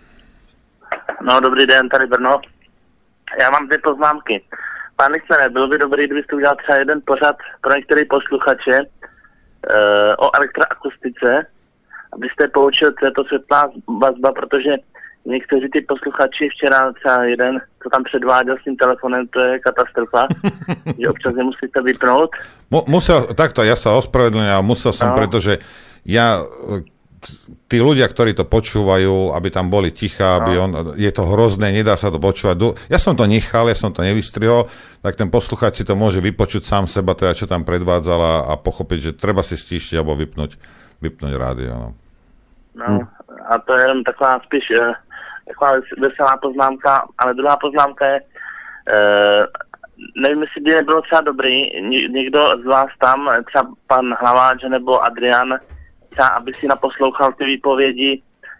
No, dobrý den, tady Brno. Já mám dvě poznámky. Pán Lichner, bylo by dobrý, kdybyste udělal třeba jeden pořad pro některé posluchače e, o elektroakustice, abyste poučil, co je to světlá vazba, protože někteří ty posluchači, včera třeba jeden, co tam předváděl s tím telefonem, to je katastrofa, že občas nemusíte vypnout. Mu, musel, takto, ja sa ospravedlňujem, musel som, no. Pretože ja... tí ľudia, ktorí to počúvajú, aby tam boli tichá, aby on, je to hrozné, nedá sa to počúvať. Ja som to nechal, ja som to nevystrihol, tak ten poslucháč si to môže vypočuť sám seba, teda čo tam predvádzala a pochopiť, že treba si stíšiť alebo vypnúť, vypnúť rádio. No. no a to je jen taková spíš eh, taková veselá poznámka, ale druhá poznámka je, eh, nevím, jestli by nebylo třeba dobrý, někdo z vás tam, třeba pan Hlaváč nebo Adrian, aby si naposlouchal ty výpovědi e,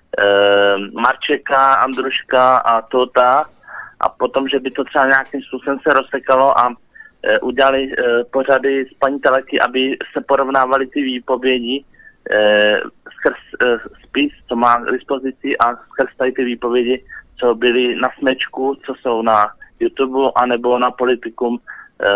Marčeka, Andruška a Tota a potom, že by to třeba nějakým způsobem se rozsekalo a e, udělali e, pořady z paní Teleky, aby se porovnávali ty výpovědi e, skrz e, spis, co má k dispozici a skrz tady ty výpovědi, co byly na Smečku, co jsou na YouTube, anebo na Politikum, e,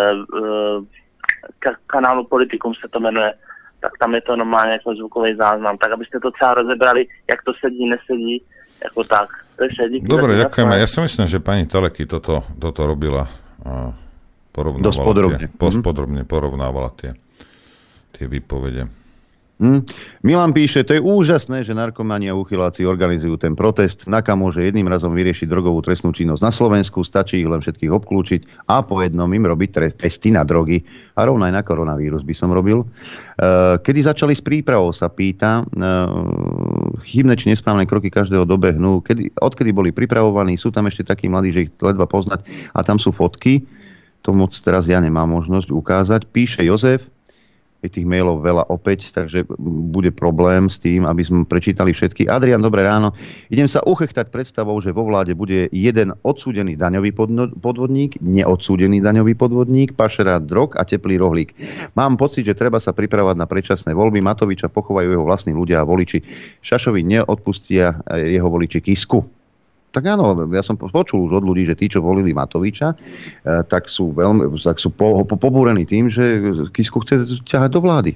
e, kanálu Politikum se to jmenuje, tak tam je to normálně jako zvukový záznam. Tak abyste to třeba rozebrali, jak to sedí, nesedí, jako tak. To je všetko. Dobre, ďakujeme. Ja si myslím, že pani Teleky toto, toto robila a porovnávala dosť podrobne. Tie, mm-hmm. podrobne porovnávala tie, tie výpovede. Hmm. Milan píše, to je úžasné, že narkomani a uchyláci organizujú ten protest. NAKA môže jedným razom vyriešiť drogovú trestnú činnosť na Slovensku, stačí ich len všetkých obklúčiť a po jednom im robiť testy na drogy. A rovno aj na koronavírus by som robil. Kedy začali s prípravou, sa pýta. Chybné či nesprávne kroky každého dobehnú. Kedy, odkedy boli pripravovaní, sú tam ešte takí mladí, že ich ledva poznať a tam sú fotky. To moc teraz ja nemám možnosť ukázať. Píše Jozef, je tých mailov veľa opäť, takže bude problém s tým, aby sme prečítali všetky. Adrian, dobré ráno. Idem sa uchechtať predstavou, že vo vláde bude jeden odsúdený daňový podvodník, neodsúdený daňový podvodník, pašerát drog a teplý rohlík. Mám pocit, že treba sa pripravať na predčasné voľby. Matoviča pochovajú jeho vlastní ľudia a voliči. Šašovi neodpustia jeho voliči Kisku. Tak áno, ja som počul už od ľudí, že tí, čo volili Matoviča, tak sú, veľmi, tak sú po, po, pobúrení tým, že Kisku chce ťahať do vlády.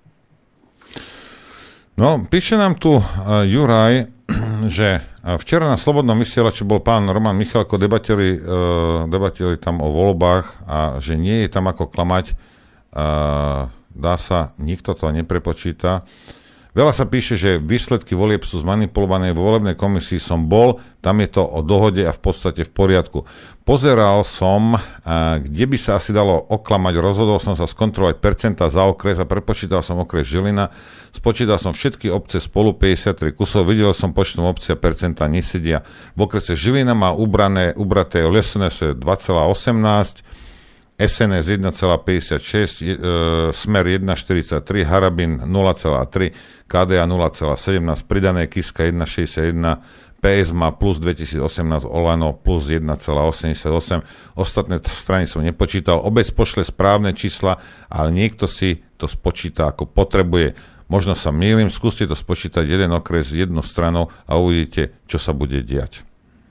No, píše nám tu uh, Juraj, že včera na Slobodnom vysielači bol pán Roman Michalko, debatili, uh, debatili tam o voľbách a že nie je tam ako klamať. Uh, dá sa, nikto to neprepočíta. Veľa sa píše, že výsledky volieb sú zmanipulované. Vo volebnej komisii som bol, tam je to o dohode a v podstate v poriadku. Pozeral som, kde by sa asi dalo oklamať, rozhodol som sa skontrolovať percentá za okres a prepočítal som okres Žilina. Spočítal som všetky obce spolu päťdesiattri kusov, videl som počtom obci a percentá nesedia. V okrese Žilina má ubrané, ubraté Lesnes dva celá osemnásť, es en es jeden celá päťdesiatšesť, e, Smer jeden celá štyridsaťtri, Harabin nula celá tri, ká dé á nula celá sedemnásť, pridané Kiska jeden celá šesťdesiatjeden, pé es má plus dvetisícosemnásť, Olano plus jeden celá osemdesiatosem. Ostatné strany som nepočítal. Obec pošle správne čísla, ale niekto si to spočíta ako potrebuje. Možno sa mýlim, skúste to spočítať jeden okres jednou stranou a uvidíte, čo sa bude diať.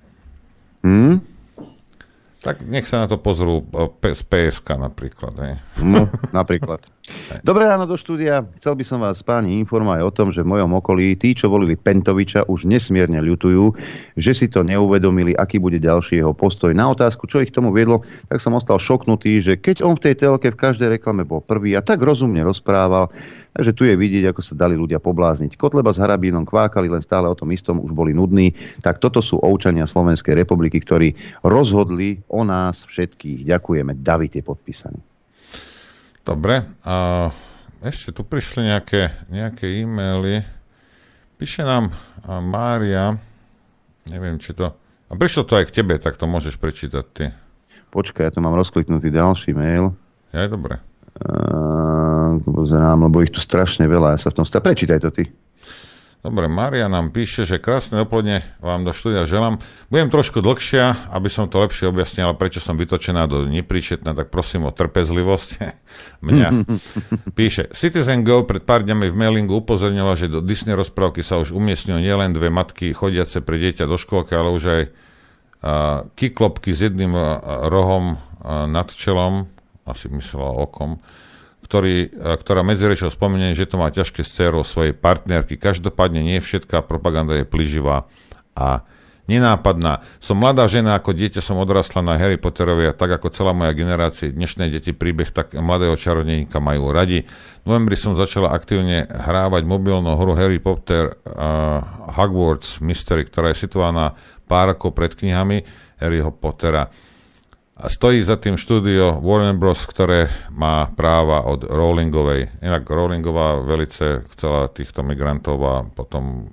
Hmm? Tak nech sa na to pozrú z pé es ká napríklad. Hej. No, napríklad. Dobré ráno do štúdia. Chcel by som vás, páni, informovať o tom, že v mojom okolí tí, čo volili Pentoviča, už nesmierne ľutujú, že si to neuvedomili, aký bude ďalší jeho postoj. Na otázku, čo ich tomu viedlo, tak som ostal šoknutý, že keď on v tej telke v každej reklame bol prvý a tak rozumne rozprával, takže tu je vidieť, ako sa dali ľudia poblázniť. Kotleba s Harabínom kvákali len stále o tom istom, už boli nudní. Tak toto sú občania Slovenskej republiky, ktorí rozhodli o nás všetkých. Ďakujeme. David je podpísaný. Dobre. A ešte tu prišli nejaké, nejaké e-maily. Píše nám Mária, neviem, či to... A prišlo to aj k tebe, tak to môžeš prečítať ty. Počkaj, ja tu mám rozkliknutý ďalší mail. Ja, je dobre. Uh, pozerám, lebo ich tu strašne veľa, ja sa v tom stále. Prečítaj to ty. Dobre, Mária nám píše, že krásne dopoludne vám do štúdia želám. Budem trošku dlhšia, aby som to lepšie objasnila, prečo som vytočená do nepríčetná, tak prosím o trpezlivosť. Mňa píše, Citizen Go pred pár dňami v mailingu upozornila, že do Disney rozprávky sa už umiestňujú nielen dve matky chodiace pre dieťa do škôlky, ale už aj uh, kyklopky s jedným uh, rohom uh, nad čelom, asi myslela okom, Ktorý, ktorá medzirečou spomenie, že to má ťažké s dcérou svojej partnerky. Každopádne nie všetká propaganda je plíživá a nenápadná. Som mladá žena, ako dieťa som odrastla na Harry Potterovi a tak ako celá moja generácia dnešné deti príbeh tak mladého čarodejníka majú radi. V novembri som začala aktívne hrávať mobilnú hru Harry Potter uh, Hogwarts Mystery, ktorá je situovaná pár rokov pred knihami Harryho Pottera. A stojí za tým štúdio Warner Bros., ktoré má práva od Rowlingovej. Inak Rowlingová velice chcela týchto migrantov a potom,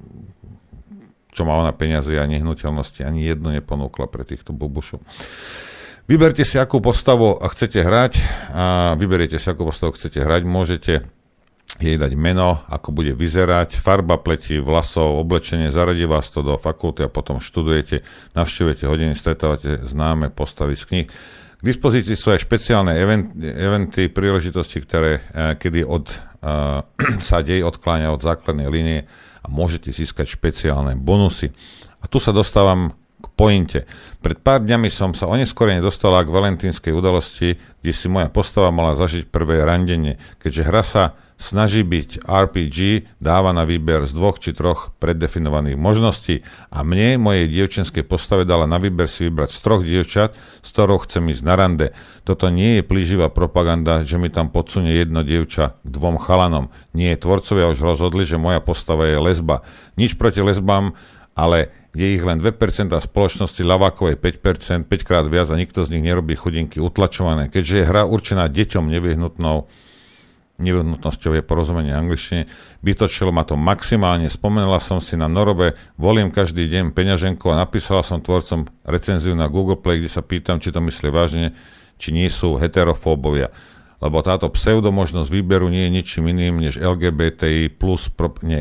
čo má ona peniaze a nehnuteľnosti, ani jednu neponúkla pre týchto bubušov. Vyberte si, akú postavu chcete hrať a vyberiete si, akú postavu chcete hrať. Môžete jej dať meno, ako bude vyzerať, farba pleti, vlasov, oblečenie, zaradí vás to do fakulty a potom študujete, navštívujete hodiny, stretávate známe postavy z kníh. K dispozícii sú aj špeciálne event, eventy, príležitosti, ktoré eh, kedy od, eh, sa dej odkláňa od základnej línie a môžete získať špeciálne bonusy. A tu sa dostávam k pointe. Pred pár dňami som sa oneskorene dostala k valentínskej udalosti, kde si moja postava mala zažiť prvé randenie. Keďže hra sa snaží byť er pé gé, dáva na výber z dvoch či troch preddefinovaných možností a mne, mojej dievčenskej postave, dala na výber si vybrať z troch dievčat, z ktorých chcem ísť na rande. Toto nie je plíživá propaganda, že mi tam podsunie jedno dievča k dvom chalanom. Nie, tvorcovia už rozhodli, že moja postava je lesba. Nič proti lesbám, ale je ich len dve percentá spoločnosti, ľavákovej päť percent, päťkrát viac a nikto z nich nerobí chudinky utlačované. Keďže je hra určená deťom nevyhnutnou nevyhnutnosťou je porozumenie angličtine. Vytočilo ma to maximálne, spomenula som si na Norobe, volím každý deň peňaženku a napísala som tvorcom recenziu na Google Play, kde sa pýtam, či to myslí vážne, či nie sú heterofóbovia. Lebo táto pseudomožnosť výberu nie je ničím iným, než el gé bé té í plus, pro, nie,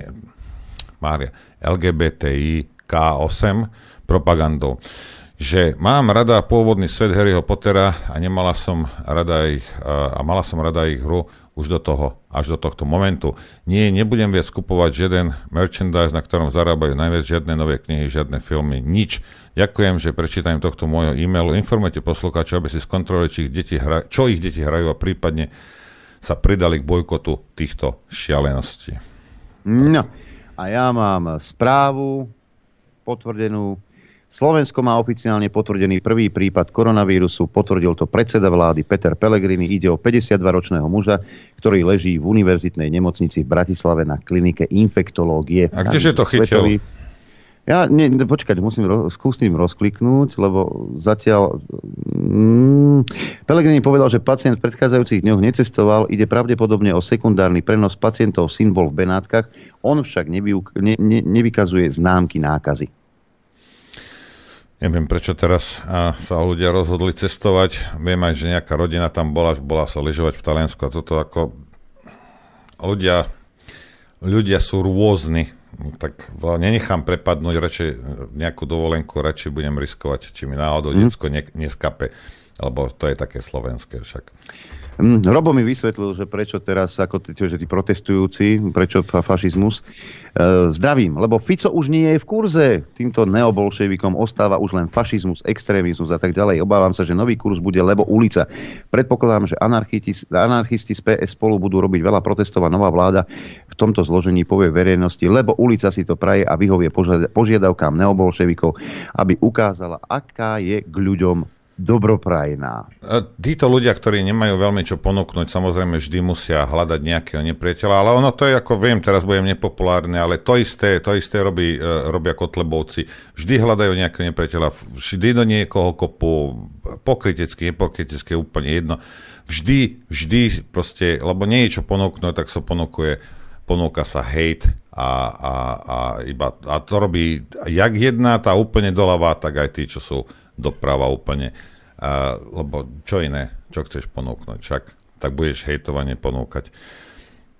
Mária, el gé bé té í ká osem propagandou. Že mám rada pôvodný svet Harryho Pottera a nemala som rada ich, a mala som rada ich hru už do toho, až do tohto momentu. Nie, nebudem viac kupovať žiaden merchandise, na ktorom zarábajú najviac, žiadne nové knihy, žiadne filmy, nič. Ďakujem, že prečítaním tohto môjho e-mailu. Informujte poslucháčov, aby si skontrolovali, či ich deti hra, čo ich deti hrajú a prípadne sa pridali k bojkotu týchto šialeností. No, a ja mám správu potvrdenú. Slovensko má oficiálne potvrdený prvý prípad koronavírusu, potvrdil to predseda vlády Peter Pellegrini. Ide o päťdesiatdvaročného muža, ktorý leží v univerzitnej nemocnici v Bratislave na klinike infektológie. A kdeže to chytil? Ja, nie, počkať, musím ro- skúsim rozkliknúť, lebo zatiaľ... Mm, Pellegrini povedal, že pacient v predchádzajúcich dňoch necestoval, ide pravdepodobne o sekundárny prenos pacientov, syn bol v Benátkach, on však nevyuk- ne- ne- nevykazuje známky nákazy. Neviem, prečo teraz a, sa ľudia rozhodli cestovať. Viem aj, že nejaká rodina tam bola, bola sa lyžovať v Taliansku a toto ako... Ľudia, ľudia sú rôzni. Tak nenechám prepadnúť radšej nejakú dovolenku, radšej budem riskovať, či mi náhodou mm. decko ne, neskape. Lebo to je také slovenské však. Robo mi vysvetlil, že prečo teraz, ako tí, že tí protestujúci, prečo fašizmus. E, zdravím, lebo Fico už nie je v kurze. Týmto neobolševikom ostáva už len fašizmus, extrémizmus a tak ďalej. Obávam sa, že nový kurz bude lebo ulica. Predpokladám, že anarchisti, anarchisti z pé es spolu budú robiť veľa protestov a nová vláda v tomto zložení povie verejnosti, lebo ulica si to praje a vyhovie požiadavkám neobolševikov, aby ukázala, aká je k ľuďom dobroprajná. Títo ľudia, ktorí nemajú veľmi čo ponúknuť, samozrejme vždy musia hľadať nejakého nepriateľa, ale ono to je, ako viem, teraz budem nepopulárne, ale to isté, to isté robí, robia Kotlebovci. Vždy hľadajú nejakého nepriateľa, vždy do niekoho kopu, pokrytecky, nepokrytecky, úplne jedno. Vždy, vždy proste, lebo nie je čo ponúknuť, tak sa ponúkuje, ponúka sa hate a, a, a, iba, a to robí jak jedna, tá úplne doľava, tak aj tí, čo sú doprava úplne, uh, lebo čo iné, čo chceš ponúknuť, však tak budeš hejtovanie ponúkať.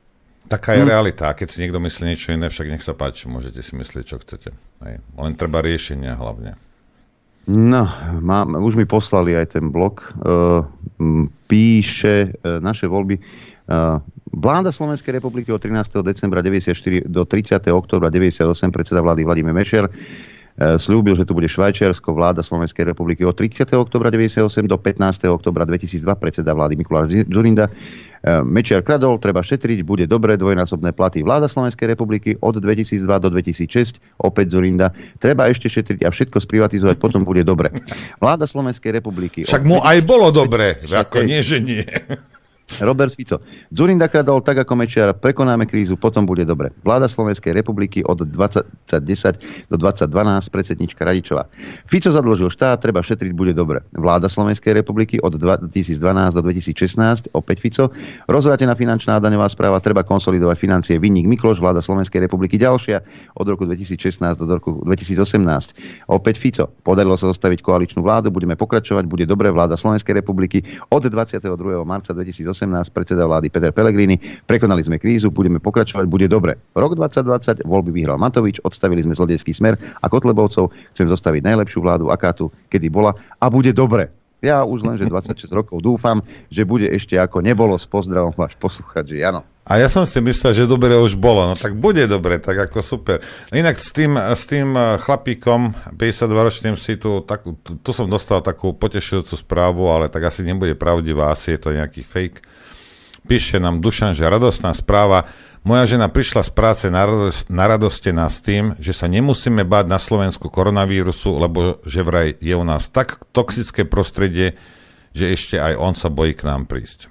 Taká je hmm. realita. A keď si niekto myslí niečo iné, však nech sa páči, môžete si myslieť, čo chcete. Hej. Len treba riešenia hlavne. No, má, už mi poslali aj ten blog. Uh, píše uh, naše voľby. Uh, vláda Slovenskej republiky od trinásteho decembra deväťdesiatštyri do tridsiateho októbra deväťdesiatosem predseda vlády Vladimír Mečiar slúbil, že tu bude Švajčiarsko. Vláda Slovenskej republiky od tridsiateho októbra deväťdesiatosem do pätnásteho októbra dvetisícdva predseda vlády Mikuláš Dzurinda. Mečiar kradol, treba šetriť, bude dobre, dvojnásobné platy. Vláda Slovenskej republiky od dvetisícdva do dvetisícšesť, opäť Dzurinda, treba ešte šetriť a všetko sprivatizovať, potom bude dobre. Vláda Slovenskej republiky... Však mu aj bolo dobre, ako nie, že nie. Robert Fico. Dzurinda kradol tak ako Mečiar, prekonáme krízu, potom bude dobre. Vláda Slovenskej republiky od dvadsať desať do dvadsať dvanásť, predsednička Radičová. Fico zadlžil štát, treba šetriť, bude dobre. Vláda Slovenskej republiky od dvetisícdvanásť do dvetisícšestnásť, opäť Fico. Rozvrátená finančná a daňová správa, treba konsolidovať financie. Vinník Mikloš, vláda Slovenskej republiky ďalšia od roku dvetisícšestnásť do roku dvetisícosemnásť. Opäť Fico. Podarilo sa zostaviť koaličnú vládu, budeme pokračovať, bude dobre. Vláda Slovenskej republiky od dvadsiateho druhého marca dvetisícosemnásť predseda vlády Peter Pellegrini. Prekonali sme krízu, budeme pokračovať, bude dobre. Rok dvadsať dvadsať, voľby vyhral Matovič, odstavili sme zlodejský Smer a Kotlebovcov. Chcem zostaviť najlepšiu vládu, aká tu kedy bola a bude dobre. Ja už len, že dvadsaťšesť rokov dúfam, že bude ešte ako nebolo. S pozdravom váš posluchač Jano. A ja som si myslel, že dobre už bolo. No tak bude dobre, tak ako super. Inak s tým, s tým chlapíkom, päťdesiatdvaročným si tu, takú, tu, tu som dostal takú potešujúcu správu, ale tak asi nebude pravdivá, asi je to nejaký fake. Píše nám Dušan, že radostná správa. Moja žena prišla z práce naradostená s tým, že sa nemusíme báť na Slovensku koronavírusu, lebo že vraj je u nás tak toxické prostredie, že ešte aj on sa bojí k nám prísť.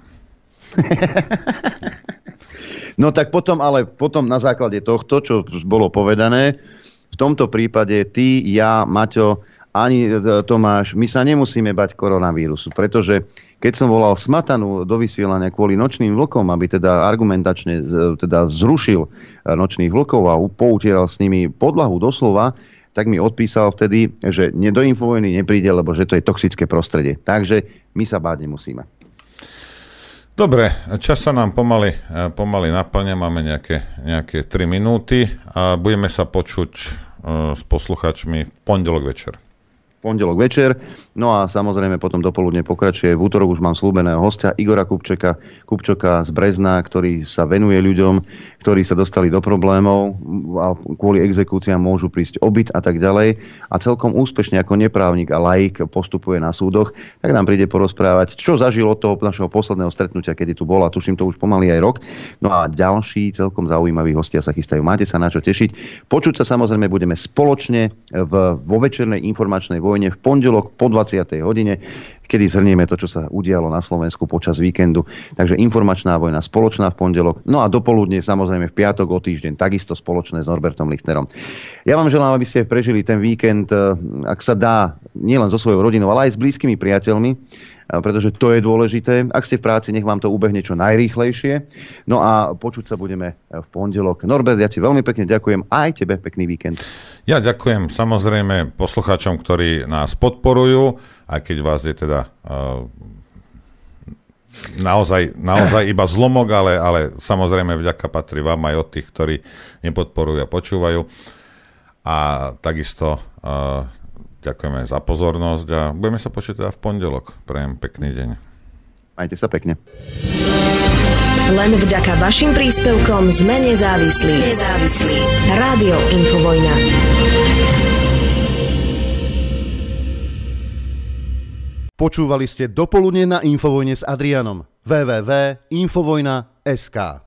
No tak potom, ale potom na základe tohto, čo bolo povedané, v tomto prípade ty, ja, Maťo, ani Tomáš, my sa nemusíme bať koronavírusu, pretože keď som volal Smatanu do vysielania kvôli nočným vlkom, aby teda argumentačne teda zrušil nočných vlkov a poutieral s nimi podlahu doslova, tak mi odpísal vtedy, že do Infovojny nepríde, lebo že to je toxické prostredie. Takže my sa báť nemusíme. Dobre, čas sa nám pomaly, pomaly naplňa, máme nejaké, nejaké tri minúty a budeme sa počuť s posluchačmi v pondelok večer. pondelok večer. No a samozrejme potom dopoludne pokračuje. V útorok už mám slúbeného hostia Igora Kupčeka, Kupčoka z Brezna, ktorý sa venuje ľuďom, ktorí sa dostali do problémov a kvôli exekúciám môžu prísť obyt a tak ďalej. A celkom úspešne ako neprávnik a laik postupuje na súdoch, tak nám príde porozprávať, čo zažil od toho našeho posledného stretnutia, kedy tu bol, a tuším to už pomaly aj rok. No a ďalší celkom zaujímaví hostia sa chystajú. Máte sa na čo tešiť. Počuť sa samozrejme budeme spoločne v, vo večernej informačnej vojne v pondelok po dvadsiatej hodine, kedy zhrnieme to, čo sa udialo na Slovensku počas víkendu. Takže informačná vojna spoločná v pondelok. No a dopoludne samozrejme v piatok o týždeň takisto spoločné s Norbertom Lichtnerom. Ja vám želám, aby ste prežili ten víkend, ak sa dá, nielen so svojou rodinou, ale aj s blízkymi priateľmi, pretože to je dôležité. Ak ste v práci, nech vám to ubehne čo najrýchlejšie. No a počuť sa budeme v pondelok. Norbert, ja ti veľmi pekne ďakujem. Aj tebe pekný víkend. Ja ďakujem samozrejme poslucháčom, ktorí nás podporujú, aj keď vás je teda uh, naozaj, naozaj iba zlomok, ale, ale samozrejme vďaka patrí vám aj od tých, ktorí nepodporujú a počúvajú. A takisto uh, ďakujeme za pozornosť a budeme sa počuť teda v pondelok. Prajem pekný deň. Majte sa pekne. Len vďaka vašim príspevkom sme nezávislí. Nezávislí. Rádio Infovojna. Počúvali ste Dopoludne na Infovojne s Adrianom. w w w bodka infovojna bodka es ká